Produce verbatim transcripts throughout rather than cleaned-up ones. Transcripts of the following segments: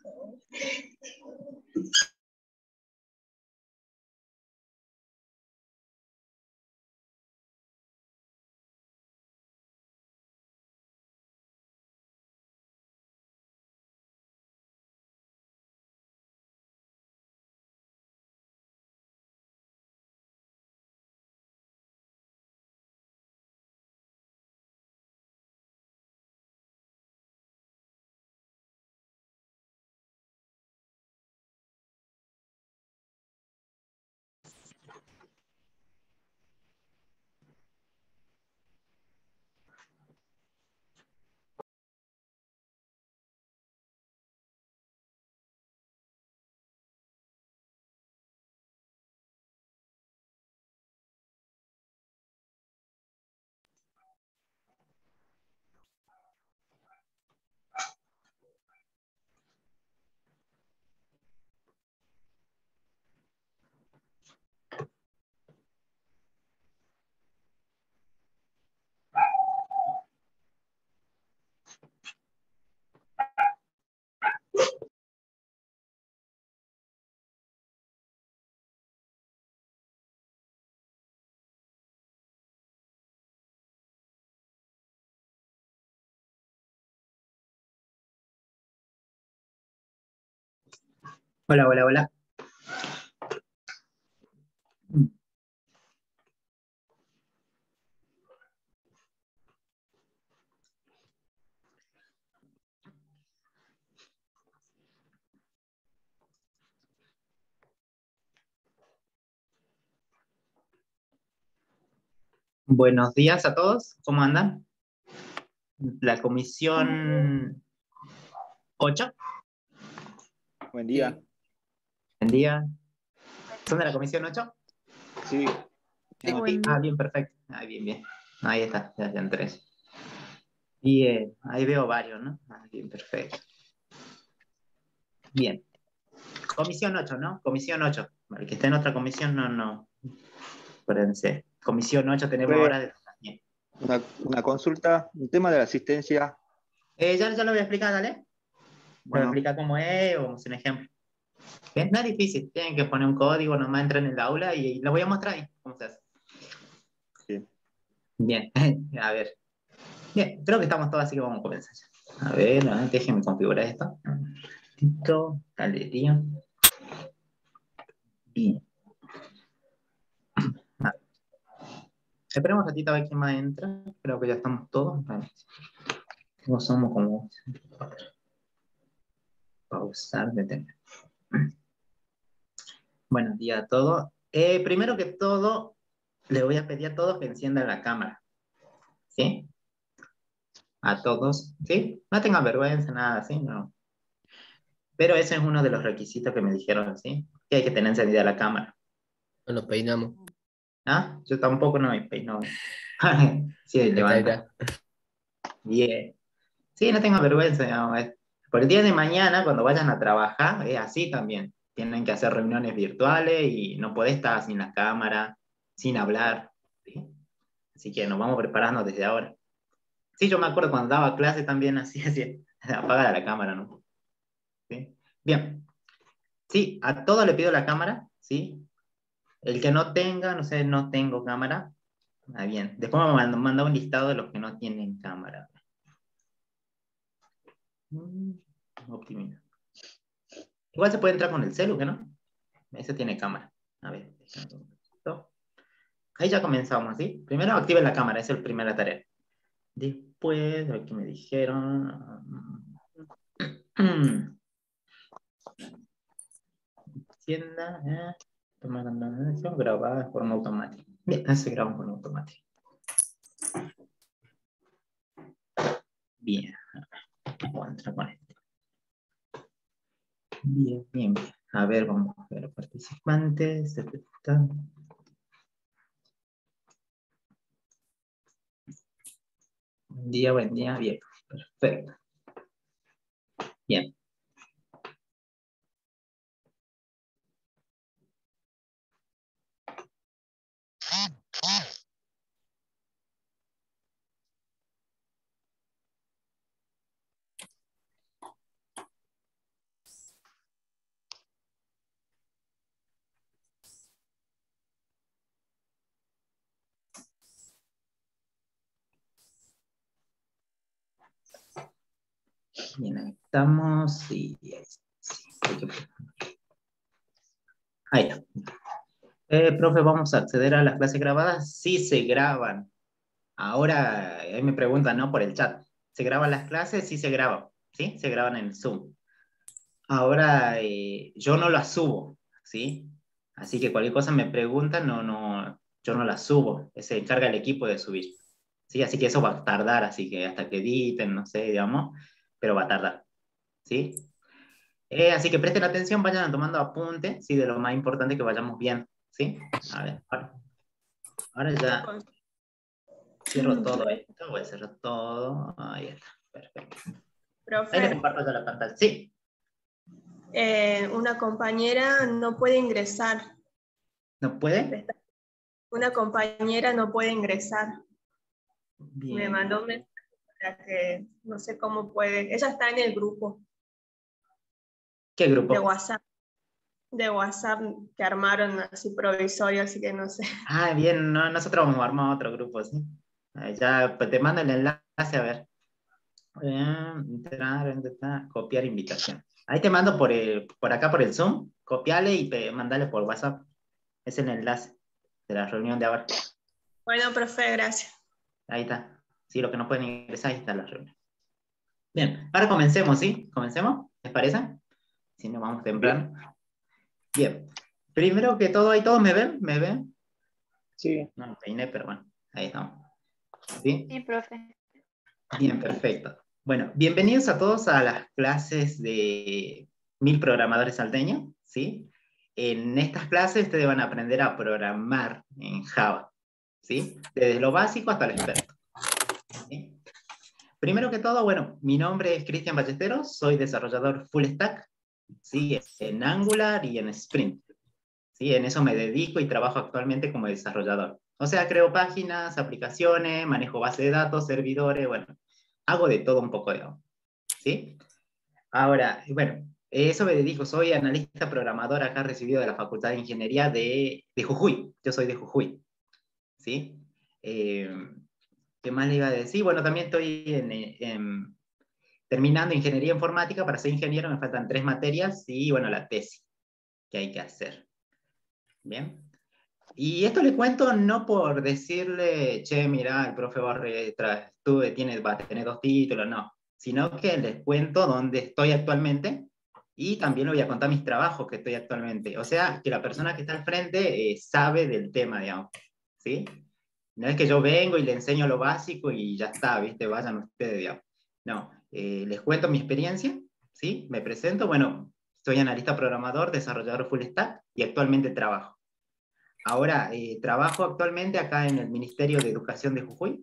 Hola, hola, hola. Buenos días a todos, ¿cómo andan? La comisión ocho. Buen día. Buen día. ¿Son de la comisión ocho? Sí. Sí, Ah, sí. Ah, bien, perfecto. Ah, bien, bien. Ahí está, ya sean tres. Bien, ahí veo varios, ¿no? Ah, bien, perfecto. Bien. Comisión ocho, ¿no? Comisión ocho. El que esté en otra comisión, no, no. Acuérdense. Comisión ocho tenemos Fue ahora de... Bien. una, una consulta, un tema de la asistencia. Eh, ya, ya lo voy a explicar, dale. Lo voy a Bueno, explicar cómo es, o vamos a hacer un ejemplo. Bien, no es difícil, tienen que poner un código, nomás entran en el aula y, y lo voy a mostrar ahí, cómo se hace. sí. Bien, a ver. Bien, creo que estamos todos, así que vamos a comenzar ya. A ver, a ver, déjenme configurar esto. Listo, dale, tío. Bien. A ver. Esperemos un ratito a ver quién más entra. Creo que ya estamos todos. Vale. No somos como... Pausar, detener. Buenos días a todos. Eh, primero que todo, le voy a pedir a todos que enciendan la cámara. ¿Sí? A todos. ¿Sí? No tengan vergüenza, nada así, no. Pero ese es uno de los requisitos que me dijeron, ¿sí? Que hay que tener encendida la cámara. No nos peinamos. ¿Ah? Yo tampoco no me peino. Sí, Ahí está, ahí levanta. está. Bien. Sí, no tengo vergüenza, digamos, es- Por el día de mañana, cuando vayan a trabajar, es así también. Tienen que hacer reuniones virtuales y no podés estar sin la cámara, sin hablar, ¿sí? Así que nos vamos preparando desde ahora. Sí, yo me acuerdo cuando daba clase también así, así, apaga la cámara, ¿no? ¿Sí? Bien. Sí, a todos le pido la cámara, ¿sí? El que no tenga, no sé, no tengo cámara. Ah, bien. Después me manda, manda un listado de los que no tienen cámara. Mm, optimiza. Igual se puede entrar con el celu, ¿que no? Ese tiene cámara. A ver, déjame un poquito. Ahí ya comenzamos, ¿sí? Primero active la cámara, esa es la primera tarea. Después, aquí me dijeron... Tienda, eh, tomar la navegación grabada de forma automática. Bien, se graba en forma automática. Bien, vamos a entrar con esto. Bien, bien, bien. A ver, vamos a ver participantes. Buen día, buen día, bien. Perfecto. Bien. Bien, ahí estamos. Y... ahí está. Eh, profe, ¿vamos a acceder a las clases grabadas? Sí se graban. Ahora, ahí me preguntan, ¿no? Por el chat. ¿Se graban las clases? Sí se graban. ¿Sí? Se graban en el Zoom. Ahora, eh, yo no las subo, ¿sí? Así que cualquier cosa me preguntan, no, no, yo no las subo. Se encarga el equipo de subir. ¿Sí? Así que eso va a tardar, así que hasta que editen, no sé, digamos, pero va a tardar. ¿Sí? Eh, así que presten atención, vayan tomando apunte, ¿sí? De lo más importante que vayamos viendo, ¿sí? A ver, ahora, ahora ya cierro todo esto, voy a cerrar todo. Ahí está, perfecto. Ahí le Profe, comparto ya la pantalla. Sí, eh, una compañera no puede ingresar. ¿no puede? Una compañera no puede ingresar. Me Bien. mandó un mensaje para que no sé cómo puede. Ella está en el grupo ¿Qué de grupo? WhatsApp, de WhatsApp que armaron así provisorio, así que no sé. Ah, bien, no, nosotros vamos a armar otro grupo, ¿sí? Ahí ya, pues te mando el enlace, a ver. Eh, entrar, entrar, copiar invitación. Ahí te mando por, el, por acá por el Zoom, copiale y te, mandale por WhatsApp. Es el enlace de la reunión de ahora. Bueno, profe, gracias. Ahí está. Sí, los que no pueden ingresar, ahí está la reunión. Bien, ahora comencemos, ¿sí? ¿Comencemos? ¿Les parece? Si no, vamos temprano. Bien. Primero que todo, ¿ahí todos me ven? ¿Me ven? Sí. No me peiné, pero bueno, ahí estamos. ¿Sí? Sí, profe. Bien, perfecto. Bueno, bienvenidos a todos a las clases de Mil Programadores Salteños, ¿sí? En estas clases ustedes van a aprender a programar en Java, ¿sí? Desde lo básico hasta lo experto. ¿Sí? Primero que todo, bueno, mi nombre es Cristian Ballesteros, soy desarrollador full stack, ¿sí? En Angular y en Spring, ¿sí? En eso me dedico y trabajo actualmente como desarrollador. O sea, creo páginas, aplicaciones, manejo base de datos, servidores, bueno, hago de todo un poco, digamos, ¿sí? Ahora, bueno, eso me dedico, soy analista programador acá recibido de la Facultad de Ingeniería de, de Jujuy, yo soy de Jujuy, ¿sí? Eh, ¿Qué más le iba a decir? Bueno, también estoy en, en, terminando ingeniería informática, para ser ingeniero me faltan tres materias y, bueno, la tesis que hay que hacer. Bien. Y esto le cuento no por decirle, che, mira, el profe Borre tú tiene, va a tener dos títulos, no, sino que les cuento dónde estoy actualmente y también le voy a contar mis trabajos que estoy actualmente. O sea, que la persona que está al frente eh, sabe del tema, digamos, ¿sí? No es que yo vengo y le enseño lo básico y ya está, ¿viste? Vayan ustedes, digamos. No, eh, les cuento mi experiencia, ¿sí? Me presento, bueno, soy analista programador, desarrollador full stack y actualmente trabajo. Ahora, eh, trabajo actualmente acá en el Ministerio de Educación de Jujuy,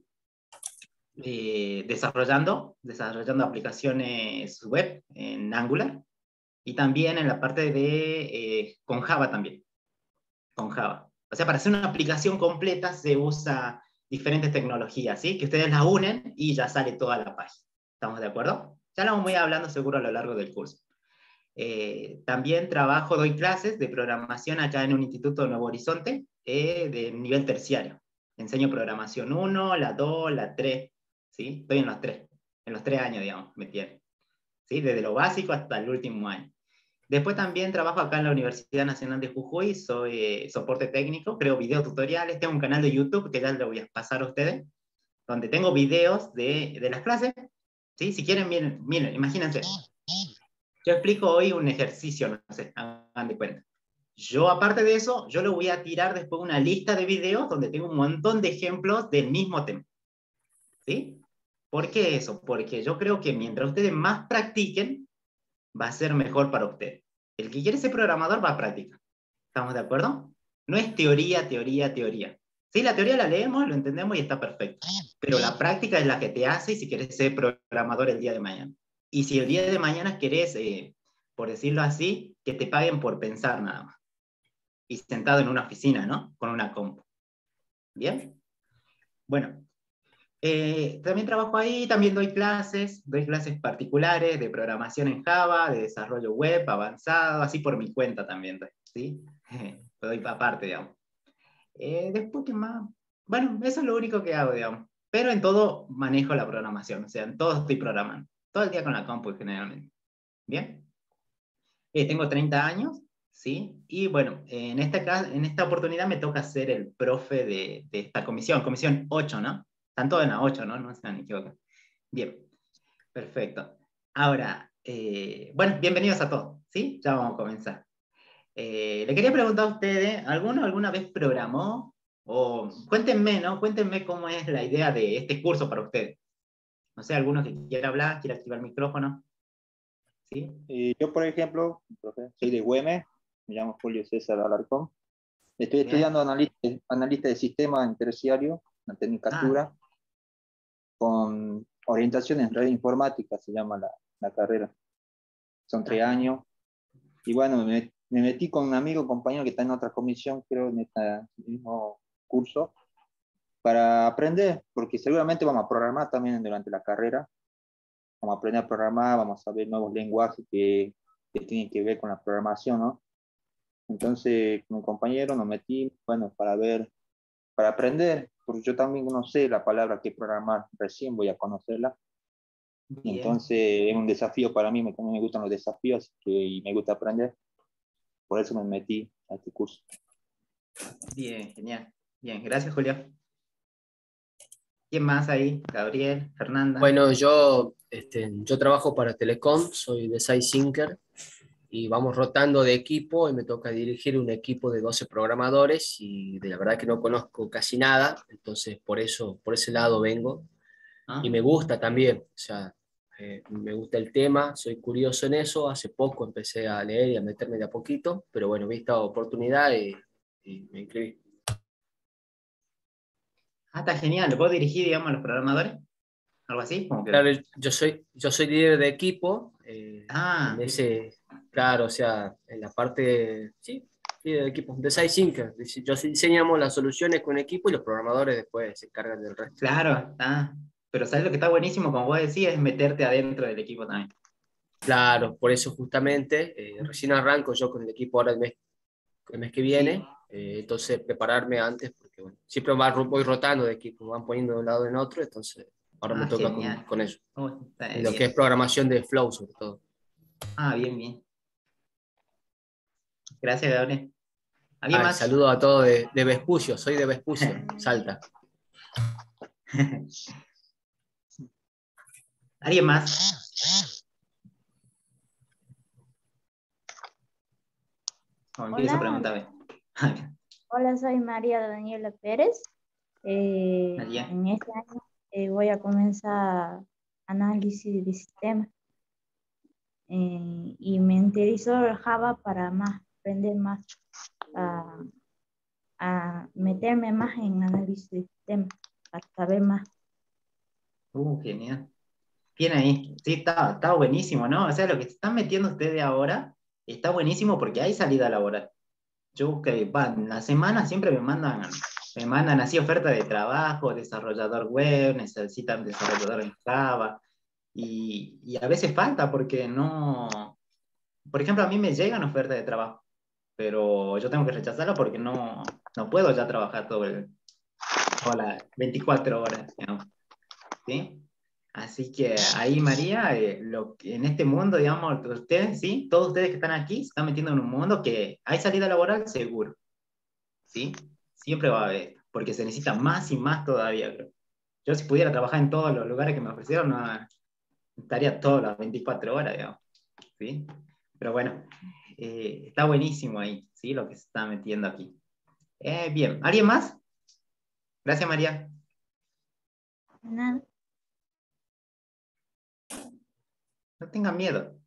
eh, desarrollando, desarrollando aplicaciones web en Angular y también en la parte de, eh, con Java también, con Java. O sea, para hacer una aplicación completa se usa diferentes tecnologías, ¿sí? Que ustedes las unen y ya sale toda la página. ¿Estamos de acuerdo? Ya lo vamos a ir hablando seguro a lo largo del curso. Eh, también trabajo, doy clases de programación acá en un instituto de Nuevo Horizonte, eh, de nivel terciario. Enseño programación uno, la dos, la tres, ¿sí? Estoy en los tres, en los tres años, digamos, me tiene. ¿Sí? Desde lo básico hasta el último año. Después también trabajo acá en la Universidad Nacional de Jujuy, soy eh, soporte técnico, creo videotutoriales, tengo un canal de YouTube que ya le voy a pasar a ustedes, donde tengo videos de, de las clases, ¿sí? Si quieren, miren, miren, imagínense. Yo explico hoy un ejercicio, no sé, hagan de cuenta. Yo, aparte de eso, yo le voy a tirar después una lista de videos donde tengo un montón de ejemplos del mismo tema. ¿Sí? ¿Por qué eso? Porque yo creo que mientras ustedes más practiquen, va a ser mejor para ustedes. El que quiere ser programador va a practicar. ¿Estamos de acuerdo? No es teoría, teoría, teoría. Sí, la teoría la leemos, lo entendemos y está perfecto. Pero la práctica es la que te hace si quieres ser programador el día de mañana. Y si el día de mañana querés, eh, por decirlo así, que te paguen por pensar nada más. Y sentado en una oficina, ¿no? Con una compu. ¿Bien? Bueno, eh, también trabajo ahí, también doy clases, doy clases particulares de programación en Java, de desarrollo web avanzado, así por mi cuenta también, ¿sí? Lo doy aparte, digamos. Eh, después, ¿qué más? Bueno, eso es lo único que hago, digamos. Pero en todo manejo la programación, o sea, en todo estoy programando. todo el día con la compu generalmente. ¿Bien? Eh, tengo treinta años, ¿sí? Y bueno, en esta, ca- en esta oportunidad me toca ser el profe de, de esta comisión, comisión ocho, ¿no? Están todos en la ocho, ¿no? No se han equivocado. Bien, perfecto. Ahora, eh, bueno, bienvenidos a todos, ¿sí? Ya vamos a comenzar. Eh, le quería preguntar a ustedes, ¿alguno alguna vez programó? O cuéntenme, ¿no? Cuéntenme cómo es la idea de este curso para ustedes. No sé, alguno que quiera hablar, quiera activar el micrófono, ¿sí? Y yo, por ejemplo, profe, soy de Güemes, me llamo Julio César Alarcón. Estoy Bien. estudiando analista, analista de sistemas en terciario, una Ah, tecnicatura, con orientación en red informática, se llama la, la carrera. Son está tres genial. años. Y bueno, me, me metí con un amigo, compañero que está en otra comisión, creo, en este mismo curso, para aprender, porque seguramente vamos a programar también durante la carrera. Vamos a aprender a programar, vamos a ver nuevos lenguajes que, que tienen que ver con la programación, ¿no? Entonces, con mi compañero nos metí, bueno, para ver, para aprender, porque yo también no sé la palabra que programar, recién voy a conocerla. Y Bien, entonces es un desafío para mí, me, me gustan los desafíos que, y me gusta aprender, por eso me metí a este curso. bien, genial. Bien, gracias, Julio. ¿Quién más ahí? Gabriel, Fernanda. Bueno, yo, este, yo trabajo para Telecom, soy design thinker y vamos rotando de equipo y me toca dirigir un equipo de doce programadores y de la verdad que no conozco casi nada, entonces por eso, por ese lado vengo y ¿Ah? me gusta también, o sea, eh, me gusta el tema, soy curioso en eso, hace poco empecé a leer y a meterme de a poquito, pero bueno, vi esta oportunidad y, y me inscribí. Ah, está genial. ¿Vos dirigís, digamos, a los programadores? ¿Algo así? Como que... Claro, yo soy, yo soy líder de equipo, eh, en Ah, bien. ese, claro, o sea, en la parte, sí, líder de equipo, design thinker. Dice- Yo sí diseñamos las soluciones con equipo y los programadores después se encargan del resto. Claro, está. Pero ¿sabes lo que está buenísimo, como vos decís, es meterte adentro del equipo también? Claro, por eso justamente, eh, recién arranco yo con el equipo ahora el mes, el mes que viene, Sí. eh, entonces prepararme antes, porque bueno, siempre va- voy rotando de equipo, me van poniendo de un lado en otro, entonces ahora me Ah, toca con, genial. con eso, Oh, está en lo que es bien. programación de Flow sobre todo. Ah, bien, bien. Gracias, Gabriel. ¿Alguien Ah, más? saludo a todos de, de Vespucio, soy de Vespucio, Salta. ¿Alguien más? O empiezo a Hola, preguntarme. hola, soy María Daniela Pérez. Eh, María. en este año eh, voy a comenzar análisis de sistemas eh, y me interesó el Java para más aprender más, a, a meterme más en análisis de sistemas, para saber más. Uh, genial. Bien ahí. Sí, está, está buenísimo, ¿no? O sea, lo que se están metiendo ustedes ahora está buenísimo porque hay salida laboral. Yo busqué, va, en la semana siempre me mandan, me mandan así oferta de trabajo, desarrollador web, necesitan desarrollador en Java, y, y a veces falta porque no, por ejemplo, a mí me llegan ofertas de trabajo, pero yo tengo que rechazarla porque no, no puedo ya trabajar todo el, todas las veinticuatro horas, digamos, ¿sí? Así que ahí, María, eh, lo que- en este mundo, digamos, ustedes, ¿sí? Todos ustedes que están aquí se están metiendo en un mundo que hay salida laboral seguro, ¿sí? Siempre va a haber, porque se necesita más y más todavía, creo. Yo si pudiera trabajar en todos los lugares que me ofrecieron, no, estaría todas las veinticuatro horas, digamos, ¿sí? Pero bueno, eh, está buenísimo ahí, ¿sí? Lo que se está metiendo aquí. Eh, bien, ¿alguien más? Gracias, María. Nada. No tengan miedo.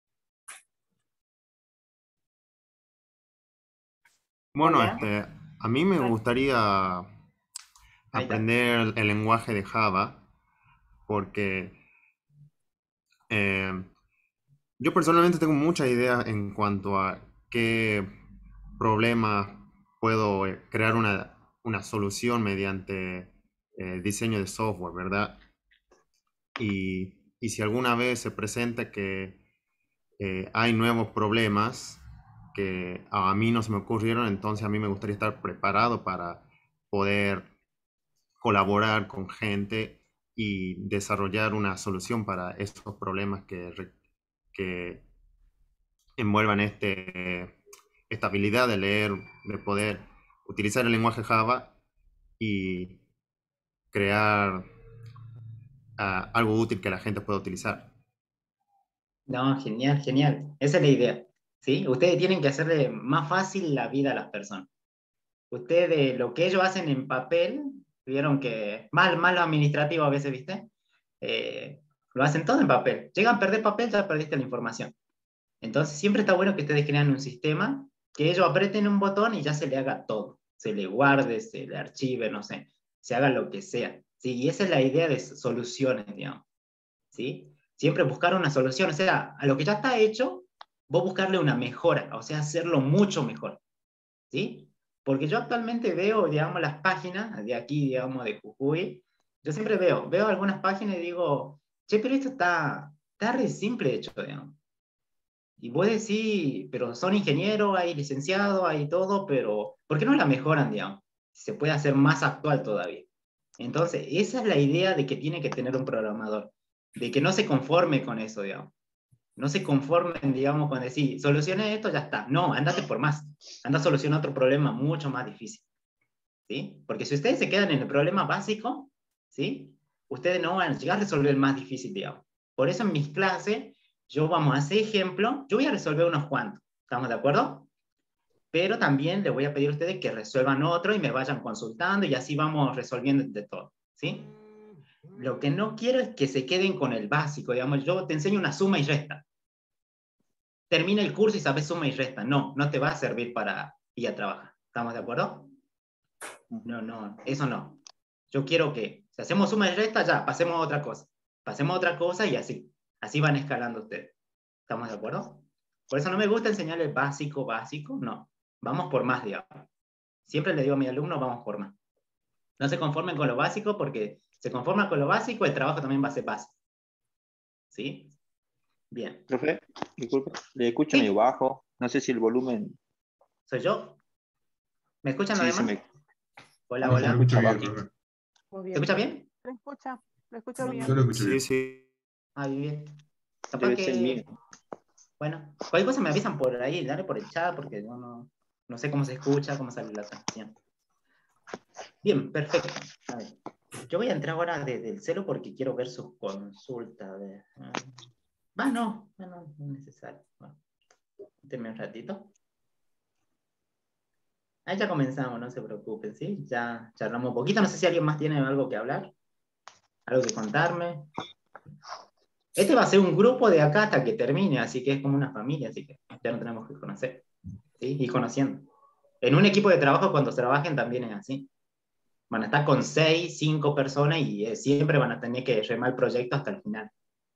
Bueno, Hola. este, a mí me gustaría Ahí está. aprender el lenguaje de Java porque eh, yo personalmente tengo muchas ideas en cuanto a qué problemas puedo eh, crear una, una solución mediante eh, diseño de software, ¿verdad? Y, y si alguna vez se presenta que eh, hay nuevos problemas que a mí no se me ocurrieron, entonces a mí me gustaría estar preparado para poder colaborar con gente y desarrollar una solución para estos problemas que, que envuelvan este, esta habilidad de leer, de poder utilizar el lenguaje Java y crear uh, algo útil que la gente pueda utilizar. No, genial, genial. Esa es la idea, ¿sí? Ustedes tienen que hacerle más fácil la vida a las personas. Ustedes, lo que ellos hacen en papel, vieron que, mal, mal lo administrativo a veces, ¿viste? Eh, lo hacen todo en papel. Llegan a perder papel, ya perdiste la información. Entonces, siempre está bueno que ustedes crean un sistema, que ellos aprieten un botón y ya se le haga todo. Se le guarde, se le archive, no sé, se haga lo que sea. ¿Sí? Y esa es la idea de soluciones, digamos. ¿Sí? Siempre buscar una solución. O sea, a lo que ya está hecho, vos buscarle una mejora, o sea, hacerlo mucho mejor. ¿Sí? Porque yo actualmente veo, digamos, las páginas de aquí, digamos, de Jujuy. Yo siempre veo, veo algunas páginas y digo, che, pero esto está, está re simple hecho, digamos. Y vos decís, pero son ingenieros, hay licenciados, hay todo, pero ¿por qué no la mejoran, digamos? Se puede hacer más actual todavía. Entonces, esa es la idea de que tiene que tener un programador, de que no se conforme con eso, digamos. No se conformen, digamos, con decir, solucione esto, ya está. No, andate por más. Anda a solucionar otro problema mucho más difícil. ¿Sí? Porque si ustedes se quedan en el problema básico, ¿sí? Ustedes no van a llegar a resolver el más difícil, digamos. Por eso en mis clases, yo vamos a hacer ejemplo, yo voy a resolver unos cuantos. ¿Estamos de acuerdo? Pero también les voy a pedir a ustedes que resuelvan otro y me vayan consultando y así vamos resolviendo de todo. ¿Sí? Lo que no quiero es que se queden con el básico, digamos, yo te enseño una suma y resta. Termina el curso y sabes suma y resta. No, no te va a servir para ir a trabajar. ¿Estamos de acuerdo? No, no, eso no. Yo quiero que, si hacemos suma y resta, ya, pasemos a otra cosa. Pasemos a otra cosa y así. Así van escalando ustedes. ¿Estamos de acuerdo? Por eso no me gusta enseñarles básico, básico, no. Vamos por más, digamos. Siempre le digo a mis alumnos, vamos por más. No se conformen con lo básico, porque se conforman con lo básico, el trabajo también va a ser básico. ¿Sí? Bien. Profe, disculpe, le escucho Sí. medio bajo. No sé si el volumen. ¿Soy yo? ¿Me escuchan Sí, los se demás? me. Hola, No, hola. se lo escucho bien, Bajito. profe. Muy ¿Se bien. escucha bien? ¿Lo escucha? ¿Lo escucho bien? Yo lo escucho Sí, bien. sí. Ah, bien, bien. Capaz Debe ser que... mío. Bueno, cualquier cosa me avisan por ahí, dale por el chat, porque yo no, no sé cómo se escucha, cómo sale la transmisión. Bien, perfecto. A ver, yo voy a entrar ahora desde el celo porque quiero ver sus consultas. A ver. Ah, no, no, no, no es necesario. Bueno, déjenme un ratito. Ahí ya comenzamos, no se preocupen, ¿sí? Ya charlamos un poquito. No sé si alguien más tiene algo que hablar, algo que contarme. Este va a ser un grupo de acá hasta que termine, así que es como una familia, así que ya no tenemos que conocer, ¿sí? Y conociendo. En un equipo de trabajo, cuando trabajen, también es así. Van a estar con seis, cinco personas y eh, siempre van a tener que remar el proyecto hasta el final.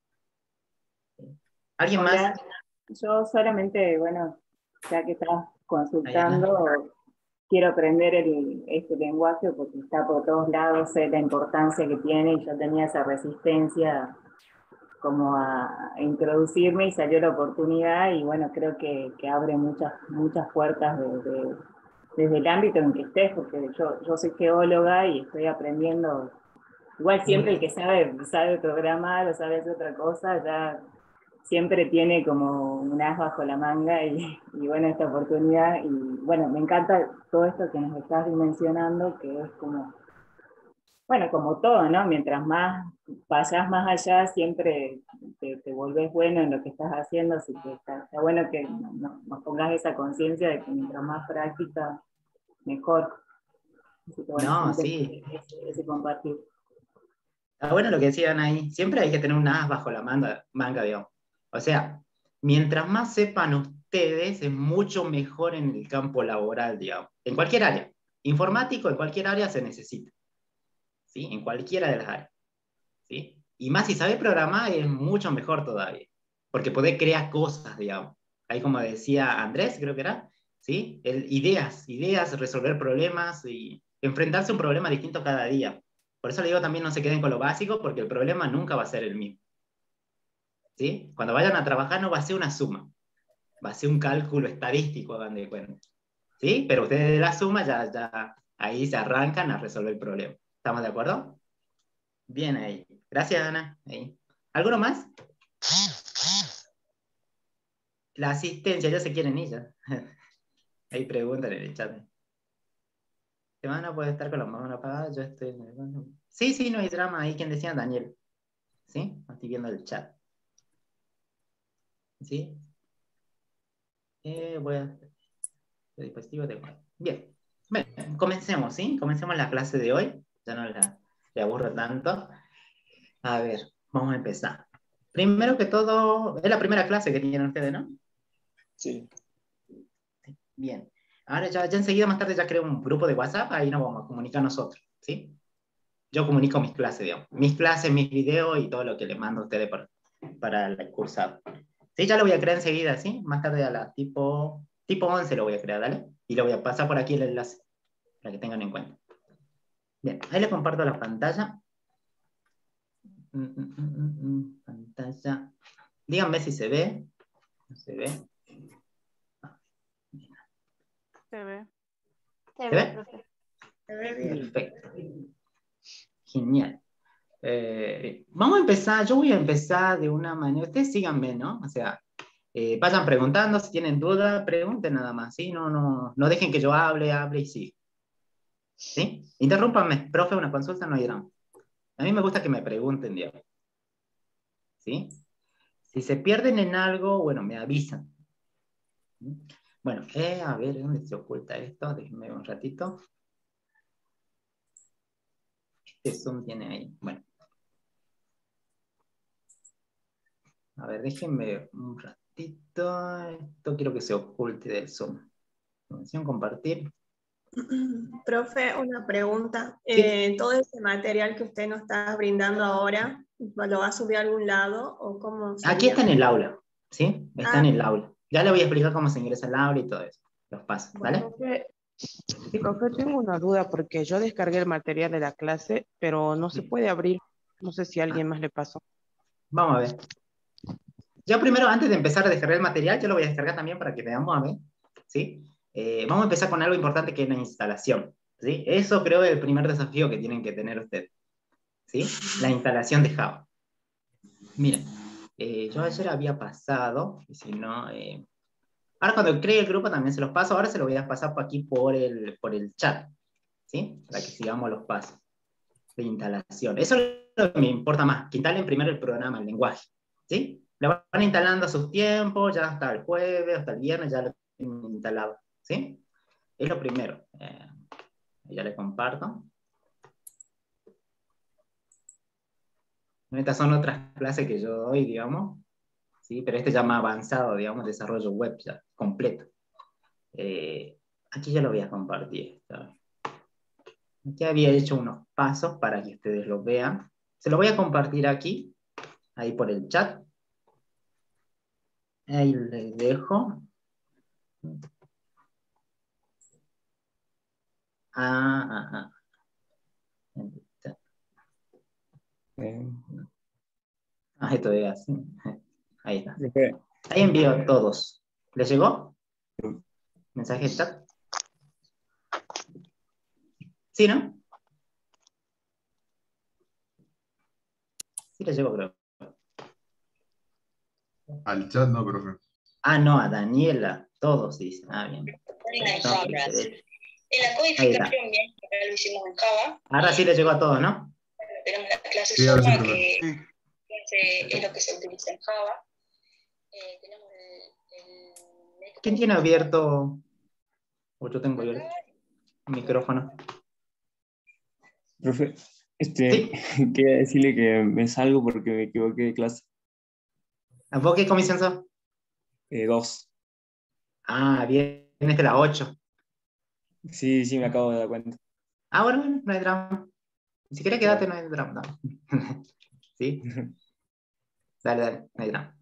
¿Alguien Hola, más? yo solamente, bueno, ya que estás Ayala. consultando, quiero aprender el, este lenguaje porque está por todos lados, sé la importancia que tiene y yo tenía esa resistencia como a, a introducirme y salió la oportunidad y bueno, creo que, que abre muchas, muchas puertas de, de, desde el ámbito en que estés, porque yo, yo soy geóloga y estoy aprendiendo, igual siempre el que sabe, sabe programar o sabe hacer otra cosa, ya siempre tiene como un as bajo la manga y, y bueno, esta oportunidad, y bueno, me encanta todo esto que nos estás mencionando, que es como, bueno, como todo, ¿no? Mientras más vayas más allá, siempre te, te volvés bueno en lo que estás haciendo, así que está, está bueno que nos no pongas esa conciencia de que mientras más práctica, mejor. Así que bueno, No, siempre sí. ese, ese compartir. Está bueno lo que decían ahí. Siempre hay que tener un as bajo la manga, manga, digamos. O sea, mientras más sepan ustedes, es mucho mejor en el campo laboral, digamos. En cualquier área. Informático, en cualquier área se necesita. ¿Sí? En cualquiera de las áreas. ¿Sí? Y más si sabe programar es mucho mejor todavía. Porque podés crear cosas, digamos. Ahí como decía Andrés, creo que era, ¿sí? El, ideas, ideas, resolver problemas y enfrentarse a un problema distinto cada día. Por eso le digo también no se queden con lo básico, porque el problema nunca va a ser el mismo. ¿Sí? Cuando vayan a trabajar no va a ser una suma, va a ser un cálculo estadístico, hagan de cuenta. ¿Sí? Pero ustedes de la suma ya, ya ahí se arrancan a resolver el problema. ¿Estamos de acuerdo? Bien ahí. Gracias, Ana. Ahí. ¿Alguno más? La asistencia, ya se quieren ir. Ya. Ahí preguntan en el chat. Semana puede estar con la mano apagada, yo estoy... Sí, sí, no hay drama. Ahí quien decía, Daniel. ¿Sí? Estoy viendo el chat. ¿Sí? Eh, voy a... El dispositivo tengo. Bien. Bueno, comencemos, ¿sí? Comencemos la clase de hoy. Ya no la, la aburro tanto. A ver, vamos a empezar. Primero que todo, es la primera clase que tienen ustedes, ¿no? Sí. Bien. Ahora ya, ya enseguida, más tarde, ya creo un grupo de WhatsApp, ahí nos vamos a comunicar nosotros, ¿sí? Yo comunico mis clases, digamos. Mis clases, mis videos y todo lo que les mando a ustedes para, para el cursado. Sí, ya lo voy a crear enseguida, ¿sí? Más tarde a la tipo, tipo once lo voy a crear, ¿dale? Y lo voy a pasar por aquí el enlace, para que tengan en cuenta. Bien, ahí les comparto la pantalla. Mm, mm, mm, mm, pantalla. Díganme si se ve. ¿No se ve? Se ve. ¿Se ve? profe. Se ve bien. Perfecto. Genial. Eh, vamos a empezar, yo voy a empezar de una manera, ustedes síganme, ¿no? O sea, eh, vayan preguntando, si tienen dudas, pregunten nada más, ¿sí? No, no, no dejen que yo hable, hable y sí. ¿Sí? Interrúmpanme, profe, una consulta no hay drama. A mí me gusta que me pregunten, digamos. ¿Sí? Si se pierden en algo, bueno, me avisan. Bueno, eh, a ver, ¿dónde se oculta esto? Déjenme ver un ratito. Este Zoom tiene ahí, bueno. A ver, déjenme un ratito. Esto quiero que se oculte del Zoom. Información, compartir. Profe, una pregunta. Sí. Eh, ¿todo ese material que usted nos está brindando ahora, lo va a subir a algún lado o cómo sería? Aquí está en el aula, ¿sí? Está Ah. en el aula. Ya le voy a explicar cómo se ingresa al aula y todo eso. Los pasos, ¿vale? Profe, sí, profe, tengo una duda porque yo descargué el material de la clase, pero no se puede abrir. No sé si a alguien más le pasó. Vamos a ver. Yo primero, antes de empezar a descargar el material, yo lo voy a descargar también para que veamos, a ver, ¿sí? Eh, vamos a empezar con algo importante que es la instalación, ¿sí? Eso creo es el primer desafío que tienen que tener ustedes, ¿sí? La instalación de Java. Miren, eh, yo ayer había pasado, y si no... Eh, ahora cuando cree el grupo también se los paso, ahora se lo voy a pasar por aquí por el, por el chat, ¿sí? Para que sigamos los pasos de instalación. Eso es lo que me importa más, que instalen primero el programa, el lenguaje, ¿sí? Lo van instalando a sus tiempos, ya hasta el jueves, hasta el viernes, ya lo tienen instalado, ¿sí? Es lo primero. Eh, ya le comparto. Estas son otras clases que yo doy, digamos, ¿sí? Pero este ya más avanzado, digamos, desarrollo web ya, completo. Eh, aquí ya lo voy a compartir. ¿Sabes? Aquí había hecho unos pasos para que ustedes lo vean. Se lo voy a compartir aquí, ahí por el chat. Ahí les dejo. Ah, ah, ah. Ah, esto es así. Ahí está. Ahí envío a todos. ¿Les llegó? ¿Mensaje de chat? ¿Sí, no? Sí les llegó, creo. Al chat no, profe. Ah, no, a Daniela. Todos dicen. Ah, bien. Entonces, en la codificación, bien, acá lo hicimos en Java. Ahora sí les llegó a todos, ¿no? Tenemos la clase Sí, ahora sí, Soma, profe. que es, es lo que se utiliza en Java. Eh, tenemos el, el método. ¿Quién tiene abierto? O yo tengo abierto el micrófono. Profe, este, Sí. quería decirle que me salgo porque me equivoqué de clase. ¿A vos qué comisión sos? Eh, dos. Ah, bien, este la ocho. Sí, sí, me acabo de dar cuenta. Ah, bueno, bueno, no hay drama. Si querés quedarte, no hay drama. No. ¿Sí? Dale, dale, no hay drama.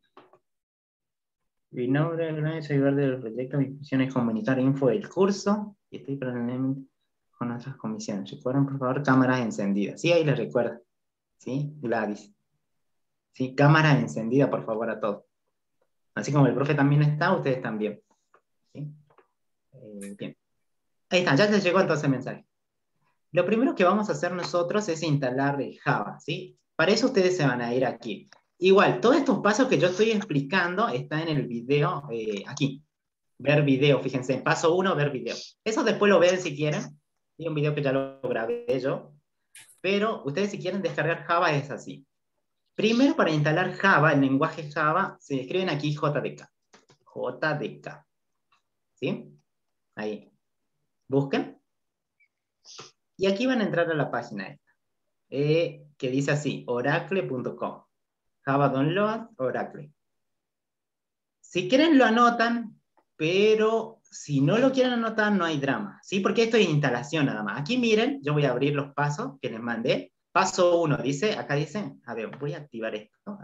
Mi nombre es ayudar del proyecto, mi función es comunicar info del curso y estoy paralelamente con otras comisiones. Recuerden, por favor, cámaras encendidas. Sí, ahí les recuerdo. ¿Sí? Gladys. Sí, cámara encendida, por favor, a todos. Así como el profe también está, ustedes también. ¿Sí? Eh, bien. Ahí está, ya les llegó entonces el mensaje. Lo primero que vamos a hacer nosotros es instalar el Java, ¿sí? Para eso ustedes se van a ir aquí. Igual, todos estos pasos que yo estoy explicando están en el video, eh, aquí. Ver video, fíjense, en paso uno, ver video. Eso después lo ven si quieren. Hay un video que ya lo grabé yo. Pero ustedes si quieren descargar Java es así. Primero, para instalar Java, el lenguaje Java, se escriben aquí J D K. J D K. ¿Sí? Ahí. Busquen. Y aquí van a entrar a la página esta. Eh, que dice así, oracle punto com. Java Download, Oracle. Si quieren lo anotan, pero si no lo quieren anotar no hay drama, ¿sí? Porque esto es instalación nada más. Aquí miren, yo voy a abrir los pasos que les mandé. Paso uno, dice, acá dice, a ver, voy a activar esto.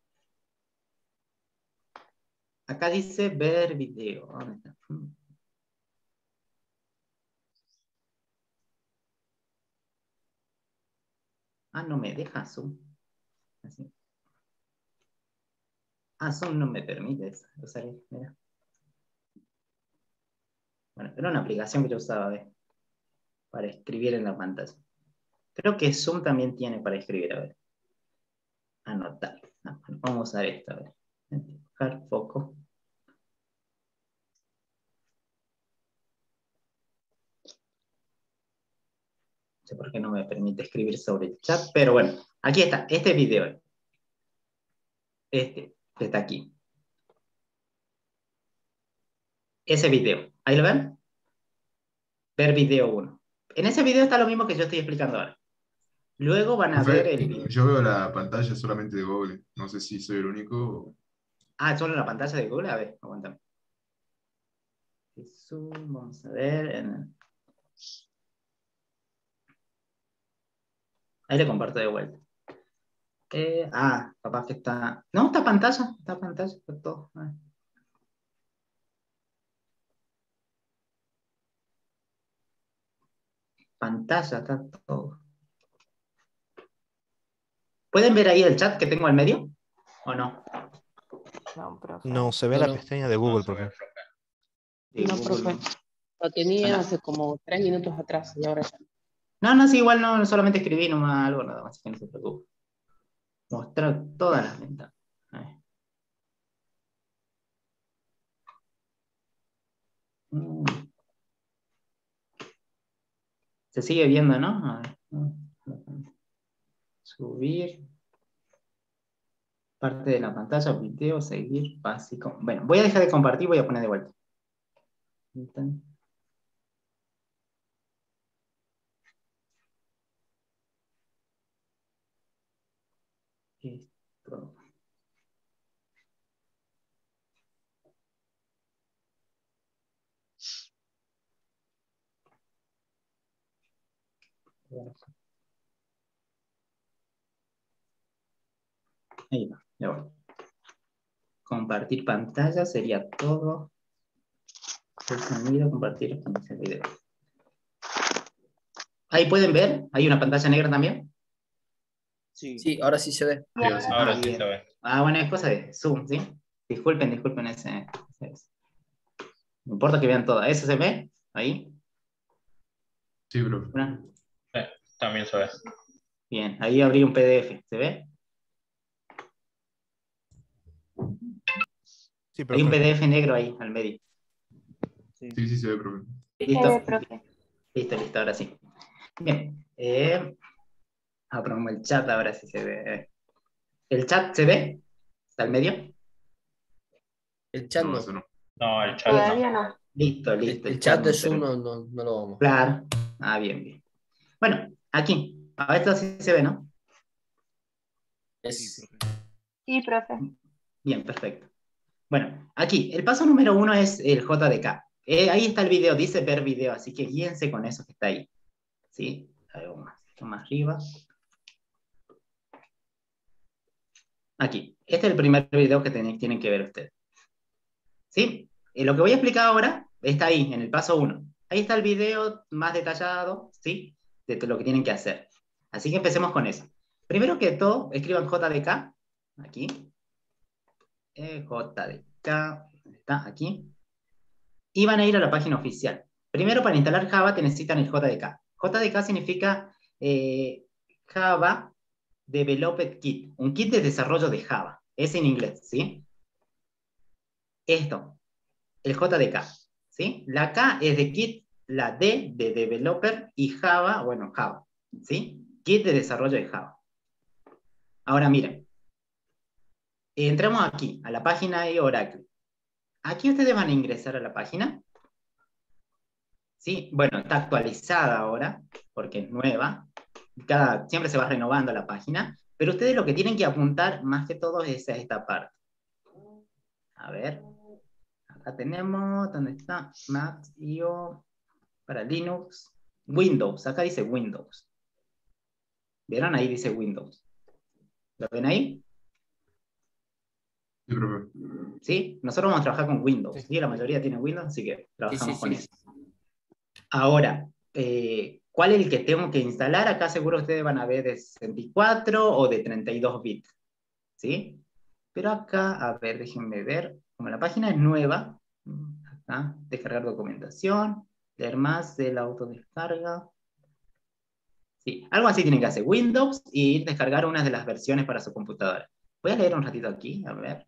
Acá dice ver video. ¿Dónde está? Ah, no me deja Zoom. Así. Ah, Zoom no me permite eso. Mira. Bueno, era una aplicación que yo usaba, ¿ves? Para escribir en la pantalla. Creo que Zoom también tiene para escribir, a ver. Anotar. No, vamos a usar esto, a ver. Buscar foco. No sé por qué no me permite escribir sobre el chat, pero bueno, aquí está, este video. Este, que está aquí. Ese video, ¿ahí lo ven? Ver video uno. En ese video está lo mismo que yo estoy explicando ahora. Luego van a Profe, ver el video. yo veo la pantalla solamente de Google. No sé si soy el único. Ah, solo la pantalla de Google. A ver, aguántame. Zoom, vamos a ver. Ahí le comparto de vuelta. Eh, ah, capaz que está... No, está pantalla. Está pantalla, está todo. Ah. Pantalla, está todo. ¿Pueden ver ahí el chat que tengo al medio? ¿O no? No, profe. No, se ve No, la no. pestaña de Google, profe. De No, Google. profe. Lo tenía hace como tres minutos atrás y ahora ya. No, no, sí, igual no, no solamente escribí nomás algo, nada más, que no se preocupe. Mostrar todas las ventanas. A ver. Mm. Se sigue viendo, ¿no? A ver. Subir. Parte de la pantalla, video, seguir, básico. Bueno, voy a dejar de compartir, voy a poner de vuelta. Esto. Ahí va, ya voy. Compartir pantalla sería todo. El sonido, compartir el video. Ahí pueden ver, hay una pantalla negra también. Sí. Sí, ahora sí se ve. Sí, ahora Ah, sí bien. se ve. Ah, bueno, es cosa de Zoom, ¿sí? Disculpen, disculpen ese. ese- No importa que vean todo. ¿Eso se ve? Ahí. Sí, profe. Una. Sí, también se ve. Bien, ahí abrí un P D F. ¿Se ve? Sí, Hay un profe. P D F negro ahí, al medio. Sí, sí, se ve, profe. ¿Listo? profe. Listo, listo, ahora sí. Bien. Eh, aprobamos el chat, ahora sí se ve. ¿El chat se ve? ¿Está al medio? El chat No, no. eso no. No, el chat Todavía no. no. Listo, El, listo. el chat de no se Zoom ve. no, no, no lo vamos. Claro. Ah, bien, bien. Bueno, aquí. A esto sí se ve, ¿no? Es, Sí, profe. Bien, perfecto. Bueno, aquí, el paso número uno es el J D K. Eh, ahí está el video, dice ver video, así que guíense con eso que está ahí. ¿Sí? Algo más, esto más arriba. Aquí, este es el primer video que ten- tienen que ver ustedes. ¿Sí? Y lo que voy a explicar ahora está ahí, en el paso uno. Ahí está el video más detallado, ¿sí? De lo que tienen que hacer. Así que empecemos con eso. Primero que todo, escriban J D K, aquí. Eh, J D K, está aquí. Y van a ir a la página oficial. Primero, para instalar Java, te necesitan el J D K. J D K significa eh, Java Developed Kit, un kit de desarrollo de Java. Es en inglés, ¿sí? Esto, el J D K, ¿sí? La K es de kit, la D de developer y Java, bueno, Java, ¿sí? Kit de desarrollo de Java. Ahora miren, entramos aquí, a la página de Oracle. Aquí ustedes van a ingresar a la página. ¿Sí? Bueno, está actualizada ahora, porque es nueva. Cada, siempre se va renovando la página, pero ustedes lo que tienen que apuntar más que todo es a esta parte. A ver, acá tenemos, ¿dónde está? Mac, I O, para Linux, Windows, acá dice Windows. ¿Vieron? Ahí dice Windows. ¿Lo ven ahí? Sí, profe. ¿Sí? Nosotros vamos a trabajar con Windows. Sí, la mayoría tiene Windows, así que trabajamos sí, con sí. eso. Ahora, eh, ¿cuál es el que tengo que instalar? Acá seguro ustedes van a ver de sesenta y cuatro o de treinta y dos bits. ¿Sí? Pero acá, a ver, déjenme ver. Como la página es nueva, acá, descargar documentación, leer más de la autodescarga. Sí, algo así tienen que hacer. Windows y descargar una de las versiones para su computadora. Voy a leer un ratito aquí, a ver.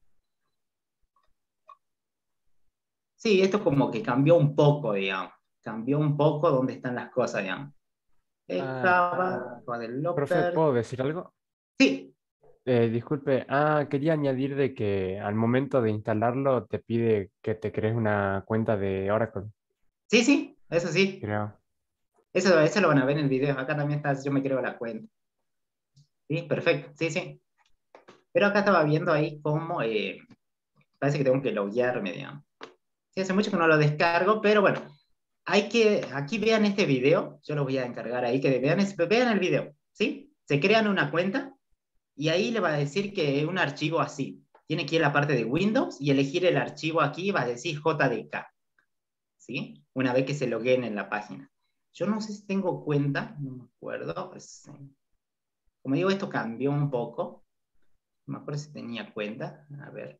Sí, esto como que cambió un poco, digamos. Cambió un poco dónde están las cosas, digamos. Eh, Ah, Java, profe, Developer. ¿puedo decir algo? Sí. Eh, disculpe, ah, quería añadir de que al momento de instalarlo te pide que te crees una cuenta de Oracle, Sí, sí, eso sí. creo. Eso, eso lo van a ver en el video. Acá también está, yo me creo la cuenta. Sí, perfecto. Sí, sí. Pero acá estaba viendo ahí cómo, eh, parece que tengo que loguearme, digamos. Sí, hace mucho que no lo descargo, pero bueno, hay que, aquí vean este video, yo lo voy a encargar ahí, que vean, vean el video, ¿sí? Se crean una cuenta y ahí le va a decir que es un archivo así. Tiene que ir a la parte de Windows y elegir el archivo aquí, va a decir J D K, ¿sí? Una vez que se logueen en la página. Yo no sé si tengo cuenta, no me acuerdo, pues, como digo, esto cambió un poco. No me acuerdo si tenía cuenta, a ver.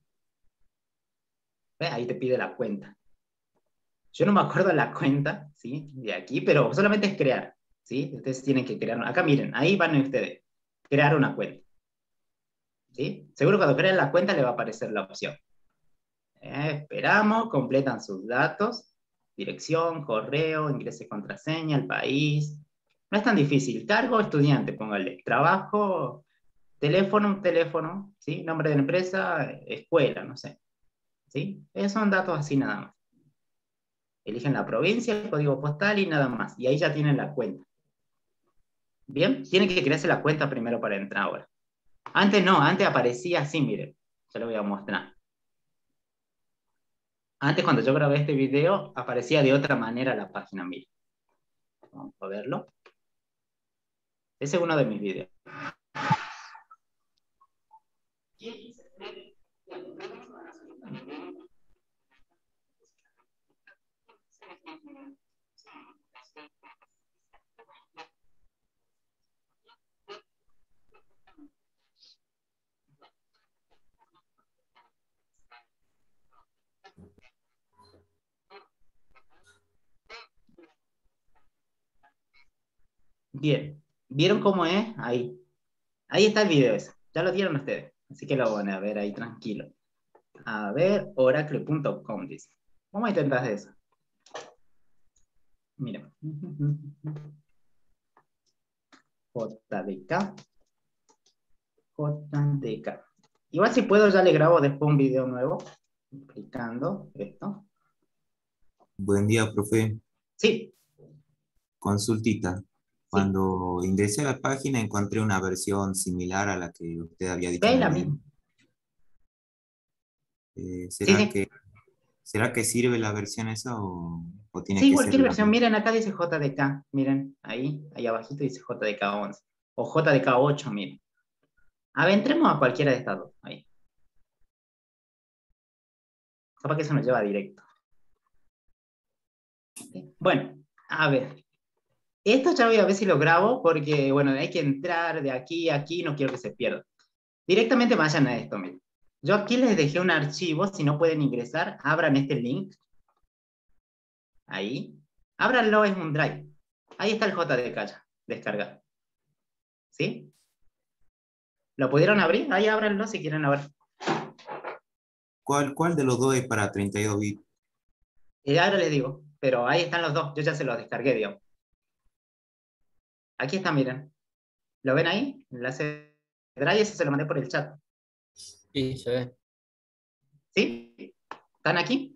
¿Ve? Ahí te pide la cuenta. Yo no me acuerdo la cuenta, ¿sí? De aquí, pero solamente es crear, ¿sí? Ustedes tienen que crear. Acá miren, ahí van ustedes. Crear una cuenta. ¿Sí? Seguro cuando crean la cuenta le va a aparecer la opción. Eh, esperamos, completan sus datos. Dirección, correo, ingrese contraseña, el país. No es tan difícil. Cargo, estudiante, póngale. Trabajo, teléfono, un teléfono, ¿sí? Nombre de la empresa, escuela, no sé. ¿Sí? Esos son datos así nada más. Eligen la provincia, el código postal y nada más. Y ahí ya tienen la cuenta. Bien, tienen que crearse la cuenta primero para entrar ahora. Antes no, antes aparecía así, miren. Ya lo voy a mostrar. Antes cuando yo grabé este video, aparecía de otra manera la página, miren. Vamos a verlo. Ese es uno de mis videos. Bien, ¿vieron cómo es? Ahí. Ahí está el video ese. Ya lo dieron ustedes. Así que lo van a ver ahí tranquilo. A ver, oracle punto com dice. Vamos a intentar eso. Miren. J D K. J D K. Igual si puedo ya le grabo después un video nuevo explicando esto. Buen día, profe. Sí. Consultita. Cuando ingresé a la página encontré una versión similar a la que usted había dicho. Ve en la el video. misma. Eh, ¿será, Sí, sí. que, ¿Será que sirve la versión esa o, o tiene Sí, que cualquier ser la versión. Miren, acá dice J D K. Miren, ahí, ahí abajito dice J D K once. O J D K ocho, miren. A ver, entremos a cualquiera de estas dos. Ahí. Capaz que eso nos lleva directo. Bueno, a ver. Esto ya voy a ver si lo grabo porque, bueno, hay que entrar de aquí a aquí, no quiero que se pierda. Directamente vayan a esto, miren. Yo aquí les dejé un archivo, si no pueden ingresar, abran este link. Ahí. Ábranlo, es un drive. Ahí está el J D K ya, descargado. ¿Sí? ¿Lo pudieron abrir? Ahí ábranlo si quieren ver. ¿Cuál, cuál de los dos es para treinta y dos bits? Y ahora les digo, pero ahí están los dos, yo ya se los descargué, digamos. Aquí está, miren. ¿Lo ven ahí? Enlace de Drive, ese se lo mandé por el chat. Sí, se ve. ¿Sí? ¿Están aquí?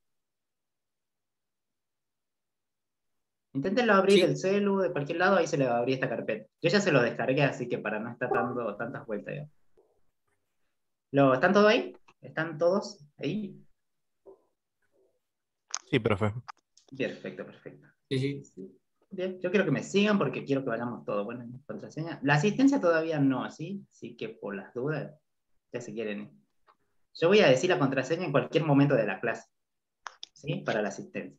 Inténtenlo abrir Sí. del celu, de cualquier lado, ahí se le va a abrir esta carpeta. Yo ya se lo descargué, así que para no estar dando tantas vueltas. digamos. ¿Lo, ¿Están todos ahí? ¿Están todos ahí? Sí, profe. Perfecto, perfecto. Sí, sí. Bien, yo quiero que me sigan porque quiero que vayamos todos. Bueno, contraseña. La asistencia todavía no, ¿sí? Así que por las dudas, ya se quieren ir. Yo voy a decir la contraseña en cualquier momento de la clase, ¿sí? Para la asistencia.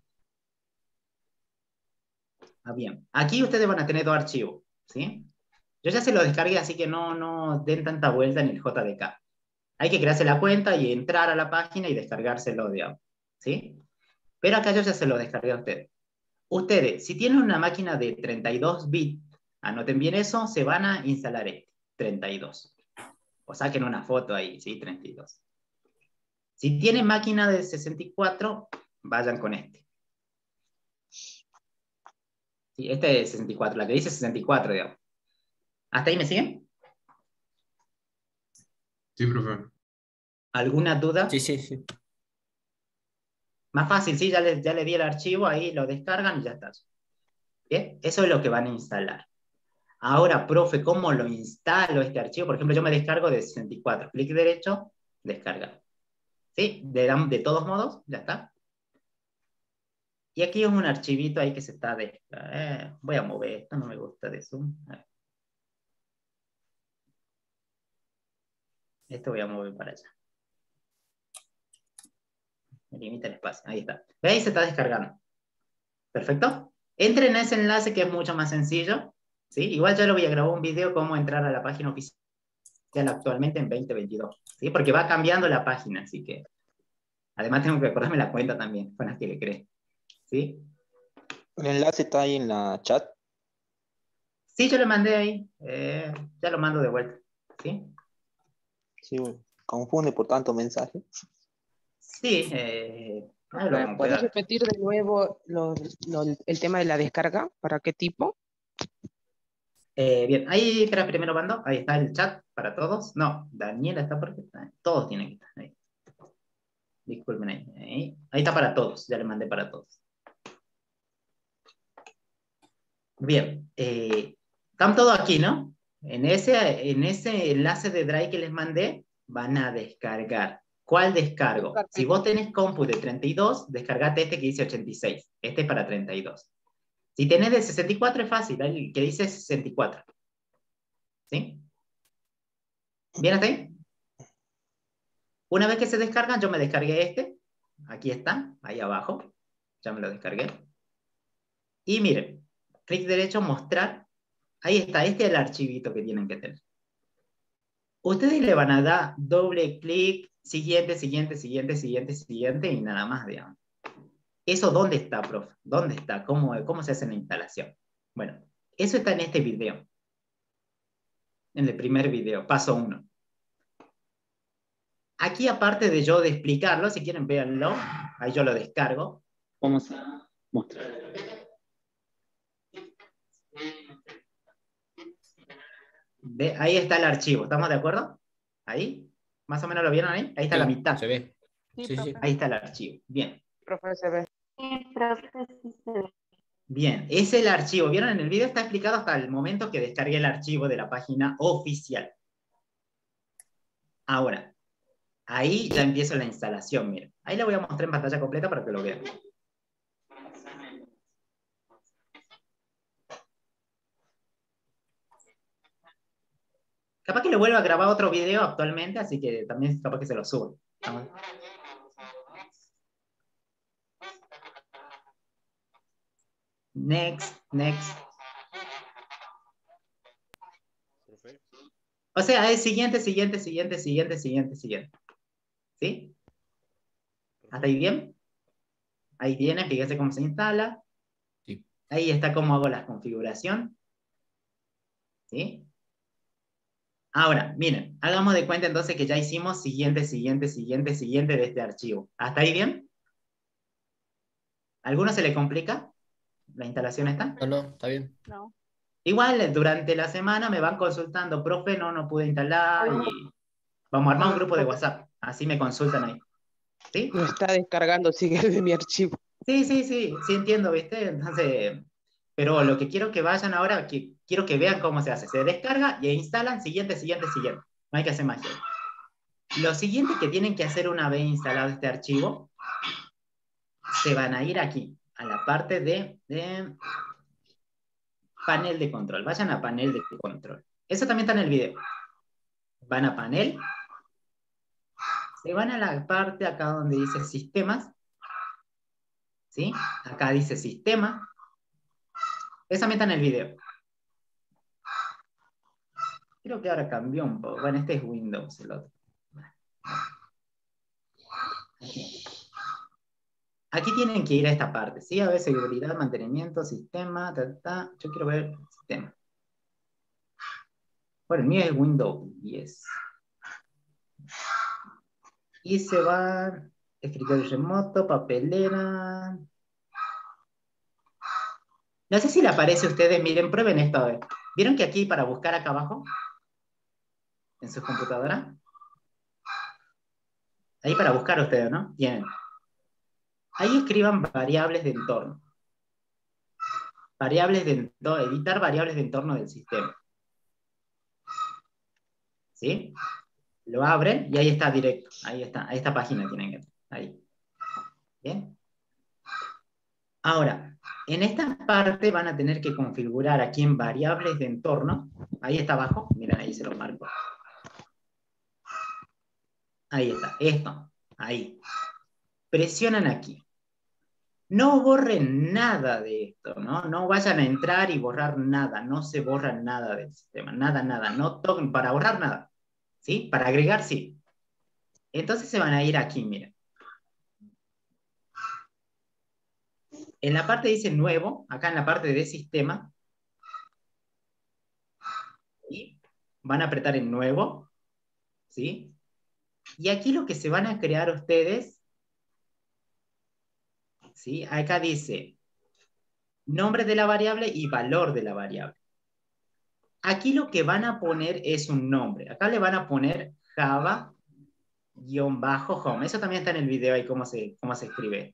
Ah, bien. Aquí ustedes van a tener dos archivos, ¿sí? Yo ya se lo descargué, así que no, no den tanta vuelta en el J D K. Hay que crearse la cuenta y entrar a la página y descargárselo, digamos, ¿sí? Pero acá yo ya se lo descargué a ustedes. Ustedes, si tienen una máquina de treinta y dos bits, anoten bien eso, se van a instalar este, treinta y dos. O saquen una foto ahí, ¿sí? treinta y dos. Si tienen máquina de sesenta y cuatro, vayan con este. Sí, este es sesenta y cuatro, la que dice sesenta y cuatro, digamos. ¿Hasta ahí me siguen? Sí, profe. ¿Alguna duda? Sí, sí, sí. Más fácil, sí, ya le, ya le di el archivo, ahí lo descargan y ya está. ¿Bien? Eso es lo que van a instalar. Ahora, profe, ¿cómo lo instalo este archivo? Por ejemplo, yo me descargo de sesenta y cuatro. Clic derecho, descargar. ¿Sí? De, de todos modos, ya está. Y aquí es un archivito ahí que se está descargando. Eh, voy a mover esto, no me gusta de Zoom. A ver. Esto voy a mover para allá. Me limita el espacio. Ahí está. ¿Veis? Se está descargando. ¿Perfecto? Entren en ese enlace que es mucho más sencillo. ¿Sí? Igual ya lo voy a grabar un video cómo entrar a la página oficial actualmente en veinte veintidós. ¿Sí? Porque va cambiando la página, así que... Además tengo que acordarme la cuenta también, con la que le creé. ¿Sí? El enlace está ahí en la chat. Sí, yo le mandé ahí. Eh, ya lo mando de vuelta. ¿Sí? Sí, confunde por tanto mensaje. Sí. Eh, ah, ¿Me lo puedes repetir de nuevo lo- lo- el tema de la descarga? ¿Para qué tipo? Eh, bien, ahí, espera, primero mando. Ahí está el chat para todos. No, Daniela está porque está. Todos tienen que estar ahí. Disculpen ahí. Ahí, ahí está para todos. Ya le mandé para todos. Bien. Eh, están todos aquí, ¿no? En ese, en ese enlace de Drive que les mandé, van a descargar. ¿Cuál descargo? Si vos tenés compu de treinta y dos, descargate este que dice ochenta y seis. Este es para treinta y dos. Si tenés de sesenta y cuatro es fácil, el que dice sesenta y cuatro. ¿Sí? ¿Bien hasta ahí? Una vez que se descargan, yo me descargué este. Aquí está, ahí abajo. Ya me lo descargué. Y miren, clic derecho, mostrar. Ahí está, este es el archivito que tienen que tener. Ustedes le van a dar doble clic, siguiente, siguiente, siguiente, siguiente, siguiente y nada más, digamos. ¿Eso dónde está, profe? ¿Dónde está? ¿Cómo, cómo se hace la instalación? Bueno, eso está en este video. En el primer video, paso uno. Aquí, aparte de yo de explicarlo, si quieren véanlo, ahí yo lo descargo. Vamos a mostrar. Ve, ahí está el archivo, ¿estamos de acuerdo? Ahí, más o menos lo vieron ahí, ahí está Sí, la mitad. se ve. Sí, Sí, sí. Ahí está el archivo, bien. Profe, se ve. Sí, profe, sí se ve. Bien, es el archivo, ¿vieron? En el video está explicado hasta el momento que descargué el archivo de la página oficial. Ahora, ahí ya empiezo la instalación, miren. Ahí la voy a mostrar en pantalla completa para que lo vean. Capaz que le vuelva a grabar otro video actualmente, así que también capaz que se lo subo. Next, next. O sea, es siguiente, siguiente, siguiente, siguiente, siguiente, siguiente. ¿Sí? ¿Hasta ahí bien? Ahí tiene, fíjese cómo se instala. Sí. Ahí está cómo hago la configuración. ¿Sí? Ahora, miren, hagamos de cuenta entonces que ya hicimos siguiente, siguiente, siguiente, siguiente de este archivo. ¿Hasta ahí bien? ¿A alguno se le complica la instalación esta? No, no, está bien. No. Igual durante la semana me van consultando, profe, no, no pude instalar y vamos a armar un grupo de WhatsApp. Así me consultan ahí. ¿Sí? Lo está descargando, sigue de mi archivo. Sí, sí, sí, sí entiendo, ¿viste? Entonces, pero lo que quiero que vayan ahora, que quiero que vean cómo se hace. Se descarga y instalan siguiente, siguiente, siguiente. No hay que hacer magia. Lo siguiente que tienen que hacer una vez instalado este archivo, se van a ir aquí, a la parte de, de panel de control. Vayan a panel de control. Eso también está en el video. Van a panel. Se van a la parte acá donde dice sistemas. ¿Sí? Acá dice sistema. Eso también está en el video. Creo que ahora cambió un poco. Bueno, este es Windows, el otro. Aquí. Aquí tienen que ir a esta parte, ¿sí? A ver, seguridad, mantenimiento, sistema, ta, ta. Yo quiero ver sistema. Bueno, el mío es Windows diez. Y se va escritorio remoto, papelera. No sé si le aparece a ustedes, miren, prueben esto a ver. ¿Vieron que aquí para buscar acá abajo? En su computadora. Ahí para buscar ustedes, ¿no? Tienen. Ahí escriban variables de entorno. Variables de entorno, editar variables de entorno del sistema. ¿Sí? Lo abren y ahí está directo. Ahí está. A esta página tienen que entrar. Ahí. ¿Bien? Ahora, en esta parte van a tener que configurar aquí en variables de entorno. Ahí está abajo. Miren, ahí se lo marco. Ahí está. Esto. Ahí. Presionan aquí. No borren nada de esto, ¿no? No vayan a entrar y borrar nada. No se borra nada del sistema. Nada, nada. No toquen para borrar nada. ¿Sí? Para agregar, sí. Entonces se van a ir aquí, miren. En la parte dice nuevo, acá en la parte de sistema, y van a apretar en nuevo, ¿sí? Y aquí lo que se van a crear ustedes, ¿sí? Acá dice nombre de la variable y valor de la variable. Aquí lo que van a poner es un nombre. Acá le van a poner Java-home. Eso también está en el video ahí cómo se, cómo se escribe.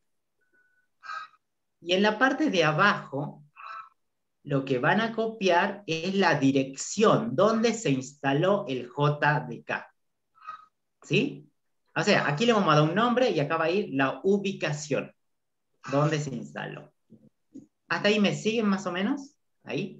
Y en la parte de abajo, lo que van a copiar es la dirección donde se instaló el J D K. ¿Sí? O sea, aquí le vamos a dar un nombre y acá va a ir la ubicación donde se instaló. ¿Hasta ahí me siguen más o menos? ¿Ahí?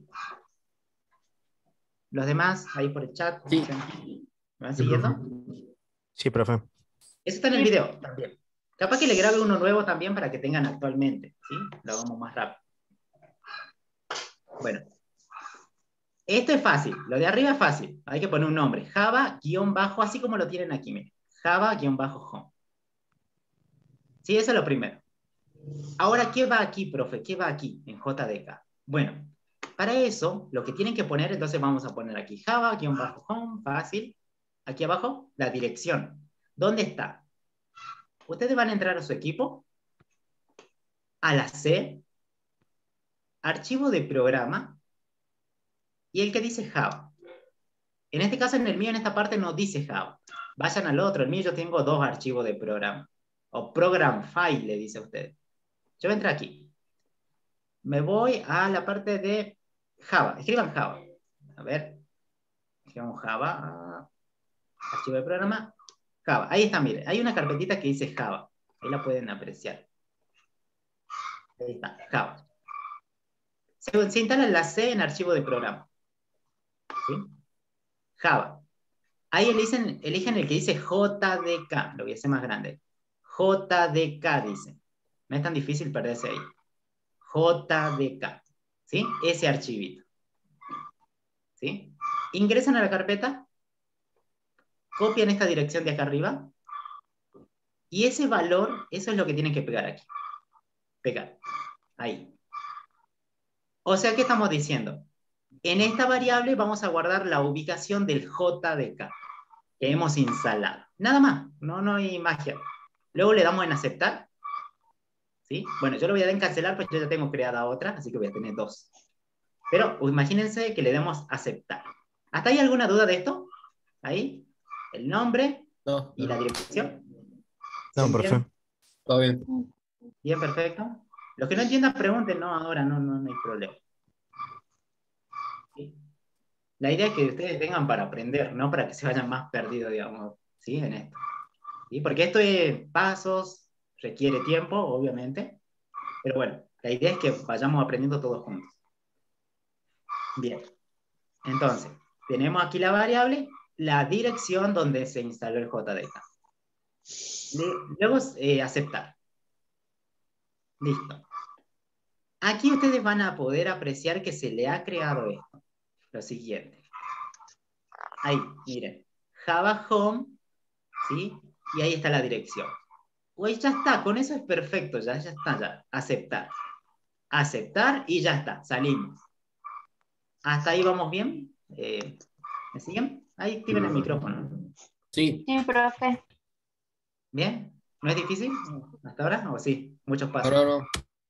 ¿Los demás ahí por el chat? Sí. ¿Me van siguiendo? Sí, profe. Eso está en el video también. Capaz que le grabe uno nuevo también para que tengan actualmente. ¿Sí? Lo hagamos más rápido. Bueno. Esto es fácil. Lo de arriba es fácil. Hay que poner un nombre. Java-bajo, así como lo tienen aquí. Miren. Java-home. Sí, eso es lo primero. Ahora, ¿qué va aquí, profe? ¿Qué va aquí en J D K? Bueno, para eso, lo que tienen que poner, entonces vamos a poner aquí Java-home, fácil. Aquí abajo, la dirección. ¿Dónde está? Ustedes van a entrar a su equipo, a la C, archivo de programa, y el que dice Java. En este caso, en el mío, en esta parte, no dice Java. Vayan al otro. En el mío yo tengo dos archivos de programa. O program file, le dice a ustedes. Yo entro aquí. Me voy a la parte de Java. Escriban Java. A ver. Escribamos Java. Archivo de programa. Java. Ahí está, mire. Hay una carpetita que dice Java. Ahí la pueden apreciar. Ahí está, Java. Se, se instala la C en archivo de programa. ¿Sí? Java. Ahí eligen, eligen el que dice J D K. Lo voy a hacer más grande. J D K dice. No es tan difícil perderse ahí. J D K. ¿Sí? Ese archivito. ¿Sí? Ingresan a la carpeta. Copian esta dirección de acá arriba. Y ese valor, eso es lo que tienen que pegar aquí. Pegar. Ahí. O sea, ¿qué estamos diciendo? En esta variable vamos a guardar la ubicación del J D K que hemos instalado. Nada más, no, no hay magia. Luego le damos en aceptar. ¿Sí? Bueno, yo lo voy a dar en cancelar, pues yo ya tengo creada otra, así que voy a tener dos. Pero imagínense que le demos aceptar. ¿Hasta ahí alguna duda de esto? Ahí, el nombre No, y la dirección. No, perfecto. Todo bien. Bien, perfecto. Los que no entiendan, pregunten, no, ahora no, no, no hay problema. ¿Sí? La idea es que ustedes vengan para aprender, no para que se vayan más perdidos, digamos, ¿sí? En esto. ¿Sí? Porque esto es pasos, requiere tiempo, obviamente, pero bueno, la idea es que vayamos aprendiendo todos juntos. Bien, entonces, tenemos aquí la variable, la dirección donde se instaló el J D K. Luego, eh, aceptar. Listo. Aquí ustedes van a poder apreciar que se le ha creado esto. Lo siguiente. Ahí, miren. Java Home, ¿sí? Y ahí está la dirección. Pues ya está, con eso es perfecto, ya, ya está, ya. Aceptar. Aceptar y ya está, salimos. ¿Hasta ahí vamos bien? Eh, ¿Me siguen? Ahí activen el micrófono. Sí. Sí, profe. ¿Bien? ¿No es difícil hasta ahora? ¿O sí? Muchos pasos. No, no, no.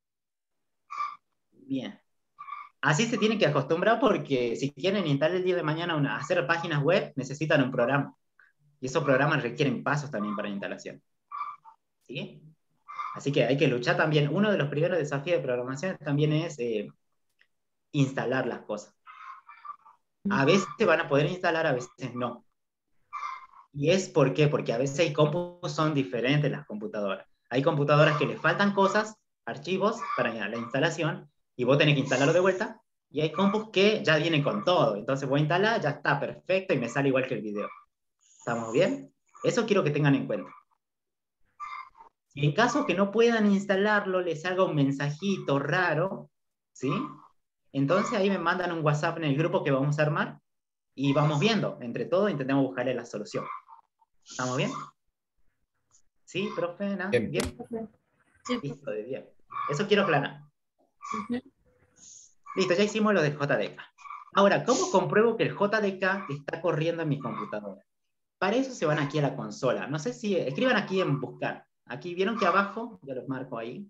Bien. Así se tienen que acostumbrar porque si quieren instalar el día de mañana una, hacer páginas web, necesitan un programa. Y esos programas requieren pasos también para la instalación. ¿Sí? Así que hay que luchar también. Uno de los primeros desafíos de programación también es eh, instalar las cosas. A veces van a poder instalar, a veces no. ¿Y es por qué? Porque a veces hay compus son diferentes las computadoras. Hay computadoras que les faltan cosas, archivos para la instalación, y vos tenés que instalarlo de vuelta, y hay compus que ya vienen con todo. Entonces voy a instalar, ya está perfecto, y me sale igual que el video. ¿Estamos bien? Eso quiero que tengan en cuenta. Y en caso que no puedan instalarlo, les salga un mensajito raro, ¿sí? Entonces ahí me mandan un WhatsApp en el grupo que vamos a armar, y vamos viendo. Entre todos intentemos buscarle la solución. ¿Estamos bien? ¿Sí, profe? ¿No? Bien. ¿Bien? Sí. Listo, de bien. Eso quiero aclarar. Ujú. Listo, ya hicimos lo del J D K. Ahora, ¿cómo compruebo que el J D K está corriendo en mi computadora? Para eso se van aquí a la consola. No sé si, escriban aquí en buscar. Aquí, ¿vieron que abajo? Ya los marco ahí.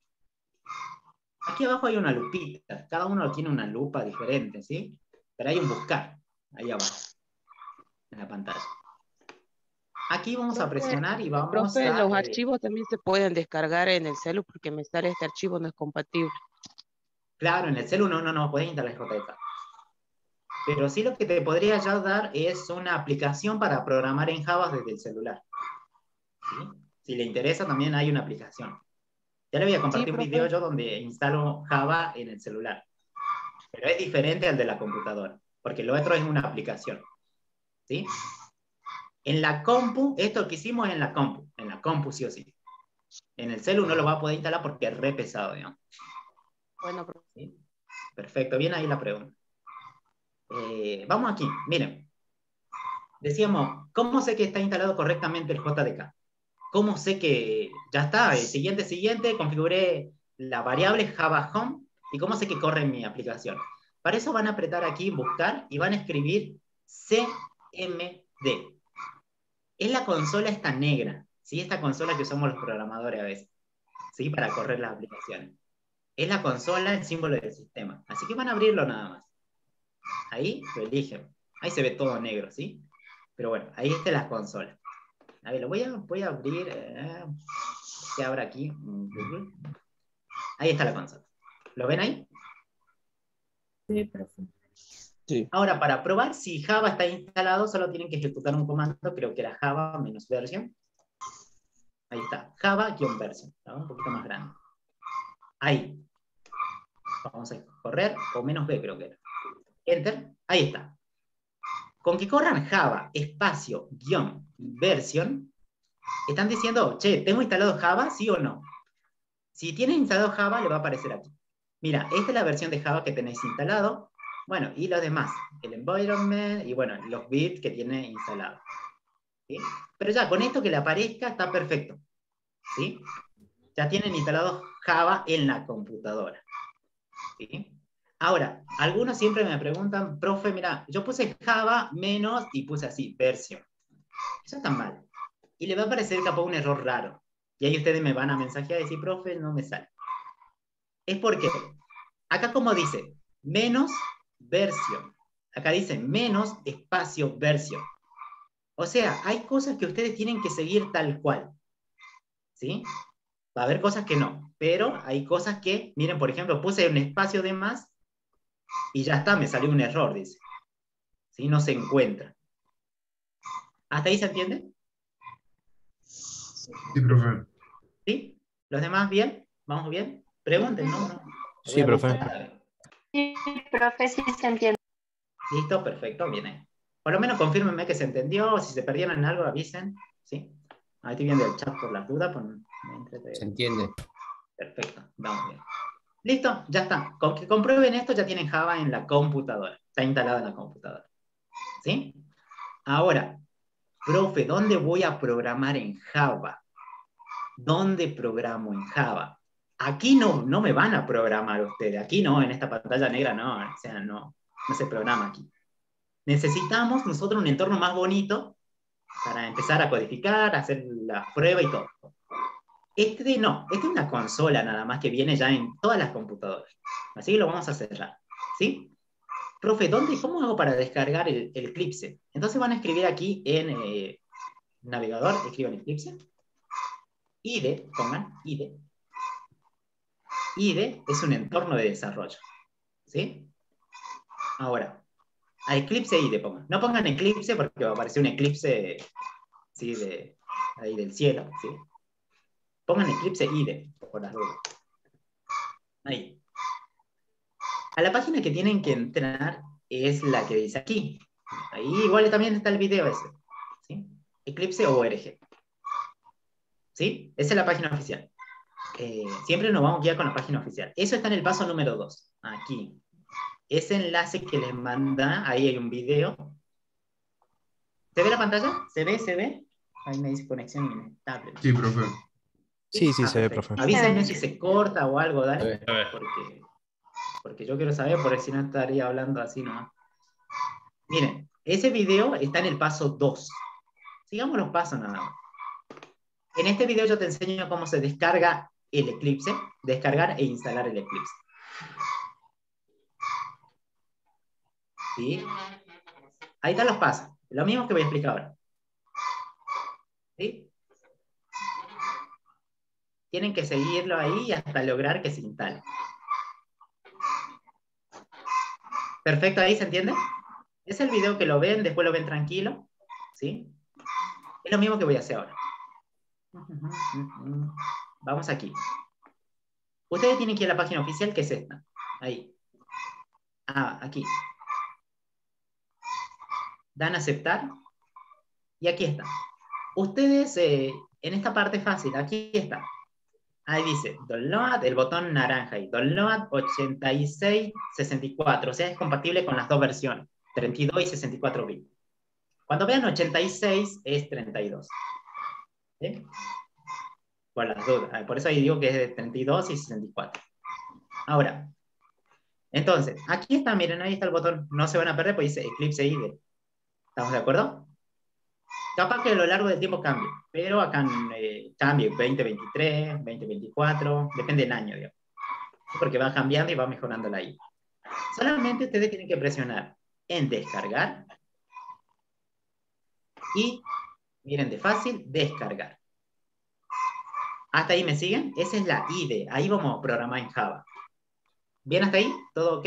Aquí abajo hay una lupita. Cada uno tiene una lupa diferente, ¿sí? Pero hay un buscar, ahí abajo, en la pantalla. Aquí vamos a Profe, presionar y vamos profe, a... los eh, archivos también se pueden descargar en el celu porque me sale este archivo no es compatible. claro, en el celu no, no, no, puedes instalar el J D K. Pero sí lo que te podría ya dar es una aplicación para programar en Java desde el celular. ¿Sí? Si le interesa, también hay una aplicación. Ya le voy a compartir Sí, un profe. video yo donde instalo Java en el celular. Pero es diferente al de la computadora, porque lo otro es una aplicación. ¿Sí? En la compu, esto que hicimos es en la compu. En la compu sí o sí. En el celu no lo va a poder instalar porque es re pesado, digamos. Bueno, profe. ¿Sí? Perfecto, bien ahí la pregunta. Eh, vamos aquí, miren. Decíamos, ¿cómo sé que está instalado correctamente el J D K? ¿Cómo sé que ya está? El siguiente, siguiente, configuré la variable Java Home y cómo sé que corre en mi aplicación. Para eso van a apretar aquí buscar y van a escribir C M D. Es la consola esta negra, ¿sí? Esta consola que usamos los programadores a veces, ¿sí? Para correr las aplicaciones. Es la consola, el símbolo del sistema. Así que van a abrirlo nada más. Ahí lo eligen. Ahí se ve todo negro, ¿sí? Pero bueno, ahí está la consola. A ver, lo voy a, voy a abrir. Eh, que abra aquí. Ahí está la consola. ¿Lo ven ahí? Sí, profe. Sí. Ahora, para probar si Java está instalado, solo tienen que ejecutar un comando, creo que era Java menos version. Ahí está, Java-version, ¿no? Un poquito más grande. Ahí. Vamos a correr, o menos B creo que era. Enter, ahí está. Con que corran Java, espacio, guión, version, están diciendo, che, ¿tengo instalado Java, sí o no? Si tienen instalado Java, le va a aparecer aquí. Mira, esta es la versión de Java que tenéis instalado. Bueno, y los demás, el environment, y bueno, los bits que tiene instalado. ¿Sí? Pero ya, con esto que le aparezca, está perfecto. ¿Sí? Ya tienen instalado Java en la computadora. ¿Sí? Ahora, algunos siempre me preguntan, profe, mira, yo puse Java menos y puse así, versión. Eso está mal. Y le va a aparecer capaz un error raro. Y ahí ustedes me van a mensajear y decir, profe, no me sale. Es porque, acá como dice, menos versión. Acá dice menos espacio versión. O sea, hay cosas que ustedes tienen que seguir tal cual. ¿Sí? Va a haber cosas que no. Pero hay cosas que, miren, por ejemplo, puse un espacio de más y ya está, me salió un error, dice. ¿Sí? No se encuentra. ¿Hasta ahí se entiende? Sí, profe. ¿Sí? ¿Los demás bien? ¿Vamos bien? Pregunten, ¿no? no. Sí, profe. Sí, profe, sí se entiende. Listo, perfecto, bien ahí. Por lo menos confírmenme que se entendió, o si se perdieron en algo, avisen. ¿Sí? Ahí estoy viendo el chat por las dudas. Por... Se entiende. Perfecto, vamos bien. Listo, ya está. Con que comprueben esto ya tienen Java en la computadora. Está instalado en la computadora. ¿Sí? Ahora, profe, ¿dónde voy a programar en Java? ¿Dónde programo en Java? Aquí no, no me van a programar ustedes. Aquí no, en esta pantalla negra no. O sea, no, no se programa aquí. Necesitamos nosotros un entorno más bonito para empezar a codificar, hacer la prueba y todo. Este no, esta es una consola nada más que viene ya en todas las computadoras. Así que lo vamos a cerrar. ¿Sí? Profe, ¿dónde, ¿cómo hago para descargar el, el Eclipse? Entonces van a escribir aquí en eh, navegador, escriban Eclipse. I D E, pongan I D E. I D E es un entorno de desarrollo. ¿Sí? Ahora, a Eclipse I D E pongan. No pongan Eclipse porque va a aparecer un eclipse, ¿sí? De, ahí del cielo. ¿Sí? Pongan Eclipse I D E, por las dudas. Ahí. A la página que tienen que entrar es la que dice aquí. Ahí igual también está el video ese. ¿Sí? Eclipse punto org. ¿Sí? Esa es la página oficial. Eh, siempre nos vamos a guiar con la página oficial. Eso está en el paso número dos. Aquí. Ese enlace que les manda, ahí hay un video. ¿Se ve la pantalla? ¿Se ve? ¿Se ve? Ahí me dice conexión inestable. Sí, profe. Sí, sí, Ah, se ve, perfecto. profe. Avísenme si se corta o algo, dale. Porque, porque yo quiero saber, porque si no estaría hablando así nomás. Miren, ese video está en el paso dos. Sigamos los pasos nada más. En este video yo te enseño cómo se descarga el Eclipse, descargar e instalar el Eclipse. ¿Sí? Ahí están los pasos. Lo mismo que voy a explicar ahora. ¿Sí? Tienen que seguirlo ahí hasta lograr que se instale. Perfecto, ¿ahí se entiende? Es el video que lo ven, después lo ven tranquilo. ¿Sí? Es lo mismo que voy a hacer ahora. Vamos aquí. Ustedes tienen que ir a la página oficial, que es esta. Ahí. Ah, aquí. Dan a aceptar. Y aquí está. Ustedes, eh, en esta parte fácil, aquí está. Ahí dice, download, el botón naranja ahí. Download ochenta y seis sesenta y cuatro. O sea, es compatible con las dos versiones. treinta y dos y sesenta y cuatro bits. Cuando vean ochenta y seis, es treinta y dos. ¿Sí? Por las dudas. Por eso ahí digo que es de treinta y dos y sesenta y cuatro. Ahora, entonces, aquí está, miren, ahí está el botón. No se van a perder, pues dice Eclipse I D E. ¿Estamos de acuerdo? Capaz que a lo largo del tiempo cambie, pero acá eh, cambie veinte veintitrés, veinte veinticuatro, depende del año, digamos. Porque va cambiando y va mejorando la I D E. Solamente ustedes tienen que presionar en descargar y, miren, de fácil, descargar. ¿Hasta ahí me siguen? Esa es la I D E. Ahí vamos a programar en Java. ¿Bien hasta ahí? ¿Todo ok?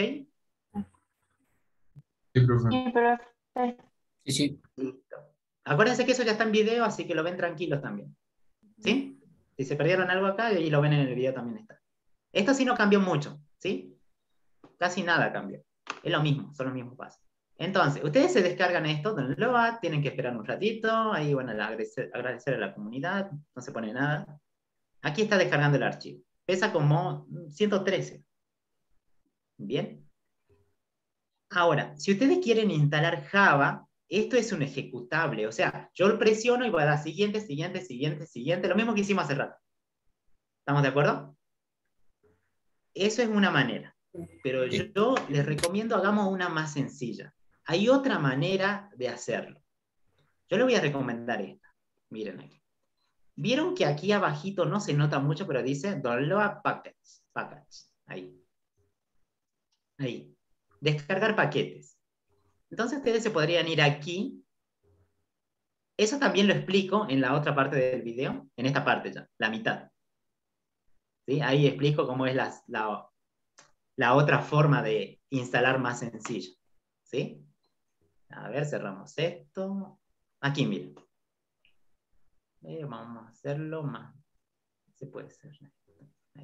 Sí, profe. Sí, profe. Sí, sí. Listo. Acuérdense que eso ya está en video, así que lo ven tranquilos también. ¿Sí? Si se perdieron algo acá, y lo ven en el video también está. Esto sí no cambió mucho, ¿sí? Casi nada cambió. Es lo mismo, son los mismos pasos. Entonces, ustedes se descargan esto, download, tienen que esperar un ratito, ahí van a agradecer, agradecer a la comunidad, no se pone nada. Aquí está descargando el archivo. Pesa como ciento trece. ¿Bien? Ahora, si ustedes quieren instalar Java, esto es un ejecutable. O sea, yo lo presiono y voy a dar siguiente, siguiente, siguiente, siguiente. Lo mismo que hicimos hace rato. ¿Estamos de acuerdo? Eso es una manera. Pero yo les recomiendo hagamos una más sencilla. Hay otra manera de hacerlo. Yo les voy a recomendar esta. Miren aquí. Vieron que aquí abajito no se nota mucho, pero dice Download Packets. Packets. Ahí. Ahí. Descargar paquetes. Entonces ustedes se podrían ir aquí. Eso también lo explico en la otra parte del video. En esta parte ya, la mitad. ¿Sí? Ahí explico cómo es la, la, la otra forma de instalar más sencillo. ¿Sí? A ver, cerramos esto. Aquí, miren. Eh, vamos a hacerlo más. Se puede hacer. Ahí.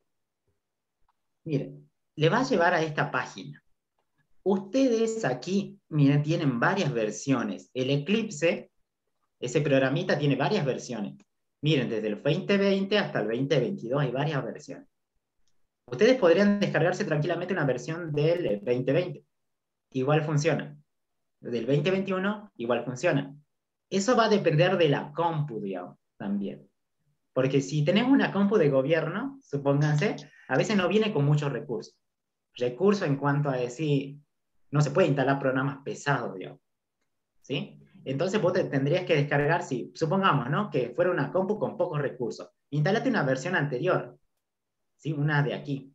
Miren, le va a llevar a esta página. Ustedes aquí, miren, tienen varias versiones. El Eclipse, ese programita tiene varias versiones. Miren, desde el veinte veinte hasta el veinte veintidós hay varias versiones. Ustedes podrían descargarse tranquilamente una versión del veinte veinte. Igual funciona. Del veinte veintiuno, igual funciona. Eso va a depender de la compu, digamos, también. Porque si tenemos una compu de gobierno, supónganse, a veces no viene con muchos recursos. Recursos en cuanto a decir, no se puede instalar programas pesados, digamos. ¿Sí? Entonces vos te tendrías que descargar, si supongamos, ¿no?, que fuera una compu con pocos recursos. Instalate una versión anterior. ¿Sí? Una de aquí.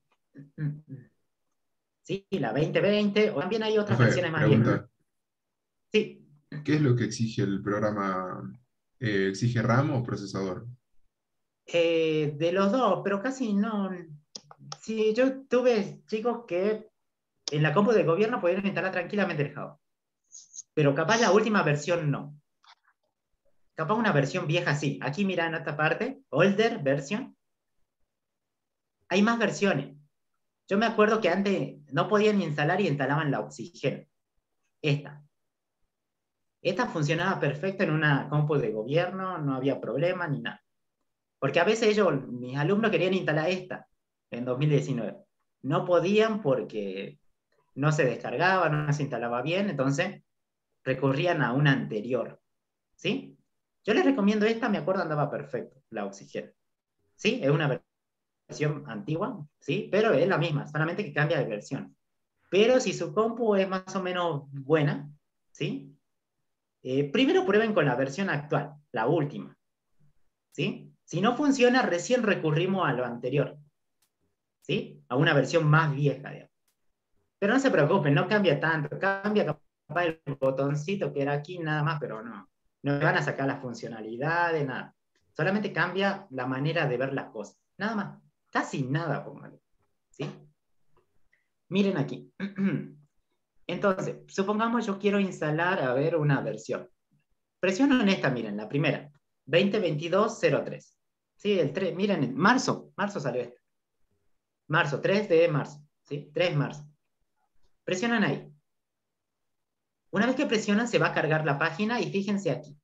¿Sí? La veinte veinte, o también hay otras Profe, versiones más pregunta. viejas. Sí. ¿Qué es lo que exige el programa? Eh, ¿exige RAM o procesador? Eh, de los dos, pero casi no. Sí, yo tuve chicos que en la compu de gobierno podían instalar tranquilamente el Java. Pero capaz la última versión no. Capaz una versión vieja sí. Aquí mira en esta parte, older version. Hay más versiones. Yo me acuerdo que antes no podían instalar y instalaban la Oxygen. Esta. Esta funcionaba perfecto en una compu de gobierno, no había problema ni nada. Porque a veces ellos, mis alumnos querían instalar esta en dos mil diecinueve. No podían porque no se descargaba, no se instalaba bien, entonces recurrían a una anterior. ¿Sí? Yo les recomiendo esta, me acuerdo andaba perfecto, la Oxygen. ¿Sí? Es una versión antigua, ¿sí? Pero es la misma, solamente que cambia de versión. Pero si su compu es más o menos buena, ¿sí? Eh, primero prueben con la versión actual, la última. ¿Sí? Si no funciona, recién recurrimos a lo anterior. ¿Sí? A una versión más vieja, digamos. Pero no se preocupen, no cambia tanto. Cambia capaz el botoncito que era aquí, nada más, pero no. No van a sacar las funcionalidades, nada. Solamente cambia la manera de ver las cosas. Nada más. Casi nada, póngale. ¿Sí? Miren aquí. Entonces, supongamos yo quiero instalar, a ver, una versión. Presiono en esta, miren, la primera. veinte veintidós cero tres. Sí, el tres, miren, marzo. Marzo salió esto. Marzo, tres de marzo. ¿Sí? tres de marzo. Presionan ahí. Una vez que presionan, se va a cargar la página y fíjense aquí.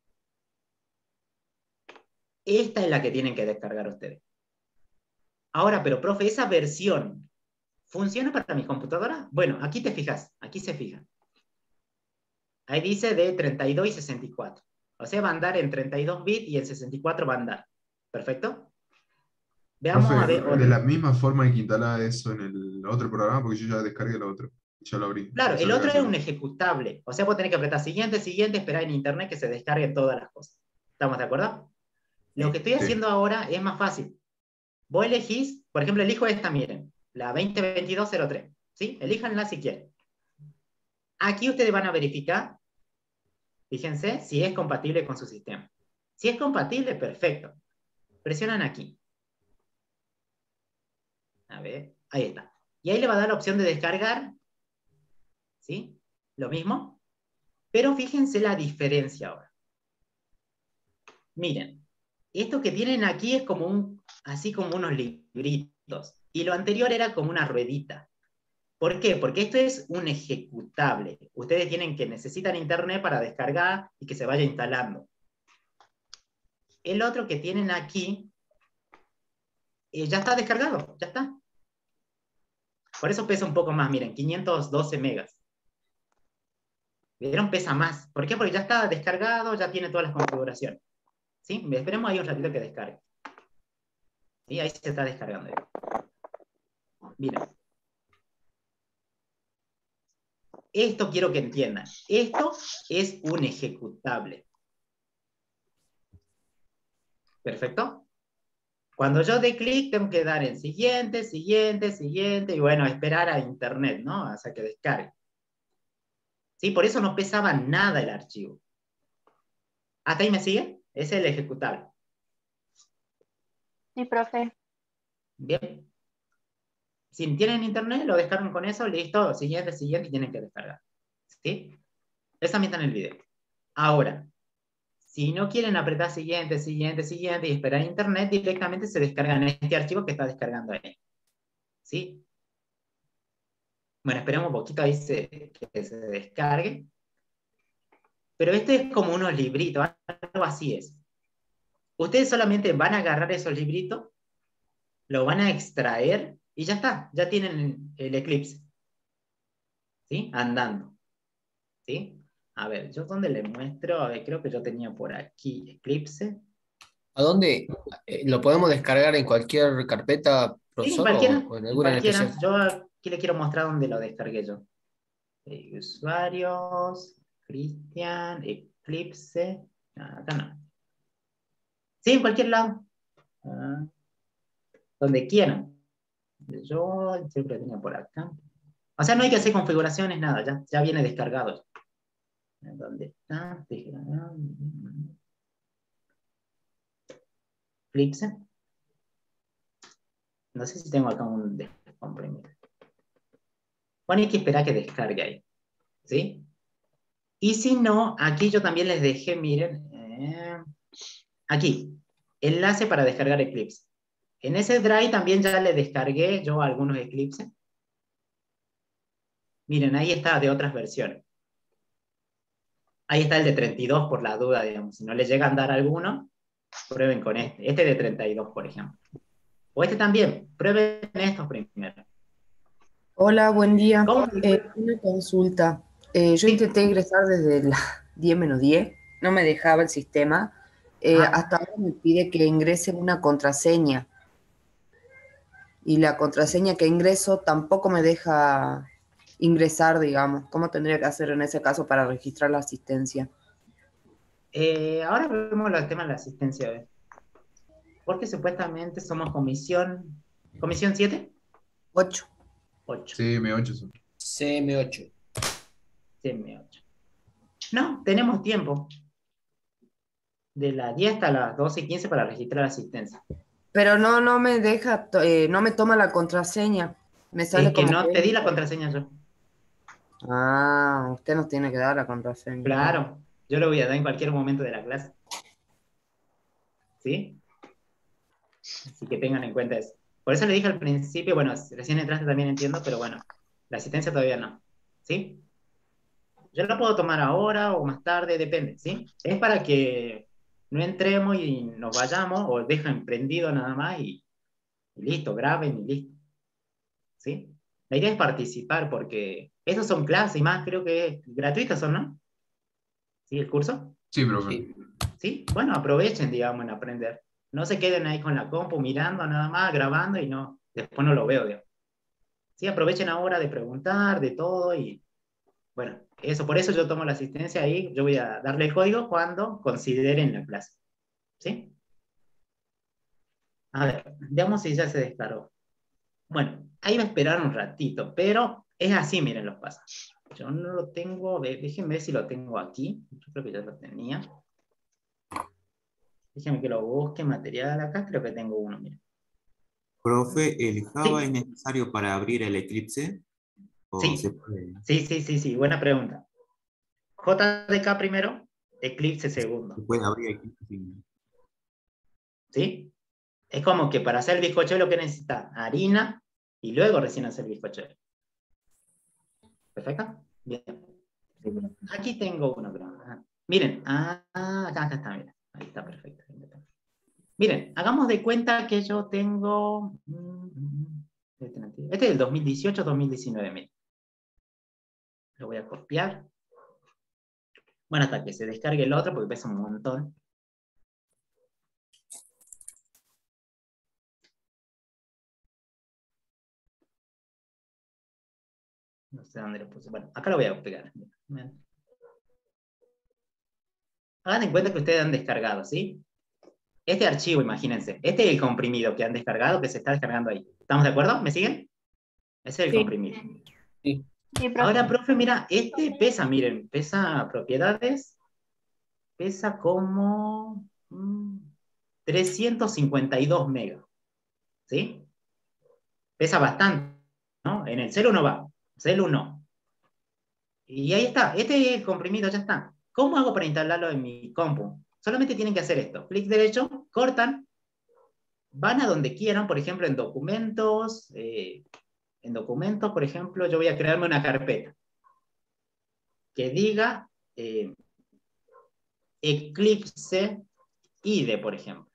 Esta es la que tienen que descargar ustedes. Ahora, pero profe, esa versión, ¿funciona para mi computadora? Bueno, aquí te fijas, aquí se fijan. Ahí dice de treinta y dos y sesenta y cuatro. O sea, va a andar en treinta y dos bits y en sesenta y cuatro va a andar. ¿Perfecto? Veamos Profe, a ver. de la misma forma hay que instalar eso en el otro programa, porque yo ya descargué el otro. Ya lo abrí. Claro, Eso el lo otro voy a es un hacer. ejecutable. O sea, vos tenés que apretar siguiente, siguiente, esperar en internet que se descarguen todas las cosas. ¿Estamos de acuerdo? Lo que estoy haciendo ahora es más fácil. Vos elegís, por ejemplo, elijo esta, miren, la veinte veintidós cero tres. ¿Sí? Elíjanla si quieren. Aquí ustedes van a verificar, fíjense, si es compatible con su sistema. Si es compatible, perfecto. Presionan aquí. A ver, ahí está. Y ahí le va a dar la opción de descargar. ¿Sí? Lo mismo. Pero fíjense la diferencia ahora. Miren, esto que tienen aquí es como un, así como unos libritos. Y lo anterior era como una ruedita. ¿Por qué? Porque esto es un ejecutable. Ustedes tienen que necesitan internet para descargar y que se vaya instalando. El otro que tienen aquí eh, ya está descargado, ya está. Por eso pesa un poco más, miren, quinientos doce megas. ¿Vieron? Pesa más. ¿Por qué? Porque ya está descargado, ya tiene todas las configuraciones. ¿Sí? Esperemos ahí un ratito que descargue. ¿Sí? Ahí se está descargando. Miren. esto quiero que entiendan. Esto es un ejecutable. ¿Perfecto? Cuando yo dé clic, tengo que dar en siguiente, siguiente, siguiente, y bueno, esperar a internet, ¿no? Hasta que descargue. ¿Sí? Por eso no pesaba nada el archivo. ¿Hasta ahí me sigue? Ese es el ejecutable. Sí, profe. Bien. Si tienen internet, lo descargan con eso, listo, siguiente, siguiente, y tienen que descargar. ¿Sí? Eso también está en el video. Ahora, si no quieren apretar siguiente, siguiente, siguiente y esperar internet, directamente se descargan este archivo que está descargando ahí. ¿Sí? Bueno, esperemos un poquito ahí se, que se descargue. Pero este es como unos libritos, algo así es. Ustedes solamente van a agarrar esos libritos, lo van a extraer y ya está, ya tienen el Eclipse. ¿Sí? Andando. ¿Sí? A ver, yo donde le muestro, a ver, creo que yo tenía por aquí Eclipse. ¿A dónde? Eh, ¿Lo podemos descargar en cualquier carpeta, Sí, en profesor, o, cualquiera, o en en alguna en cualquiera. especial? Yo aquí le quiero mostrar dónde lo descargué yo. Eh, usuarios, Cristian, Eclipse. Ah, acá no. Sí, en cualquier lado. Ah, donde quieran. Yo siempre lo tenía por acá. O sea, no hay que hacer configuraciones, nada, ya, ya viene descargado. ¿Dónde está? Eclipse. No sé si tengo acá un descomprimido. Bueno, hay que esperar que descargue ahí. ¿Sí? Y si no, aquí yo también les dejé, miren, eh, aquí, enlace para descargar Eclipse. En ese drive también ya le descargué yo algunos Eclipse. Miren, ahí está de otras versiones. Ahí está el de treinta y dos por la duda, digamos. Si no le llega a andar alguno, prueben con este. Este de treinta y dos, por ejemplo. O este también. Prueben estos primero. Hola, buen día. ¿Cómo? Eh, una consulta. Eh, yo intenté ingresar desde las diez menos diez, no me dejaba el sistema. Eh, Ah, hasta ahora me pide que ingrese una contraseña. Y la contraseña que ingreso tampoco me deja ingresar, digamos. ¿Cómo tendría que hacer en ese caso para registrar la asistencia? eh, ahora vemos el tema de la asistencia. ¿Ves? Porque supuestamente somos comisión... ¿Comisión siete? ocho. ocho. C M ocho. son. C M ocho. C M ocho. No, tenemos tiempo. De las diez hasta las doce y quince para registrar asistencia. Pero no, no me deja, to- eh, no me toma la contraseña. Me sale Es que como no que... te di la contraseña yo. Ah, usted nos tiene que dar la contraseña. Claro, yo lo voy a dar en cualquier momento de la clase. ¿Sí? Así que tengan en cuenta eso. Por eso le dije al principio, bueno, recién entraste también entiendo, pero bueno, la asistencia todavía no. ¿Sí? Yo la puedo tomar ahora o más tarde, depende, ¿sí? Es para que no entremos y nos vayamos o dejen prendido nada más y, y listo, graben y listo. ¿Sí? La idea es participar porque esos son clases y más creo que gratuitas son, ¿no? ¿Sí? ¿El curso? Sí, profe. Sí. ¿Sí? Bueno, aprovechen, digamos, en aprender. No se queden ahí con la compu mirando nada más, grabando y no, después no lo veo, digamos. Sí, aprovechen ahora de preguntar, de todo y bueno, eso, por eso yo tomo la asistencia ahí, yo voy a darle el código cuando consideren la clase. ¿Sí? A ver, veamos si ya se descargó. Bueno, ahí va a esperar un ratito, pero es así, miren los pasos. Yo no lo tengo, ve- déjenme ver si lo tengo aquí. Yo creo que ya lo tenía. Déjenme que lo busque, material acá, creo que tengo uno, miren. Profe, ¿el Java Sí. es necesario para abrir el Eclipse? ¿O se Sí, puede? sí, sí, sí, sí, buena pregunta. J D K primero, Eclipse segundo. ¿Se puede abrir Eclipse sin- ¿Sí? Es como que para hacer el bizcochuelo, ¿qué necesita? Harina y luego recién hacer el bizcochuelo. ¿Perfecto? Bien. Aquí tengo uno, creo. Ajá. Miren, ah, acá, acá está, miren. Ahí está, perfecto. Miren, hagamos de cuenta que yo tengo... Este es del dos mil dieciocho dos mil diecinueve, miren. Lo voy a copiar. Bueno, hasta que se descargue el otro, porque pesa un montón. No sé dónde lo puse. Bueno, acá lo voy a pegar. Hagan en cuenta que ustedes han descargado, ¿sí? Este archivo, imagínense. Este es el comprimido que han descargado, que se está descargando ahí. ¿Estamos de acuerdo? ¿Me siguen? Ese es el Sí. comprimido. Sí. Sí, profe. Ahora, profe, mira, este pesa, miren, pesa propiedades, pesa como mm, trescientos cincuenta y dos megas, ¿sí? Pesa bastante, ¿no? En el celu no va, celu no. Y ahí está, este es el comprimido, ya está. ¿Cómo hago para instalarlo en mi compu? Solamente tienen que hacer esto, clic derecho, cortan, van a donde quieran, por ejemplo, en documentos, eh, en documentos, por ejemplo, yo voy a crearme una carpeta que diga eh, Eclipse I D E, por ejemplo.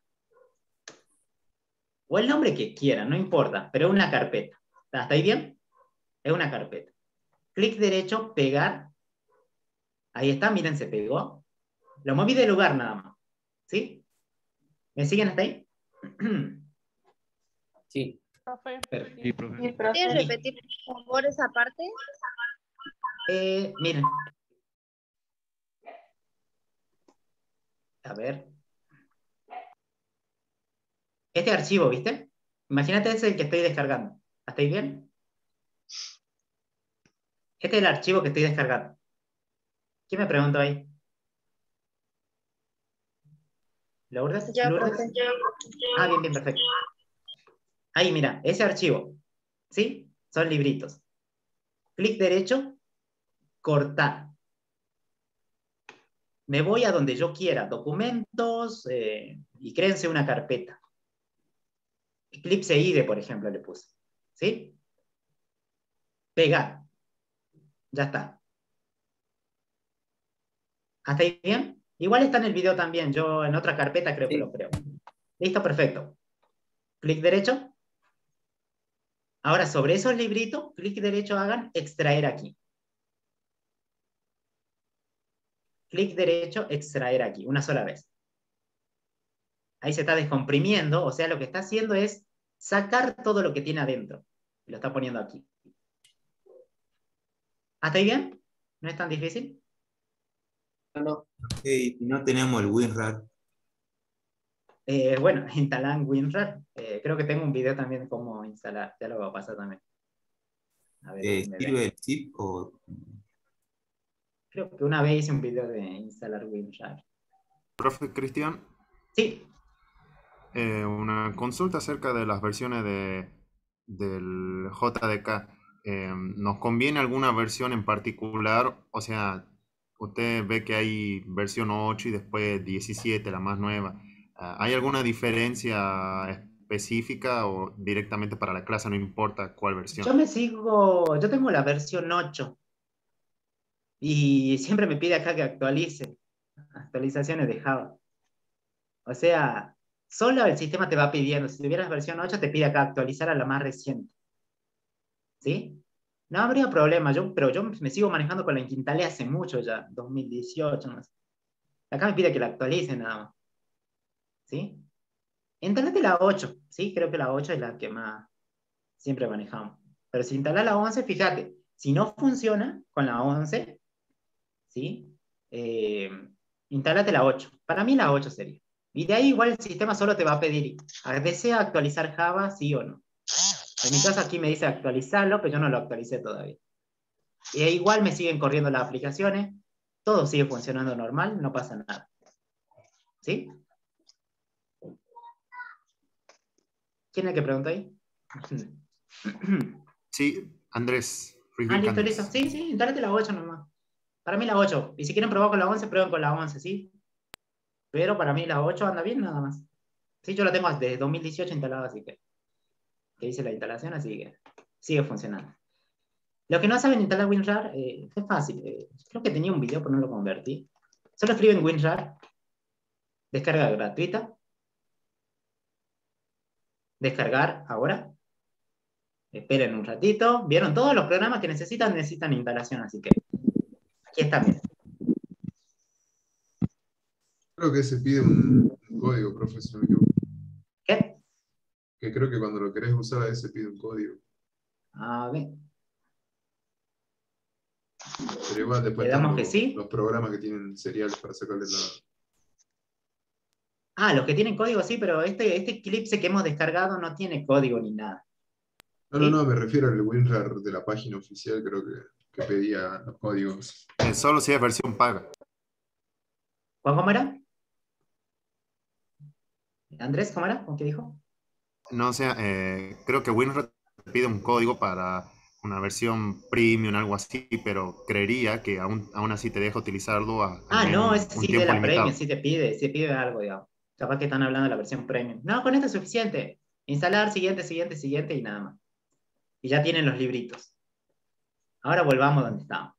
O el nombre que quieran, no importa, pero es una carpeta. ¿Hasta ahí bien? Es una carpeta. Clic derecho, pegar. Ahí está, miren, se pegó. Lo moví de lugar nada más. ¿Sí? ¿Me siguen hasta ahí? Sí. Profe. Perfecto. Sí, profe. Sí, profe. ¿Puedes repetir, por favor, esa parte? Eh, miren. A ver. Este archivo, ¿viste? Imagínate ese es el que estoy descargando. ¿Hasta ahí bien? Este es el archivo que estoy descargando. ¿Quién me preguntó ahí? ¿Lourdes? Ya, ¿Lourdes? profe. Ah, bien, bien, perfecto. Ahí, mira, ese archivo. ¿Sí? Son libritos. Clic derecho, cortar. Me voy a donde yo quiera, documentos, eh, y créense una carpeta. Eclipse I D E, por ejemplo, le puse. ¿Sí? Pegar. Ya está. ¿Hasta ahí bien? Igual está en el video también. Yo en otra carpeta creo que lo creo. Listo, perfecto. Clic derecho. Ahora sobre esos libritos, clic derecho hagan extraer aquí. Clic derecho, extraer aquí, una sola vez. Ahí se está descomprimiendo, o sea, lo que está haciendo es sacar todo lo que tiene adentro. Y lo está poniendo aquí. ¿Hasta ahí bien? ¿No es tan difícil? No. Hey, no tenemos el WinRAR. Eh, bueno, instalan WinRAR. Eh, creo que tengo un video también de cómo instalar. Ya lo voy a pasar también. A ver Eh, si me ¿Sirve ven. el zip o...? Creo que una vez hice un video de instalar WinRAR. Profe Cristian, Sí. eh, una consulta acerca de las versiones de, del J D K. Eh, ¿nos conviene alguna versión en particular? O sea, usted ve que hay versión ocho y después diecisiete, la más nueva. Ah, ¿hay alguna diferencia específica o directamente para la clase no importa cuál versión? Yo me sigo, yo tengo la versión ocho y siempre me pide acá que actualice. Actualizaciones de Java. O sea, solo el sistema te va pidiendo. Si tuvieras versión ocho, te pide acá actualizar a la más reciente. ¿Sí? No habría problema, yo, pero yo me sigo manejando con la que instalé hace mucho ya, dos mil dieciocho, no sé. Acá me pide que la actualice nada más. ¿Sí? Instalate la ocho, ¿sí? Creo que la ocho es la que más siempre manejamos. Pero si instalas la once, fíjate, si no funciona con la once, ¿sí? Eh, instálate la ocho. Para mí la ocho sería. Y de ahí igual el sistema solo te va a pedir, ¿desea actualizar Java, sí o no? En mi caso aquí me dice actualizarlo, pero yo no lo actualicé todavía. Y igual me siguen corriendo las aplicaciones, todo sigue funcionando normal, no pasa nada. ¿Sí? ¿Quién es el que preguntó ahí? Sí, Andrés. Ah, listo, Andrés. listo. Sí, sí, instálate la ocho nomás. Para mí la ocho. Y si quieren probar con la once, prueben con la once, ¿sí? Pero para mí la ocho anda bien nada más. Sí, yo la tengo desde dos mil dieciocho instalada, así que... que hice la instalación, así que sigue funcionando. Los que no saben instalar WinRAR, eh, es fácil. Eh, creo que tenía un video, pero no lo convertí. Solo escriben WinRAR, descarga gratuita, descargar ahora. Esperen un ratito. ¿Vieron? Todos los programas que necesitan, necesitan instalación, así que aquí está, miren. Creo que se pide un, un código, profe, si no me equivoco. ¿Qué? Que creo que cuando lo querés usar a veces pide un código. A ver. Pero igual después Le están damos que los, sí. los programas que tienen seriales para sacarle la... Ah, los que tienen código sí, pero este, este Eclipse que hemos descargado no tiene código ni nada. No, no, no, me refiero al WinRAR de la página oficial, creo que, que pedía los códigos. Eh, solo si es versión paga. ¿Juan, cómo era? Andrés, ¿cómo era? ¿Cómo que dijo? No sé, eh, creo que WinRAR pide un código para una versión premium, algo así, pero creería que aún, aún así te deja utilizarlo a, Ah, a no, un, ese un sí de tiempo la limitado. premium, sí te pide, sí pide algo, digamos. Capaz que están hablando de la versión premium. No, con esto es suficiente. Instalar, siguiente, siguiente, siguiente y nada más. Y ya tienen los libritos. Ahora volvamos donde estábamos.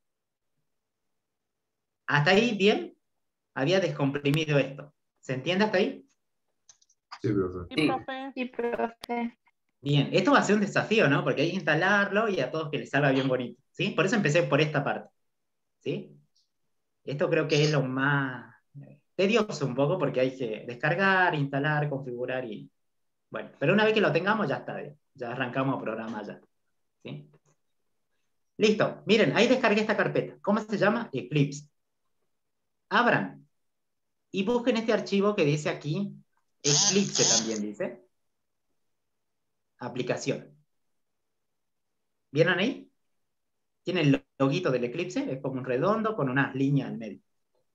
¿Hasta ahí bien? Había descomprimido esto. ¿Se entiende hasta ahí? Sí, profe. Sí. profe. Sí, profe. Bien, esto va a ser un desafío, ¿no? Porque hay que instalarlo y a todos que les salga bien bonito, ¿sí? Por eso empecé por esta parte, ¿sí? Esto creo que es lo más tedioso un poco porque hay que descargar, instalar, configurar y... Bueno, pero una vez que lo tengamos ya está bien. Ya arrancamos a programar ya, ¿sí? Listo, miren, ahí descargué esta carpeta. ¿Cómo se llama? Eclipse. Abran y busquen este archivo que dice aquí, Eclipse también dice. Aplicación. ¿Vieron ahí? Tiene el loguito del Eclipse, es como un redondo con unas líneas en medio.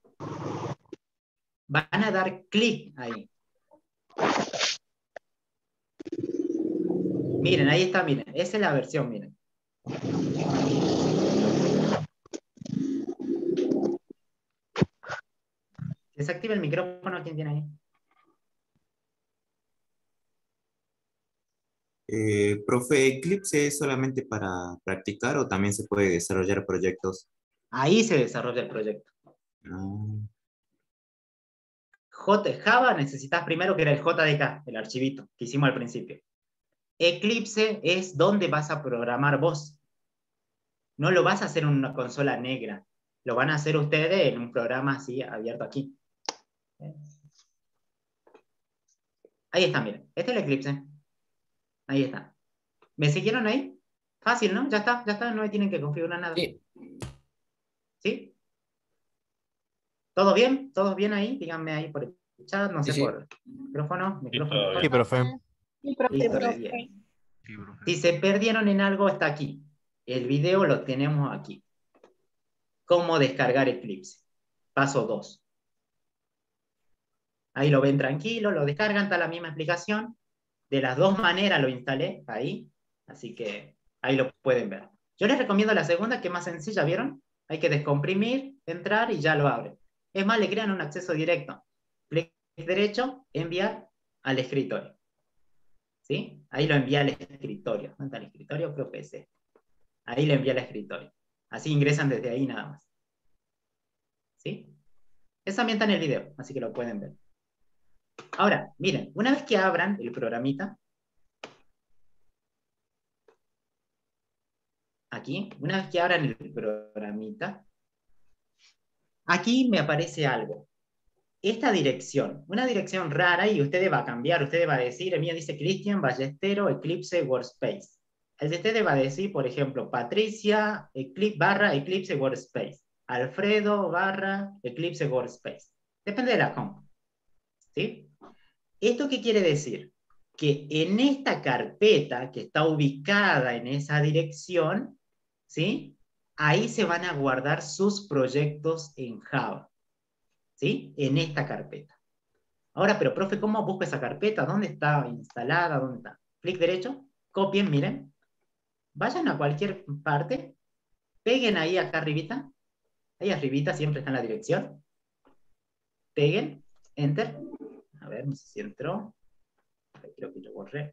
Van a dar clic ahí. Miren, ahí está, miren. Esa es la versión, miren. Que se active el micrófono, ¿quién tiene ahí? Eh, profe, ¿Eclipse es solamente para practicar o también se puede desarrollar proyectos? Ahí se desarrolla el proyecto. No. J, Java necesitas primero que era el J D K, el archivito que hicimos al principio. Eclipse es donde vas a programar vos. No lo vas a hacer en una consola negra. Lo van a hacer ustedes en un programa así abierto aquí. Ahí está, miren. Este es el Eclipse. Ahí está. ¿Me siguieron ahí? Fácil, ¿no? Ya está, ya está. No me tienen que configurar nada. Sí. ¿Sí? ¿Todo bien? ¿Todos bien ahí? Díganme ahí por el chat, no Sí, sé, sí. por micrófono. micrófono. Sí, profe. Sí, profe. Listo, profe. bien. Si se perdieron en algo, está aquí. El video lo tenemos aquí. ¿Cómo descargar Eclipse? Paso dos. Ahí lo ven tranquilo, lo descargan, está la misma explicación. De las dos maneras lo instalé ahí, así que ahí lo pueden ver. Yo les recomiendo la segunda, que es más sencilla, ¿vieron? Hay que descomprimir, entrar y ya lo abre. Es más, le crean un acceso directo. Clic derecho, enviar al escritorio. ¿Sí? Ahí lo envía al escritorio. ¿Dónde está el escritorio? Creo que es este. Ahí lo envía al escritorio. Así ingresan desde ahí nada más. ¿Sí? Eso también está en el video, así que lo pueden ver. Ahora, miren, una vez que abran el programita, aquí, una vez que abran el programita, aquí me aparece algo. Esta dirección, una dirección rara y ustedes va a cambiar, ustedes va a decir, el mío dice Cristian Ballestero Eclipse Workspace. El de ustedes va a decir, por ejemplo, Patricia Eclipse, barra Eclipse Workspace. Alfredo barra Eclipse Workspace. Depende de la comp. ¿Sí? ¿Esto qué quiere decir? Que en esta carpeta que está ubicada en esa dirección, ¿sí? Ahí se van a guardar sus proyectos en Java. ¿Sí? En esta carpeta. Ahora, pero profe, ¿cómo busco esa carpeta? ¿Dónde está instalada? ¿Dónde está? Clic derecho, copien, miren. Vayan a cualquier parte, peguen ahí acá arribita. Ahí arribita siempre está en la dirección. Peguen, enter. A ver, no sé si entró. Creo que lo borré.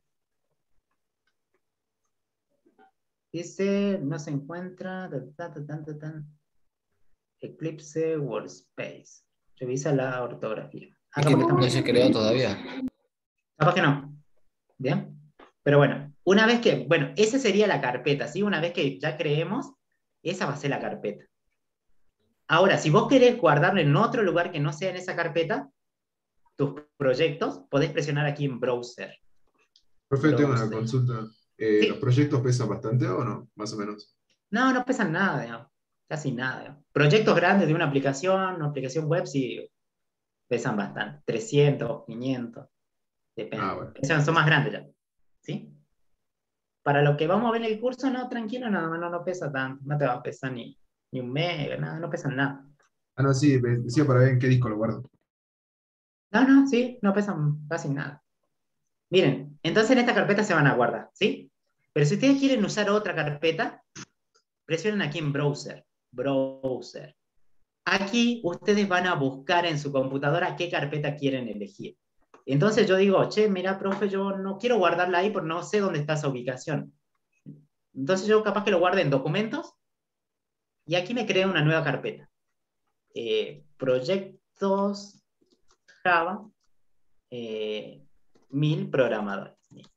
Dice, no se encuentra. Tan, tan, tan, tan, tan. Eclipse Workspace. Revisa la ortografía. Es que no, no se creó todavía. Capaz que no. Bien. Pero bueno, una vez que, bueno, esa sería la carpeta, ¿sí? Una vez que ya creemos, esa va a ser la carpeta. Ahora, si vos querés guardarlo en otro lugar que no sea en esa carpeta, tus proyectos, podés presionar aquí en Browser. Profe, tengo una Browser. consulta. Eh, Sí. ¿Los proyectos pesan bastante o no? Más o menos. No, no pesan nada, digamos. casi nada. Proyectos grandes de una aplicación, una aplicación web, sí pesan bastante, trescientos, quinientos, depende. Ah, bueno. Son, son más grandes ya, ¿sí? Para lo que vamos a ver en el curso, no, tranquilo, no, no, no pesa tanto, no te va a pesar ni, ni un mega, nada, no pesan nada. Ah, no, sí, ve- decía para ver en qué disco lo guardo. No, no, sí, no pesan casi nada. Miren, entonces en esta carpeta se van a guardar, ¿sí? Pero si ustedes quieren usar otra carpeta, presionen aquí en Browser. Browser. Aquí ustedes van a buscar en su computadora qué carpeta quieren elegir. Entonces yo digo, che, mira, profe, yo no quiero guardarla ahí porque no sé dónde está esa ubicación. Entonces yo capaz que lo guarde en documentos y aquí me creo una nueva carpeta. Eh, proyectos Java, eh, mil programadores.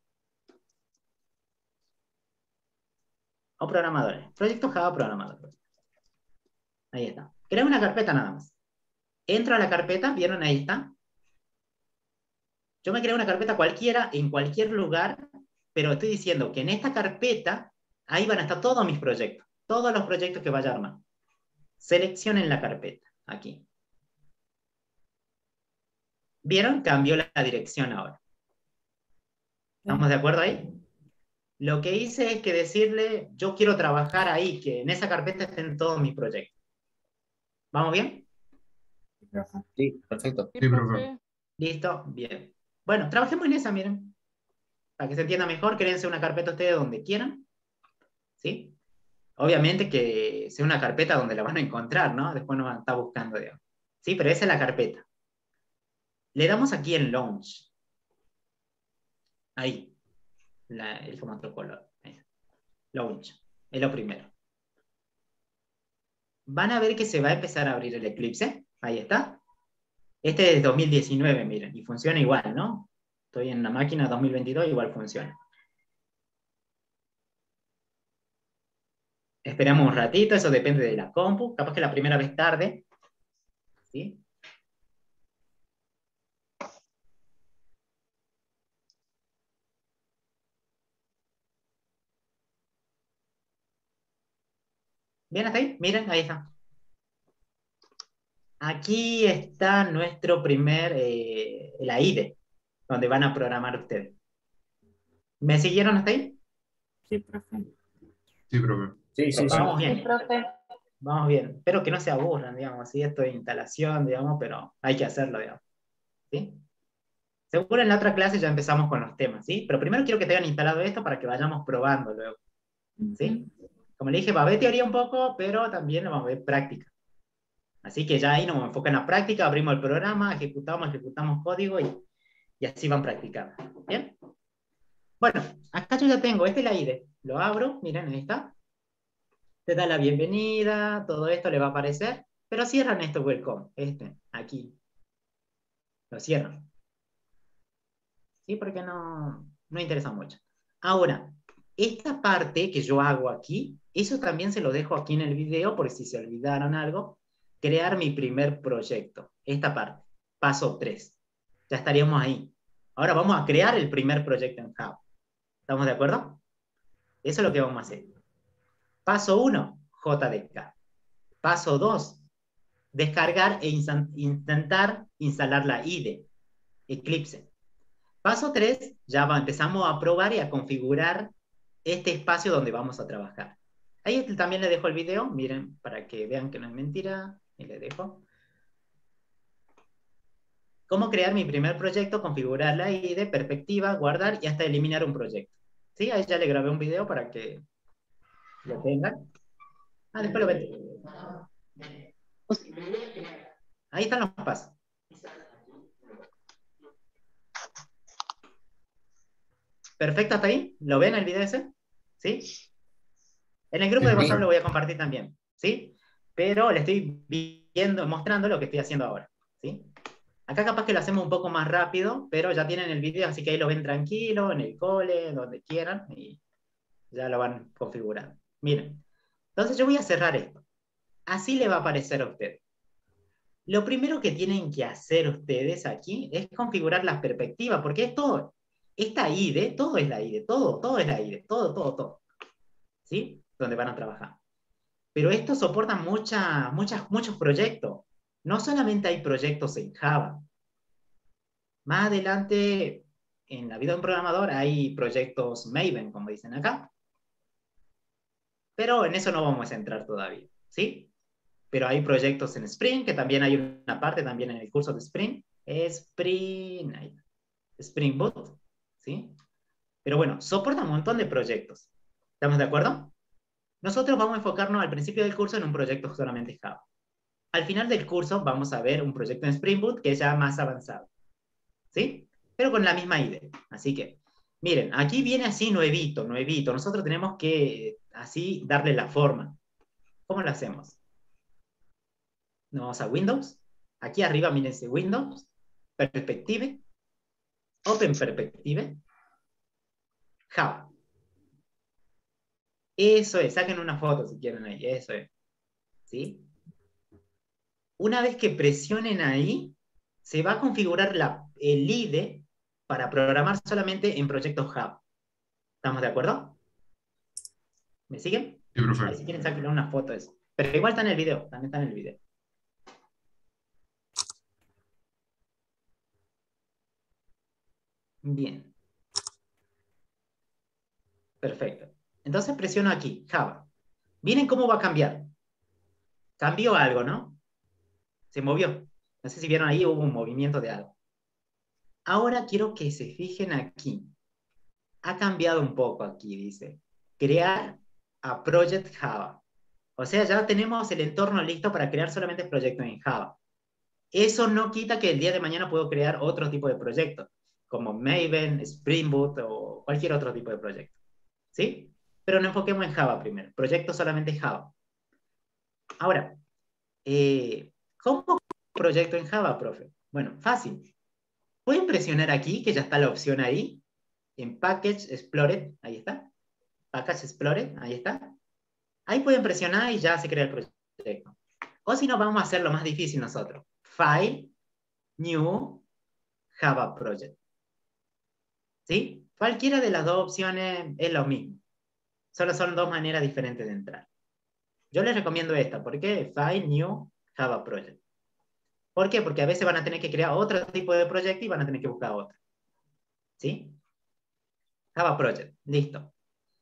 O programadores. Proyectos Java programadores. Ahí está. Creo una carpeta nada más. Entro a la carpeta, ¿vieron? Ahí está. Yo me creo una carpeta cualquiera, en cualquier lugar, pero estoy diciendo que en esta carpeta, ahí van a estar todos mis proyectos. Todos los proyectos que vaya a armar. Seleccionen la carpeta, aquí. ¿Vieron? Cambió la dirección ahora. ¿Estamos de acuerdo ahí? Lo que hice es que decirle, yo quiero trabajar ahí, que en esa carpeta estén todos mis proyectos. ¿Vamos bien? Sí, perfecto. Sí, profe. ¿Listo? Bien. Bueno, trabajemos en esa, miren. Para que se entienda mejor, créense una carpeta ustedes donde quieran. ¿Sí? Obviamente que sea una carpeta donde la van a encontrar, ¿no? Después no van a estar buscando, digamos. Sí, pero esa es la carpeta. Le damos aquí en Launch. Ahí. La, el como otro color. Ahí. Launch. Es lo primero. Van a ver que se va a empezar a abrir el Eclipse. Ahí está. Este es dos mil diecinueve, miren. Y funciona igual, ¿no? Estoy en una máquina dos mil veintidós, igual funciona. Esperamos un ratito, eso depende de la compu. Capaz que la primera vez tarde. ¿Sí? ¿Bien hasta ahí? Miren, ahí está. Aquí está nuestro primer, eh, la I D E, donde van a programar ustedes. ¿Me siguieron hasta ahí? Sí, profe. Sí, profe. Sí, sí, sí. Vamos bien. Sí, profe. Vamos bien. Espero que no se aburran, digamos, así esto de instalación, digamos, pero hay que hacerlo, digamos. ¿Sí? Seguro en la otra clase ya empezamos con los temas, ¿sí? Pero primero quiero que tengan instalado esto para que vayamos probando luego. ¿Sí? Como le dije, va a ver teoría un poco, pero también vamos a ver práctica. Así que ya ahí nos enfocamos en la práctica, abrimos el programa, ejecutamos, ejecutamos código y, y así van practicando. ¿Bien? Bueno, acá yo ya tengo, este es la I D E. Lo abro, miren, ahí está. Te da la bienvenida, todo esto le va a aparecer, pero cierran esto welcome, este, aquí. Lo cierran. ¿Sí? Porque no, no interesa mucho. Ahora, esta parte que yo hago aquí, eso también se lo dejo aquí en el video, por si se olvidaron algo, crear mi primer proyecto. Esta parte, paso tres. Ya estaríamos ahí. Ahora vamos a crear el primer proyecto en Java. ¿Estamos de acuerdo? Eso es lo que vamos a hacer. Paso uno, J D K. Paso dos, descargar e intentar instalar la I D E, Eclipse. Paso tres, ya va, empezamos a probar y a configurar este espacio donde vamos a trabajar. Ahí también le dejo el video, miren, para que vean que no es mentira, y le dejo. Cómo crear mi primer proyecto, configurar la I D E, perspectiva, guardar y hasta eliminar un proyecto. ¿Sí? Ahí ya le grabé un video para que lo tengan. Ah, después lo ven. Ahí están los pasos. Perfecto, hasta ahí. ¿Lo ven el video ese? ¿Sí? En el grupo de WhatsApp lo voy a compartir también. ¿Sí? Pero le estoy viendo, mostrando lo que estoy haciendo ahora. ¿Sí? Acá capaz que lo hacemos un poco más rápido, pero ya tienen el video, así que ahí lo ven tranquilo, en el cole, donde quieran, y ya lo van configurando. Miren. Entonces yo voy a cerrar esto. Así le va a aparecer a ustedes. Lo primero que tienen que hacer ustedes aquí es configurar las perspectivas, porque es todo. Esta I D E, todo es la I D E, todo, todo es la I D E, todo, todo, todo. ¿Sí? Donde van a trabajar. Pero esto soporta mucha, muchas, muchos proyectos. No solamente hay proyectos en Java. Más adelante, en la vida de un programador, hay proyectos Maven, como dicen acá. Pero en eso no vamos a entrar todavía, ¿sí? Pero hay proyectos en Spring, que también hay una parte también en el curso de Spring. Spring, Spring Boot, ¿sí? Pero bueno, soporta un montón de proyectos. ¿Estamos de acuerdo? Nosotros vamos a enfocarnos al principio del curso en un proyecto solamente Java. Al final del curso vamos a ver un proyecto en Spring Boot que es ya más avanzado, ¿sí? Pero con la misma idea. Así que, miren, aquí viene así nuevito, nuevito. Nosotros tenemos que así darle la forma. ¿Cómo lo hacemos? Nos vamos a Windows. Aquí arriba, mírense Windows, Perspective, Open Perspective, Java. Eso es, saquen una foto si quieren ahí, eso es. ¿Sí? Una vez que presionen ahí, se va a configurar la, el I D E para programar solamente en proyectos Java. ¿Estamos de acuerdo? ¿Me siguen? Sí, profe. Ahí si quieren saquen una foto de eso. Pero igual está en el video, también está en el video. Bien. Perfecto. Entonces presiono aquí, Java. Miren cómo va a cambiar. Cambió algo, ¿no? Se movió. No sé si vieron ahí, hubo un movimiento de algo. Ahora quiero que se fijen aquí. Ha cambiado un poco aquí, dice. Crear a Project Java. O sea, ya tenemos el entorno listo para crear solamente proyectos en Java. Eso no quita que el día de mañana puedo crear otro tipo de proyectos, como Maven, Spring Boot o cualquier otro tipo de proyecto. ¿Sí? Pero nos enfoquemos en Java primero. Proyecto solamente Java. Ahora, eh, ¿cómo proyecto en Java, profe? Bueno, fácil. Pueden presionar aquí, que ya está la opción ahí, en Package Explorer, ahí está. Package Explorer, ahí está. Ahí pueden presionar y ya se crea el proyecto. O si no, vamos a hacer lo más difícil nosotros. File, New, Java Project. ¿Sí? Cualquiera de las dos opciones es lo mismo. Solo son dos maneras diferentes de entrar. Yo les recomiendo esta. ¿Por qué? File, New, Java Project. ¿Por qué? Porque a veces van a tener que crear otro tipo de proyecto y van a tener que buscar otro. ¿Sí? Java Project. Listo.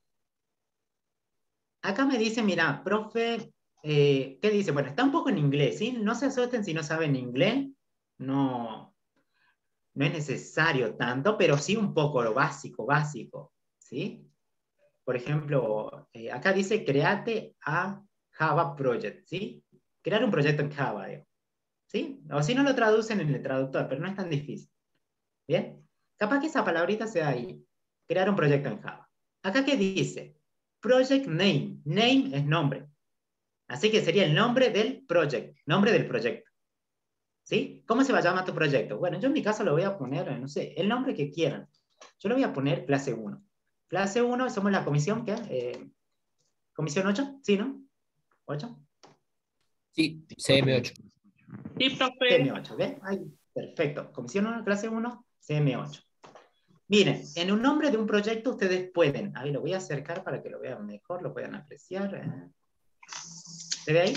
Acá me dice, mira, profe, eh, ¿qué dice? Bueno, está un poco en inglés, ¿sí? No se asusten si no saben inglés. No, no es necesario tanto, pero sí un poco lo básico, básico, ¿sí? Por ejemplo, eh, acá dice, create a Java Project, ¿sí? Crear un proyecto en Java, digo. ¿Sí? O si no lo traducen en el traductor, pero no es tan difícil. ¿Bien? Capaz que esa palabrita sea ahí. Crear un proyecto en Java. Acá, ¿qué dice? Project name. Name es nombre. Así que sería el nombre del project. Nombre del proyecto. ¿Sí? ¿Cómo se va a llamar tu proyecto? Bueno, yo en mi caso lo voy a poner, no sé, el nombre que quieran. Yo lo voy a poner clase uno. Clase uno, somos la comisión, ¿qué? Eh, ¿Comisión ocho? ¿Sí, no? ¿ocho? Sí, C M ocho. Sí, profe. C M ocho, ¿ves? Ahí, perfecto. Comisión uno, clase uno, C M ocho. Miren, en un nombre de un proyecto ustedes pueden, ahí lo voy a acercar para que lo vean mejor, lo puedan apreciar. ¿eh? ¿Se ve ahí?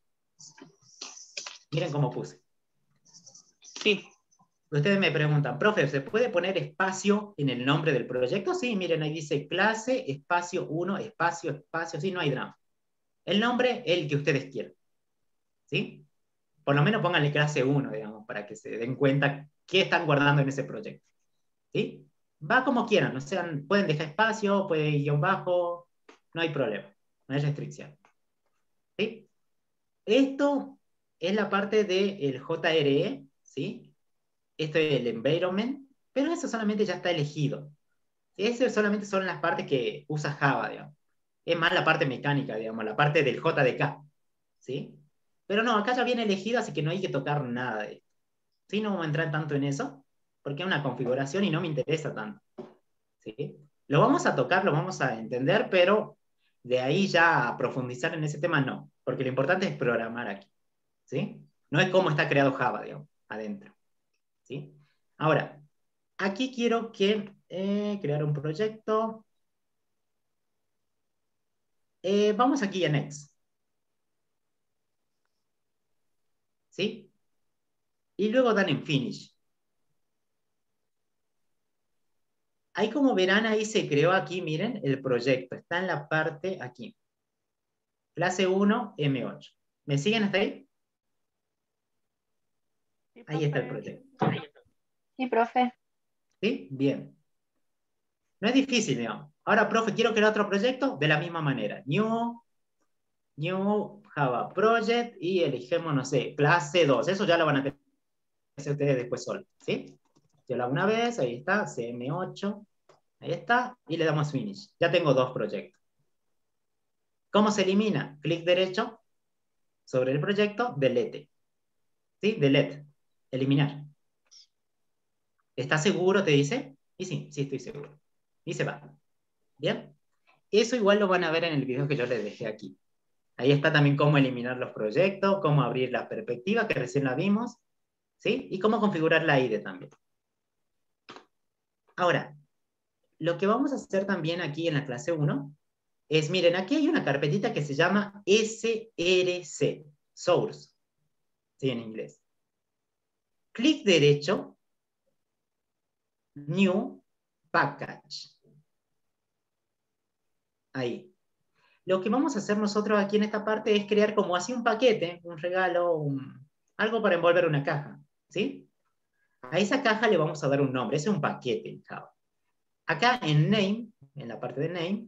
Miren cómo puse. Sí. Ustedes me preguntan, profe, ¿se puede poner espacio en el nombre del proyecto? Sí, miren, ahí dice clase, espacio uno, espacio, espacio, sí, no hay drama. El nombre, el que ustedes quieran. ¿Sí? Por lo menos pónganle clase uno, digamos, para que se den cuenta qué están guardando en ese proyecto. ¿Sí? Va como quieran, o sea, pueden dejar espacio, pueden guión bajo, no hay problema, no hay restricción. ¿Sí? Esto es la parte del J R E, ¿sí? Esto es el environment, pero eso solamente ya está elegido. Eso solamente son las partes que usa Java, digamos. Es más la parte mecánica, digamos, la parte del J D K, ¿sí? Pero no, acá ya viene elegido, así que no hay que tocar nada de esto. ¿Sí? No vamos a entrar tanto en eso, porque es una configuración y no me interesa tanto. ¿Sí? Lo vamos a tocar, lo vamos a entender, pero de ahí ya a profundizar en ese tema no, porque lo importante es programar aquí. ¿Sí? No es cómo está creado Java, digamos, adentro. ¿Sí? Ahora, aquí quiero que eh, crear un proyecto. Eh, vamos aquí a Next. ¿sí? Y luego dan en Finish. Ahí como verán, ahí se creó aquí, miren, el proyecto. Está en la parte aquí. Clase uno, M ocho. ¿Me siguen hasta ahí? Ahí está el proyecto. Sí, profe. ¿Sí? Bien. No es difícil, digamos. Ahora, profe, quiero crear otro proyecto de la misma manera. New, New Java Project y elegimos, no sé, clase dos. Eso ya lo van a tener que hacer ustedes después solos. ¿Sí? Yo lo hago una vez, ahí está, C M ocho. Ahí está, y le damos Finish. Ya tengo dos proyectos. ¿Cómo se elimina? Clic derecho sobre el proyecto, delete. ¿Sí? Delete. Eliminar. ¿Estás seguro? Te dice. Y sí, sí estoy seguro. Y se va. ¿Bien? Eso igual lo van a ver en el video que yo les dejé aquí. Ahí está también cómo eliminar los proyectos, cómo abrir la perspectiva, que recién la vimos, ¿sí? Y cómo configurar la I D E también. Ahora, lo que vamos a hacer también aquí en la clase uno es, miren, aquí hay una carpetita que se llama S R C, Source, ¿sí? En inglés. Clic derecho, New Package. Ahí. Lo que vamos a hacer nosotros aquí en esta parte es crear como así un paquete, un regalo, un, algo para envolver una caja, ¿sí? A esa caja le vamos a dar un nombre, ese es un paquete en Java. Acá en Name, en la parte de Name,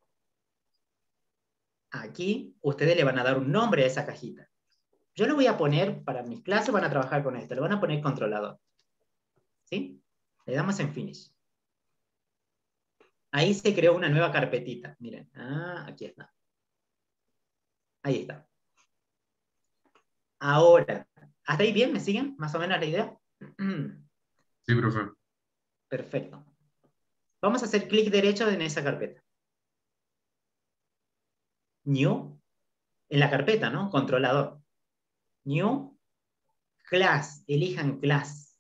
aquí ustedes le van a dar un nombre a esa cajita. Yo le voy a poner, para mis clases van a trabajar con esto, le van a poner controlador. ¿Sí? Le damos en Finish. Ahí se creó una nueva carpetita. Miren, ah, aquí está. Ahí está. Ahora, ¿hasta ahí bien? ¿Me siguen? ¿Más o menos la idea? Sí, profe. Perfecto. Vamos a hacer clic derecho en esa carpeta. New, en la carpeta, ¿no? Controlador. New, class, elijan class.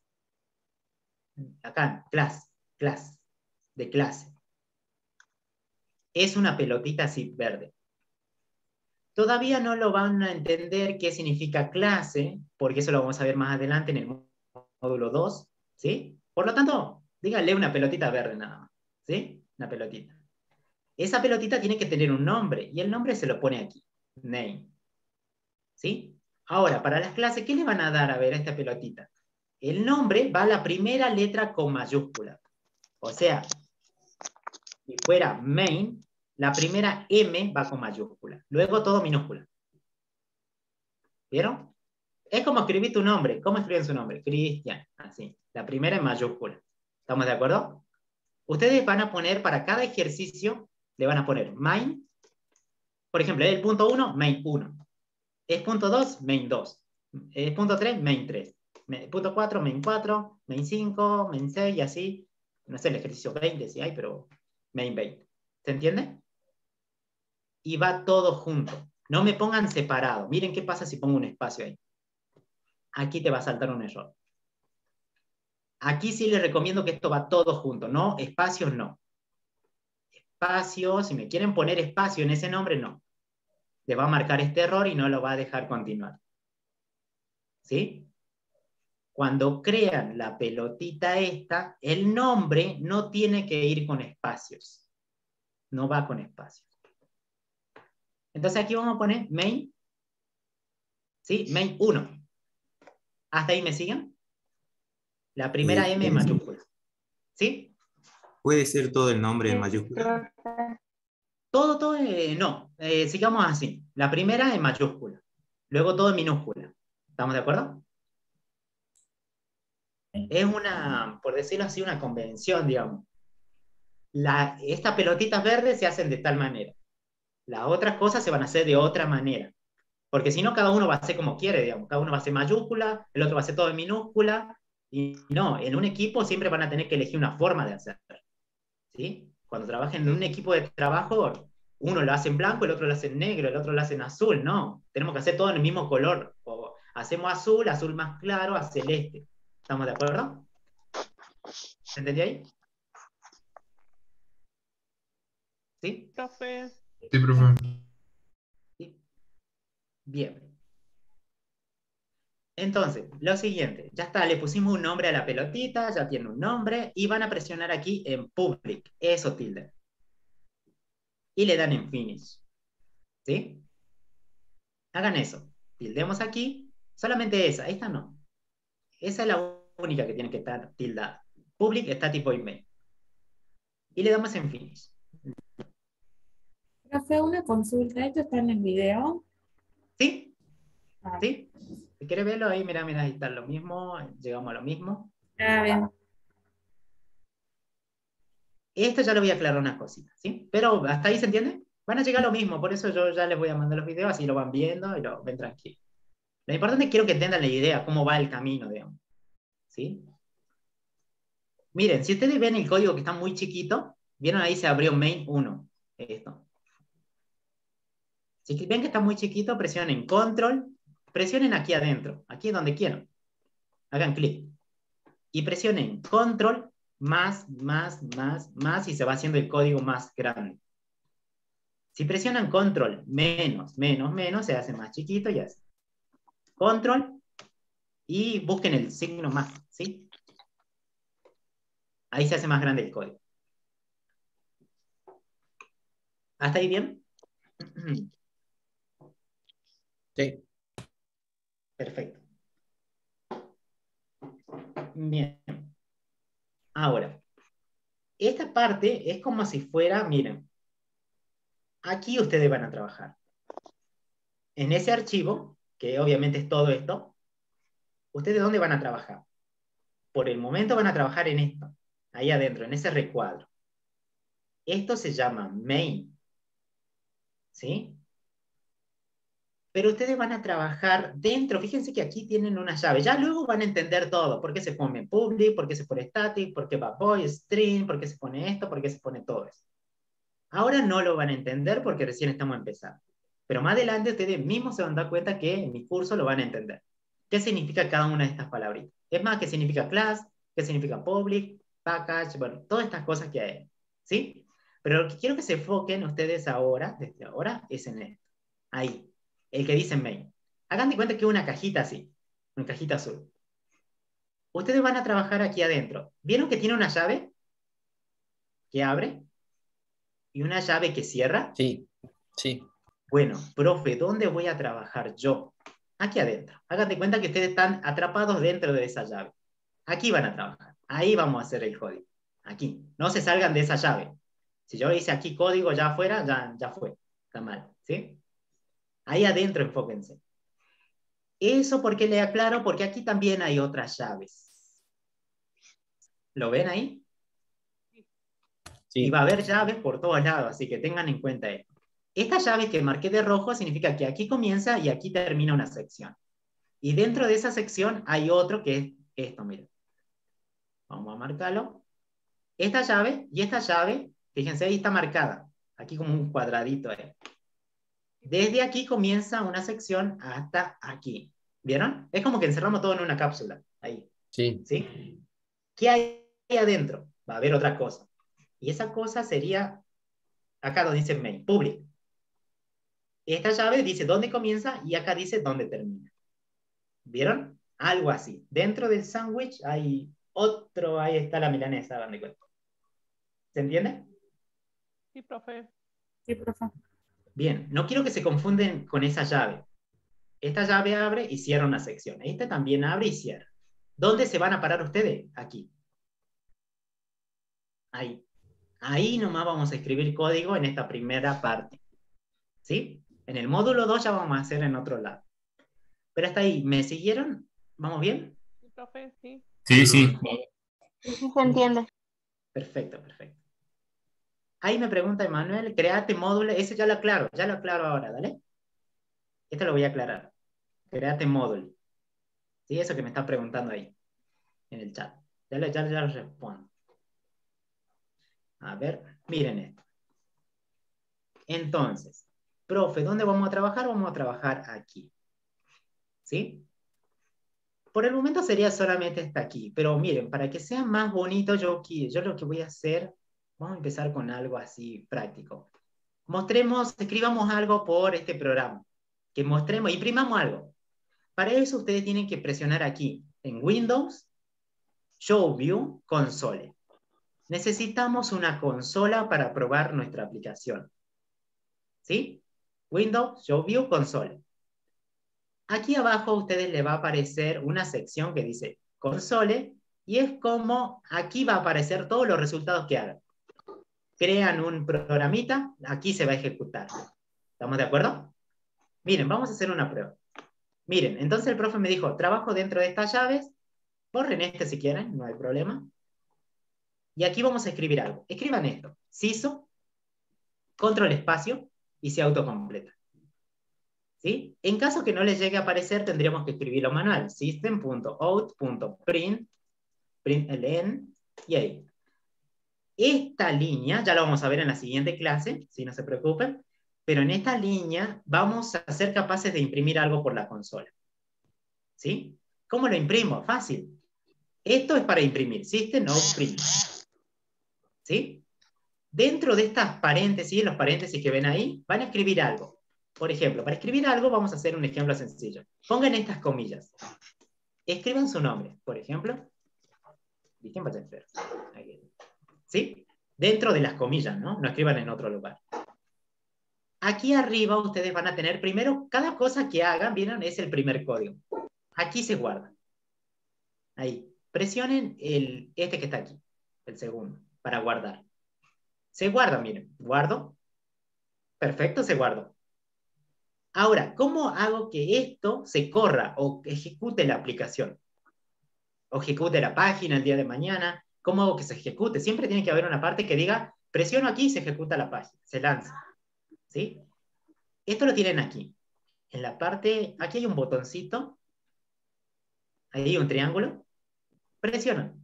Acá, class, class, de clase. Es una pelotita así verde. Todavía no lo van a entender qué significa clase, porque eso lo vamos a ver más adelante en el módulo dos, ¿sí? Por lo tanto, díganle una pelotita verde nada más, ¿sí? Una pelotita. Esa pelotita tiene que tener un nombre, y el nombre se lo pone aquí, name, ¿sí? Ahora, para las clases, ¿qué le van a dar a ver a esta pelotita? El nombre va a la primera letra con mayúscula. O sea, si fuera main, la primera M va con mayúscula. Luego todo minúscula. ¿Vieron? Es como escribir tu nombre. ¿Cómo escriben su nombre? Cristian. Así. La primera en mayúscula. ¿Estamos de acuerdo? Ustedes van a poner para cada ejercicio, le van a poner main. Por ejemplo, el punto uno, main uno. Es punto dos, main dos. Es punto tres, main tres. Punto cuatro, main cuatro. Main cinco, main seis y así. No sé el ejercicio veinte si hay, pero main veinte. ¿Se entiende? Y va todo junto. No me pongan separado. Miren qué pasa si pongo un espacio ahí. Aquí te va a saltar un error. Aquí sí les recomiendo que esto va todo junto. No, espacios no. Espacio, si me quieren poner espacio en ese nombre, no. Le va a marcar este error y no lo va a dejar continuar. ¿Sí? Cuando crean la pelotita esta, el nombre no tiene que ir con espacios. No va con espacios. Entonces aquí vamos a poner main. ¿Sí? Main uno. ¿Hasta ahí me siguen? La primera Eh, M en mayúscula. ¿Sí? ¿Puede ser todo el nombre en mayúscula? Todo, todo, eh, no. Eh, sigamos así. La primera en mayúscula. Luego todo en minúscula. ¿Estamos de acuerdo? Es una, por decirlo así, una convención, digamos. La, estas pelotitas verdes se hacen de tal manera. Las otras cosas se van a hacer de otra manera. Porque si no, cada uno va a hacer como quiere, digamos. Cada uno va a hacer mayúscula, el otro va a hacer todo en minúscula. Y no, en un equipo siempre van a tener que elegir una forma de hacer. ¿Sí? Cuando trabajen en un equipo de trabajo, uno lo hace en blanco, el otro lo hace en negro, el otro lo hace en azul. No, tenemos que hacer todo en el mismo color. O hacemos azul, azul más claro, a celeste. ¿Estamos de acuerdo? ¿Se entendió ahí? ¿Sí? Profe. Sí, profe. Sí. Bien. Entonces, lo siguiente, ya está, le pusimos un nombre a la pelotita, ya tiene un nombre, y van a presionar aquí en public, eso tilde. Y le dan en finish. ¿Sí? Hagan eso. Tildemos aquí, solamente esa, esta no. Esa es la única que tiene que estar tildada. Public está tipo email. Y le damos en finish. Profe, una consulta, ¿esto está en el video? ¿Sí? Ah. ¿Sí? Si quieres verlo ahí, mira, mira, ahí está lo mismo, llegamos a lo mismo. Ah, bien. Esto ya lo voy a aclarar unas cositas, ¿sí? Pero hasta ahí se entiende. Van a llegar a lo mismo, por eso yo ya les voy a mandar los videos, así lo van viendo y lo ven tranquilo. Lo importante es que quiero que entiendan la idea, cómo va el camino, digamos. ¿Sí? Miren, si ustedes ven el código que está muy chiquito, vieron ahí se abrió main uno. Esto. Si ven que está muy chiquito, presionen control, presionen aquí adentro, aquí donde quieran. Hagan clic. Y presionen control, más, más, más, más, y se va haciendo el código más grande. Si presionan control, menos, menos, menos, se hace más chiquito y así. Control, y busquen el signo más, ¿sí? Ahí se hace más grande el código. ¿Hasta ahí bien? Sí. Perfecto. Bien. Ahora, esta parte es como si fuera, miren, aquí ustedes van a trabajar. En ese archivo, que obviamente es todo esto, ¿ustedes dónde van a trabajar? Por el momento van a trabajar en esto, ahí adentro, en ese recuadro. Esto se llama main. ¿Sí? Pero ustedes van a trabajar dentro, fíjense que aquí tienen una llave, ya luego van a entender todo, por qué se pone public, por qué se pone static, por qué va void, string, por qué se pone esto, por qué se pone todo eso. Ahora no lo van a entender porque recién estamos empezando, pero más adelante ustedes mismos se van a dar cuenta que en mi curso lo van a entender. ¿Qué significa cada una de estas palabritas? Es más, ¿qué significa class? ¿Qué significa public? Package, bueno, todas estas cosas que hay, ¿sí? Pero lo que quiero que se enfoquen ustedes ahora, desde ahora, es en esto, ahí. El que dice main. Hagan de cuenta que es una cajita así, una cajita azul. Ustedes van a trabajar aquí adentro. ¿Vieron que tiene una llave que abre y una llave que cierra? Sí, sí. Bueno, profe, ¿dónde voy a trabajar yo? Aquí adentro. Hagan de cuenta que ustedes están atrapados dentro de esa llave. Aquí van a trabajar. Ahí vamos a hacer el código. Aquí. No se salgan de esa llave. Si yo hice aquí código ya afuera, ya, ya fue. Está mal, ¿sí? Ahí adentro enfóquense. Eso porque le aclaro, porque aquí también hay otras llaves. ¿Lo ven ahí? Sí. Y va a haber llaves por todos lados, así que tengan en cuenta esto. Esta llave que marqué de rojo significa que aquí comienza y aquí termina una sección. Y dentro de esa sección hay otro que es esto, miren. Vamos a marcarlo. Esta llave y esta llave, fíjense, ahí está marcada. Aquí como un cuadradito. Eh. Desde aquí comienza una sección hasta aquí. ¿Vieron? Es como que encerramos todo en una cápsula. Ahí. Sí. ¿Sí? ¿Qué hay ahí adentro? Va a haber otra cosa. Y esa cosa sería, acá donde dice main, public. Esta llave dice dónde comienza y acá dice dónde termina. ¿Vieron? Algo así. Dentro del sándwich hay otro, ahí está la milanesa, ¿dónde cuenta? ¿Se entiende? Sí, profe. Sí, profe. Bien, no quiero que se confunden con esa llave. Esta llave abre y cierra una sección. Esta también abre y cierra. ¿Dónde se van a parar ustedes? Aquí. Ahí. Ahí nomás vamos a escribir código en esta primera parte. ¿Sí? En el módulo dos ya vamos a hacer en otro lado. Pero hasta ahí, ¿me siguieron? ¿Vamos bien? Sí, profe, sí. Sí, sí. Sí, sí se entiende. Perfecto, perfecto. Ahí me pregunta Emanuel, créate módulo, ese ya lo aclaro, ya lo aclaro ahora, ¿dale? Esto lo voy a aclarar. Créate módulo. ¿Sí? Eso que me están preguntando ahí, en el chat. Ya lo, ya, ya lo respondo. A ver, miren esto. Entonces, profe, ¿dónde vamos a trabajar? Vamos a trabajar aquí. ¿Sí? Por el momento sería solamente hasta aquí, pero miren, para que sea más bonito, yo, yo lo que voy a hacer, vamos a empezar con algo así práctico. Mostremos, escribamos algo por este programa, que mostremos, imprimamos algo. Para eso ustedes tienen que presionar aquí, en Windows, Show View, Console. Necesitamos una consola para probar nuestra aplicación. ¿Sí? Windows, Show View, Console. Aquí abajo a ustedes les va a aparecer una sección que dice Console, y es como aquí va a aparecer todos los resultados que hagan. Crean un programita, aquí se va a ejecutar. ¿Estamos de acuerdo? Miren, vamos a hacer una prueba. Miren, entonces el profe me dijo, trabajo dentro de estas llaves, borren este si quieren, no hay problema. Y aquí vamos a escribir algo. Escriban esto, siso, control espacio, y se autocompleta. ¿Sí? En caso que no les llegue a aparecer, tendríamos que escribirlo manual. System.out.print, println, y ahí. Esta línea, ya lo vamos a ver en la siguiente clase, si no se preocupen, pero en esta línea vamos a ser capaces de imprimir algo por la consola. ¿Sí? ¿Cómo lo imprimo? Fácil. Esto es para imprimir, System.out.print. ¿Sí? Dentro de estas paréntesis, los paréntesis que ven ahí, van a escribir algo. Por ejemplo, para escribir algo vamos a hacer un ejemplo sencillo. Pongan estas comillas. Escriban su nombre, por ejemplo. ¿Sí? Dentro de las comillas, ¿no? No escriban en otro lugar. Aquí arriba ustedes van a tener primero, cada cosa que hagan, ¿vieron? Es el primer código. Aquí se guarda. Ahí. Presionen el, este que está aquí, el segundo, para guardar. Se guarda, miren. Guardo. Perfecto, se guardó. Ahora, ¿cómo hago que esto se corra o ejecute la aplicación? O ejecute la página el día de mañana. ¿Cómo hago que se ejecute? Siempre tiene que haber una parte que diga, presiono aquí y se ejecuta la página. Se lanza. ¿Sí? Esto lo tienen aquí. En la parte, aquí hay un botoncito. Ahí hay un triángulo. Presionan.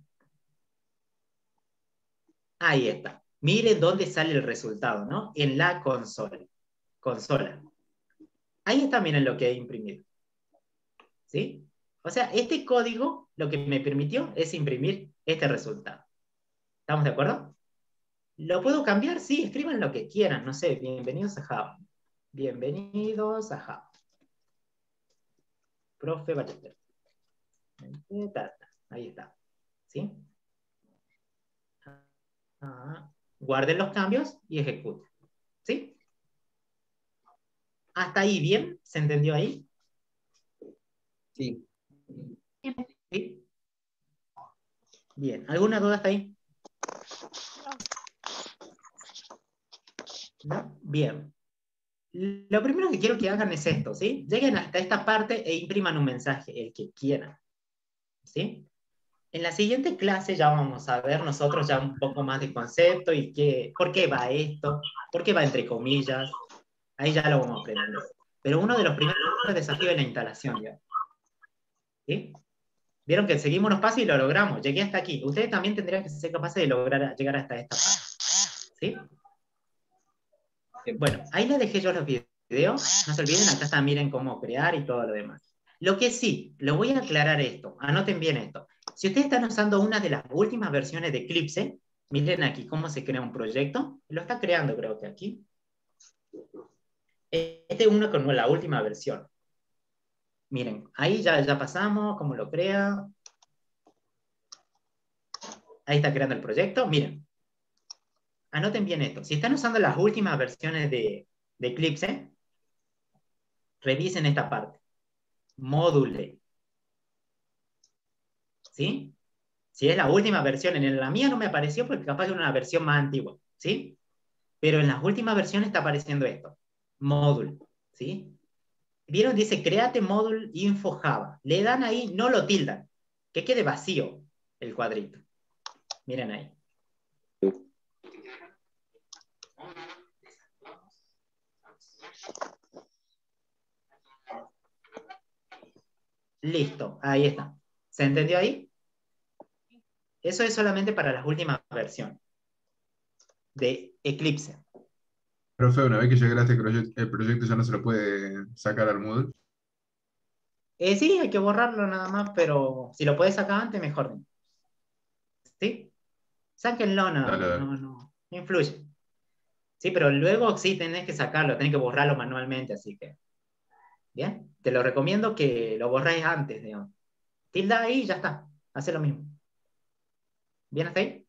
Ahí está. Miren dónde sale el resultado, ¿no? En la consola. Consola. Ahí está, miren lo que he imprimido. ¿Sí? O sea, este código lo que me permitió es imprimir este resultado. ¿Estamos de acuerdo? ¿Lo puedo cambiar? Sí, escriban lo que quieran. No sé, bienvenidos a Java. Bienvenidos a Java. Profe Ballester. Ahí está. ¿Sí? Ah, guarden los cambios y ejecuten. ¿Sí? ¿Hasta ahí bien? ¿Se entendió ahí? Sí. ¿Sí? Bien. ¿Alguna duda hasta ahí? ¿No? Bien. Lo primero que quiero que hagan es esto, ¿sí? Lleguen hasta esta parte e impriman un mensaje, el que quieran. ¿Sí? En la siguiente clase ya vamos a ver nosotros ya un poco más de concepto y qué, por qué va esto, por qué va entre comillas. Ahí ya lo vamos a aprender. Pero uno de los primeros desafíos es la instalación, ¿ya? ¿Sí? Vieron que seguimos los pasos y lo logramos. Llegué hasta aquí. Ustedes también tendrían que ser capaces de lograr llegar hasta esta parte. ¿Sí? Bueno, ahí les dejé yo los videos. No se olviden, acá está, miren cómo crear y todo lo demás. Lo que sí, lo voy a aclarar esto. Anoten bien esto. Si ustedes están usando una de las últimas versiones de Eclipse, miren aquí cómo se crea un proyecto. Lo está creando, creo que aquí. Este es uno con la última versión. Miren, ahí ya, ya pasamos, cómo lo crea. Ahí está creando el proyecto. Miren. Anoten bien esto. Si están usando las últimas versiones de, de Eclipse, revisen esta parte. Módule. ¿Sí? Si es la última versión, en la mía no me apareció porque capaz era una versión más antigua. ¿Sí? Pero en las últimas versiones está apareciendo esto. Módule. ¿Sí? ¿Vieron? Dice, créate módule info Java. Le dan ahí, no lo tildan. Que quede vacío el cuadrito. Miren ahí. Listo, ahí está. ¿Se entendió ahí? Eso es solamente para las últimas versiones de Eclipse. Profe, una vez que llegara a este proyecto, el proyecto ya no se lo puede sacar al Moodle. Eh, sí, hay que borrarlo nada más, pero si lo puedes sacar antes, mejor. ¿Sí? Sáquenlo, no, Dale, dale. no, no, no influye. Sí, pero luego sí tenés que sacarlo, tenés que borrarlo manualmente, así que. ¿Bien? te lo recomiendo que lo borréis antes, digamos. Tilda ahí y ya está. Hace lo mismo. ¿Bien hasta ahí?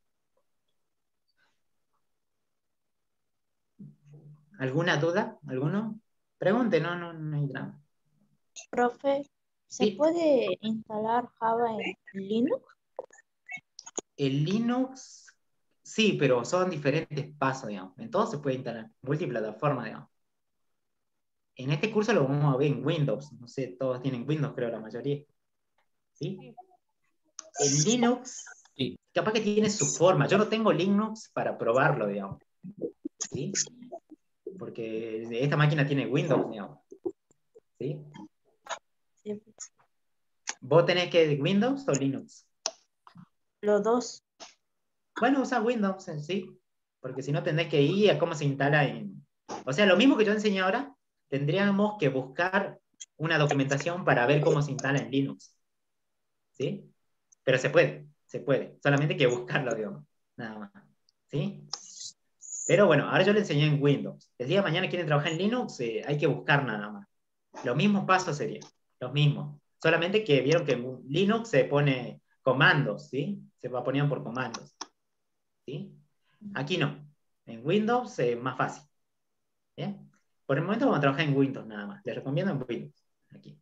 ¿Alguna duda? ¿Alguno? Pregunte, no, no, no hay drama. Profe, ¿se Sí. puede instalar Java en Linux? El Linux, sí, pero son diferentes pasos, digamos. En todo se puede instalar, multiplataforma, digamos. En este curso lo vamos a ver en Windows. No sé, todos tienen Windows, creo, la mayoría. ¿Sí? En Linux, Sí. capaz que tiene su forma. Yo no tengo Linux para probarlo, digamos. ¿Sí? Porque esta máquina tiene Windows, digamos. ¿Sí? Sí. ¿Vos tenés que Windows o Linux? Los dos. Bueno, usa Windows en sí, porque si no tendrás que ir a cómo se instala en... O sea, lo mismo que yo enseñé ahora, tendríamos que buscar una documentación para ver cómo se instala en Linux. ¿Sí? Pero se puede, se puede. Solamente hay que buscarlo, digamos. Nada más. ¿Sí? Pero bueno, ahora yo le enseñé en Windows. El día de mañana quieren trabajar en Linux, eh, hay que buscar nada más. Los mismos pasos serían, los mismos. Solamente que vieron que en Linux se pone comandos, ¿sí? Se va poniendo por comandos. ¿Sí? Aquí no. En Windows es más fácil. ¿Bien? Por el momento vamos a trabajar en Windows nada más. Les recomiendo en Windows. Aquí.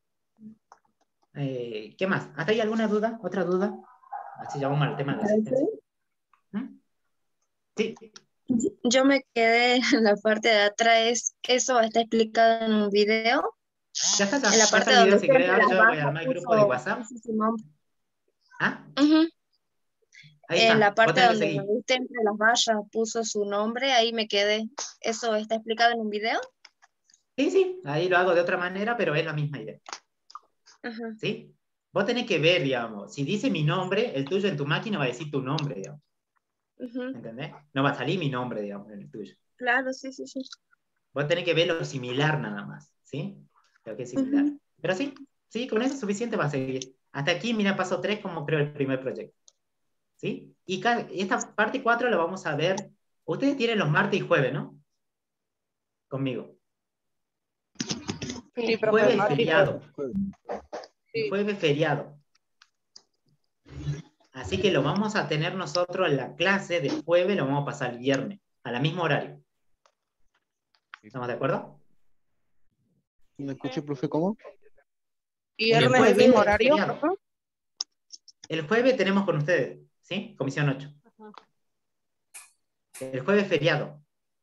Eh, ¿Qué más? ¿Hasta ahí alguna duda? ¿Otra duda? Así ya vamos al tema de la asistencia. ¿Mm? Sí. Yo me quedé en la parte de atrás. ¿Eso está explicado en un video? Ya está, ya. En la Ya parte está el video, donde si usted querés, entre ahora las yo voy a barras armar el grupo de puso, WhatsApp. puso su nombre. ¿Ah? Ujú. Ahí En está. la Vos parte tenés que donde seguir. usted entre las vallas puso su nombre, ahí me quedé. ¿Eso está explicado en un video? Sí, sí. Ahí lo hago de otra manera, pero es la misma idea. Ajá. ¿Sí? Vos tenés que ver, digamos, si dice mi nombre, el tuyo en tu máquina va a decir tu nombre, digamos. Ujú. ¿Entendés? No va a salir mi nombre, digamos, en el tuyo. Claro, sí, sí, sí. Vos tenés que ver lo similar nada más, ¿sí? Lo que es similar. Ujú. Pero sí, sí, con eso es suficiente para seguir. Hasta aquí, mira, paso tres, como creo el primer proyecto. ¿Sí? Y ca- esta parte cuatro la vamos a ver. Ustedes tienen los martes y jueves, ¿no? Conmigo. Sí, profe, Jueves es martes y feriado. jueves. El jueves es feriado. Así que lo vamos a tener nosotros en la clase del jueves, lo vamos a pasar el viernes, a la misma horario. ¿Estamos de acuerdo? ¿Me escuché, profe? ¿Cómo? El ¿Viernes el jueves mismo es horario, feriado. profe? El jueves tenemos con ustedes, ¿sí? Comisión ocho. El jueves es feriado.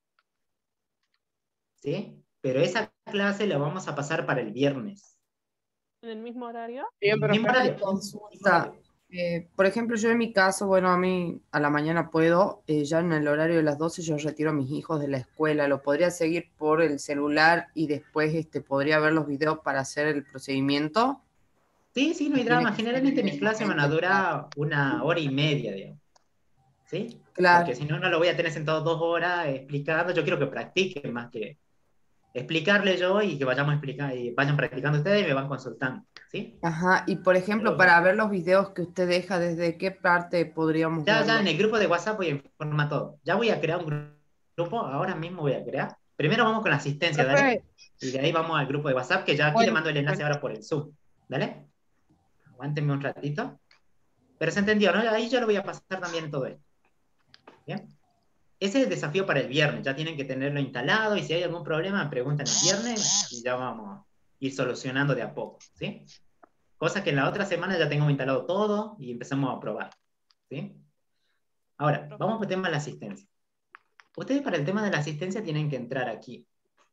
¿Sí? Pero esa clase la vamos a pasar para el viernes. ¿En el mismo horario? Bien, Mismo profe. horario. Consulta. Eh, por ejemplo, yo en mi caso, bueno, a mí a la mañana puedo, eh, ya en el horario de las doce yo retiro a mis hijos de la escuela, lo podría seguir por el celular y después este, podría ver los videos para hacer el procedimiento. Sí, sí, no hay Tiene drama. que ser Generalmente en mis el clases van a momento, claro. durar una hora y media, digamos. ¿Sí? Claro. Porque si no, no lo voy a tener sentado dos horas explicando. Yo quiero que practiquen más que explicarle yo y que vayamos a explicar y vayan practicando ustedes y me van consultando. ¿Sí? Ajá, y por ejemplo, para ver los videos que usted deja, ¿desde qué parte podríamos Ya, ya verlos? en el grupo de WhatsApp voy a informar todo. Ya voy a crear un gru- grupo, ahora mismo voy a crear. Primero vamos con la asistencia, Profe, ¿dale? Y de ahí vamos al grupo de WhatsApp, que ya aquí le bueno, mando el enlace bueno. ahora por el Zoom. ¿Dale? Aguántenme un ratito. Pero se entendió, ¿no? Ahí yo lo voy a pasar también todo esto. ¿Bien? Ese es el desafío para el viernes. Ya tienen que tenerlo instalado y si hay algún problema, preguntan el viernes y ya vamos a ir solucionando de a poco. ¿Sí? Cosa que en la otra semana ya tengamos instalado todo y empezamos a probar. ¿Sí? Ahora, vamos al tema de la asistencia. Ustedes para el tema de la asistencia tienen que entrar aquí.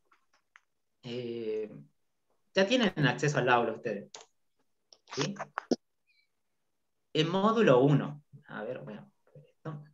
Eh, ya tienen acceso al aula ustedes. ¿Sí? En módulo uno. A ver, bueno. Esto.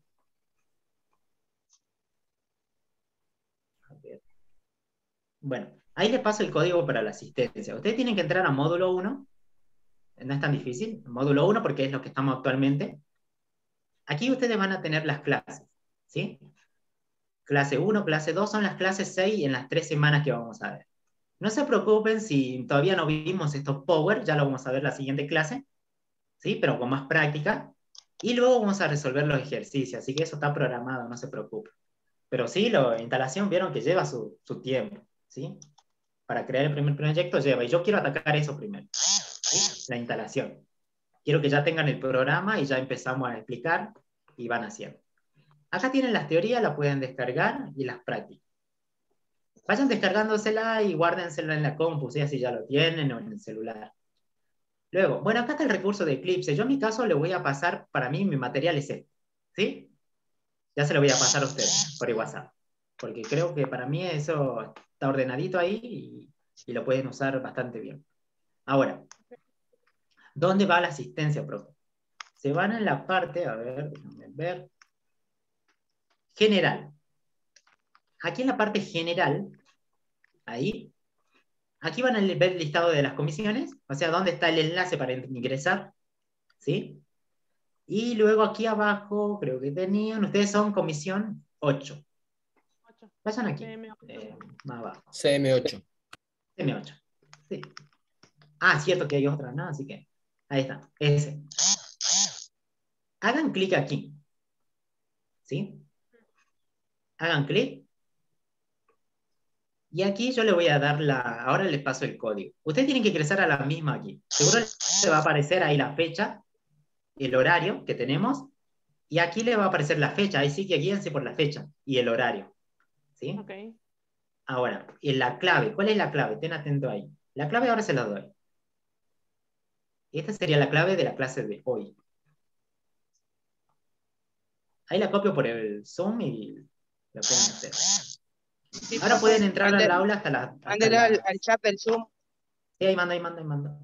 A ver. Bueno, ahí les paso el código para la asistencia. Ustedes tienen que entrar a módulo uno. No es tan difícil. Módulo uno porque es lo que estamos actualmente. Aquí ustedes van a tener las clases. ¿Sí? Clase uno, clase dos son las clases seis en las tres semanas que vamos a ver. No se preocupen si todavía no vimos estos Power, ya lo vamos a ver la siguiente clase, ¿sí? Pero con más práctica. Y luego vamos a resolver los ejercicios, así que eso está programado, no se preocupen. Pero sí, la instalación vieron que lleva su, su tiempo, ¿sí? para crear el primer proyecto lleva, y yo quiero atacar eso primero, ¿sí? La instalación. Quiero que ya tengan el programa y ya empezamos a explicar y van haciendo. Acá tienen las teorías, las pueden descargar, y las prácticas. Vayan descargándosela y guárdensela en la compu, ¿sí? Así ya lo tienen, o en el celular. Luego, bueno, acá está el recurso de Eclipse. Yo en mi caso le voy a pasar, para mí mi material es este, ¿sí? Ya se lo voy a pasar a ustedes por el WhatsApp, porque creo que para mí eso está ordenadito ahí y, y lo pueden usar bastante bien. Ahora, ¿dónde va la asistencia, profe? Se van en la parte, a ver, déjenme ver, general. Aquí en la parte general, ahí, aquí van a ver el listado de las comisiones, o sea, dónde está el enlace para ingresar, ¿sí? Y luego aquí abajo, creo que tenían, ustedes son comisión ocho. Vayan aquí, eh, más abajo. C M ocho. C M ocho, sí. Ah, cierto que hay otra, ¿no? Así que, ahí está, ese. Hagan clic aquí, ¿sí? Hagan clic. Y aquí yo le voy a dar la, ahora les paso el código. Ustedes tienen que ingresar a la misma aquí. Seguro le va a aparecer ahí la fecha, el horario que tenemos, y aquí le va a aparecer la fecha, ahí sí que guíense por la fecha y el horario, ¿sí? Ok. Ahora, en la clave, ¿cuál es la clave? Estén atentos ahí. La clave ahora se la doy. Esta sería la clave de la clase de hoy. Ahí la copio por el Zoom y la pueden hacer. Sí, Ahora profe, pueden entrar mande- al aula hasta la... hasta mándele la- al, al chat del Zoom. Sí, ahí manda, ahí manda, ahí manda.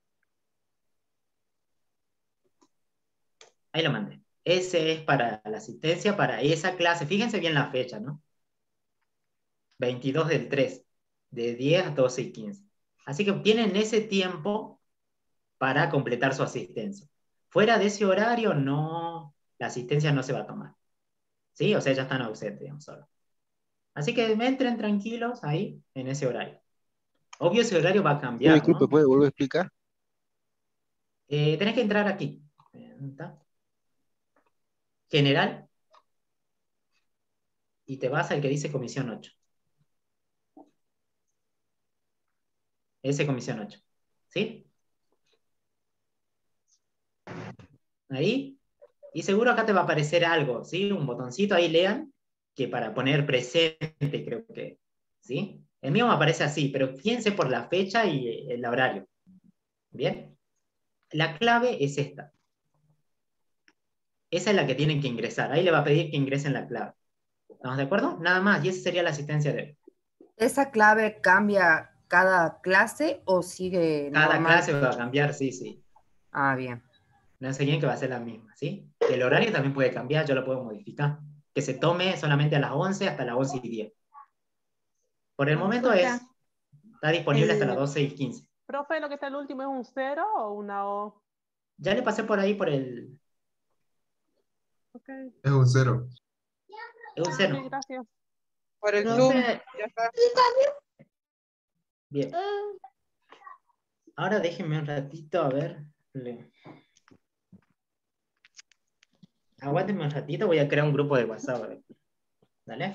Ahí lo mandé. Ese es para la asistencia, para esa clase. Fíjense bien la fecha, ¿no? veintidós del tres, de diez a doce y quince. Así que tienen ese tiempo para completar su asistencia. Fuera de ese horario, no, la asistencia no se va a tomar. ¿Sí? O sea, ya están ausentes, digamos, solo. Así que entren tranquilos ahí, en ese horario. Obvio, ese horario va a Sí, cambiar, disculpe, ¿no? ¿puede volver a explicar? Eh, tenés que entrar aquí. ¿Está? General. Y te vas al que dice comisión ocho. Ese comisión ocho. ¿Sí? Ahí. Y seguro acá te va a aparecer algo, ¿sí? Un botoncito, ahí lean, que para poner presente, creo que, ¿sí? El mío me aparece así, pero fíjense por la fecha y el horario. ¿Bien? La clave es esta. Esa es la que tienen que ingresar. Ahí le va a pedir que ingresen la clave. ¿Estamos de acuerdo? Nada más, y esa sería la asistencia de hoy. ¿Esa clave cambia cada clase o sigue Cada normal? clase va a cambiar, sí, sí. Ah, bien. No enseñen que va a ser la misma, ¿sí? El horario también puede cambiar, yo lo puedo modificar. Que se tome solamente a las once hasta las once y diez. Por el momento es, está disponible hasta las doce y quince. Profe, lo que está el último es un cero o una O. Ya le pasé por ahí por el... Ok. Es un cero. Es un Ok, seno. gracias. Por el No Zoom. sé. Ya está. Bien. Ahora déjenme un ratito, a ver. Le- Aguántenme un ratito, voy a crear un grupo de WhatsApp. A ver. ¿Dale?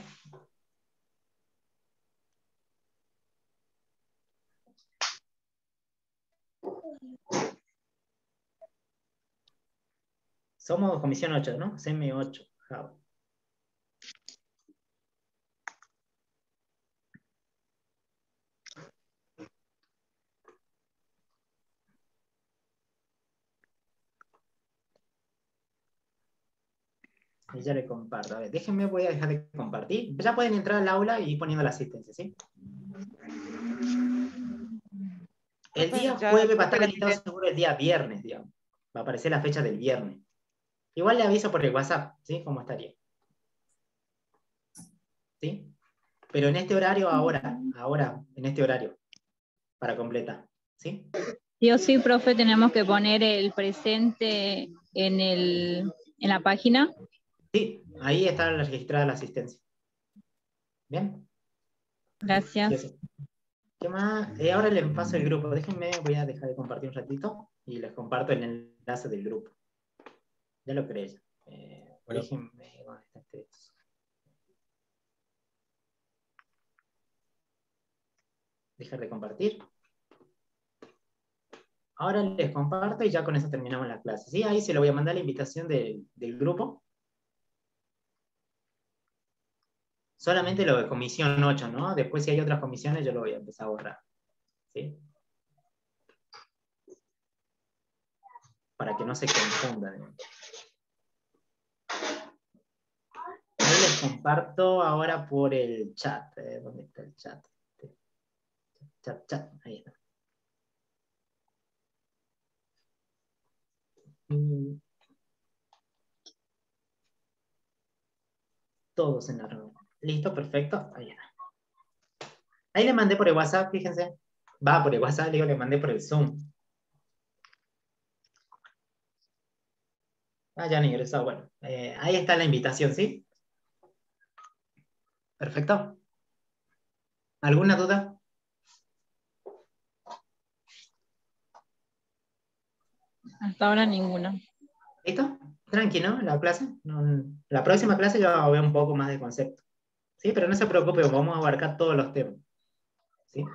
Somos comisión ocho, ¿no? C M ocho. Java. Y ya le comparto. A ver, déjenme, voy a dejar de compartir. Ya pueden entrar al aula y ir poniendo la asistencia, ¿sí? El Profe, día ya, jueves va a profe, estar le habilitado mandé. seguro el día viernes, digamos. Va a aparecer la fecha del viernes. Igual le aviso por el WhatsApp, ¿sí? ¿Cómo estaría? ¿Sí? Pero en este horario ahora, ahora, en este horario, para completar, ¿sí? Sí o sí, profe, tenemos que poner el presente en, el, en la página. Sí, ahí está registrada la asistencia. ¿Bien? Gracias. ¿Qué, es? ¿Qué más? Eh, ahora les paso el grupo. Déjenme, voy a dejar de compartir un ratito y les comparto el enlace del grupo. Ya lo creé. Eh, Bueno. Déjenme, ¿dónde está este? dejar de compartir. Ahora les comparto y ya con eso terminamos la clase. ¿Sí? Ahí se lo voy a mandar la invitación del, del grupo. Solamente lo de comisión ocho, ¿no? Después si hay otras comisiones yo lo voy a empezar a borrar. ¿Sí? Para que no se confundan. Ahí les comparto ahora por el chat. Eh, ¿Dónde está el chat? Chat, chat. Ahí está. Mm. Todos en la reunión. Listo, perfecto. Ahí está. Ahí le mandé por el WhatsApp, fíjense. Va por el WhatsApp, digo, le mandé por el Zoom. Ah, ya han ingresado. Bueno, eh, ahí está la invitación, ¿sí? Perfecto. ¿Alguna duda? Hasta ahora ninguna. ¿Listo? Tranqui, ¿no? La clase. No, la próxima clase ya veo un poco más de concepto. ¿Sí? Pero no se preocupe, vamos a abarcar todos los temas. ¿Sí?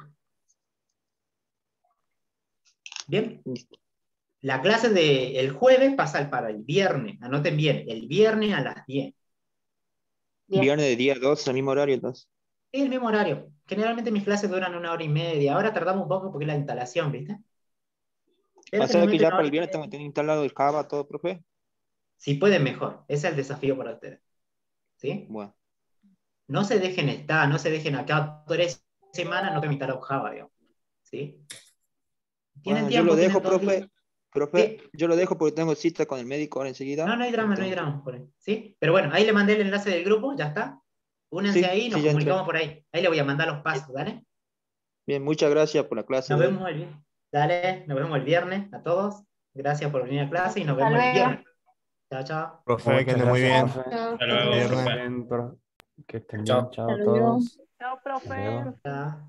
Bien. La clase del jueves pasa para el viernes. Anoten bien, el viernes a las diez. Viernes de día dos, al mismo horario, entonces. Es el mismo horario. Generalmente mis clases duran una hora y media. Ahora tardamos un poco porque es la instalación, ¿viste? Pero O sea que generalmente ya una para hora el y viernes media. tengo que tener instalado el Java, todo, profe. Si pueden, mejor. Ese es el desafío para ustedes. ¿Sí? Bueno. No se dejen estar, no se dejen acá tres semanas, no permitan Java, digamos. ¿Sí? ¿Tienen Bueno, yo tiempo? lo ¿Tienen dejo, dos profe. días? Profe, Sí. yo lo dejo porque tengo cita con el médico ahora enseguida. No, no hay drama, no hay Entonces- drama por ahí. ¿Sí? Pero bueno, ahí le mandé el enlace del grupo, ya está. Únanse Sí, ahí y nos sí, ya entré. comunicamos por ahí. Ahí le voy a mandar los pasos, ¿dale? Bien, muchas gracias por la clase Nos de hoy. vemos el viernes. Dale, nos vemos el viernes a todos. Gracias por venir a clase y nos Hasta vemos el luego. viernes. Chao, chao. Profe, que Muchas ande muy gracias, bien. profe. Chao. Hasta luego, Que estén profe. bien, pro- que estén bien. Chao. Chao a Hasta luego. todos. Chao, Hasta luego. profe. Chao.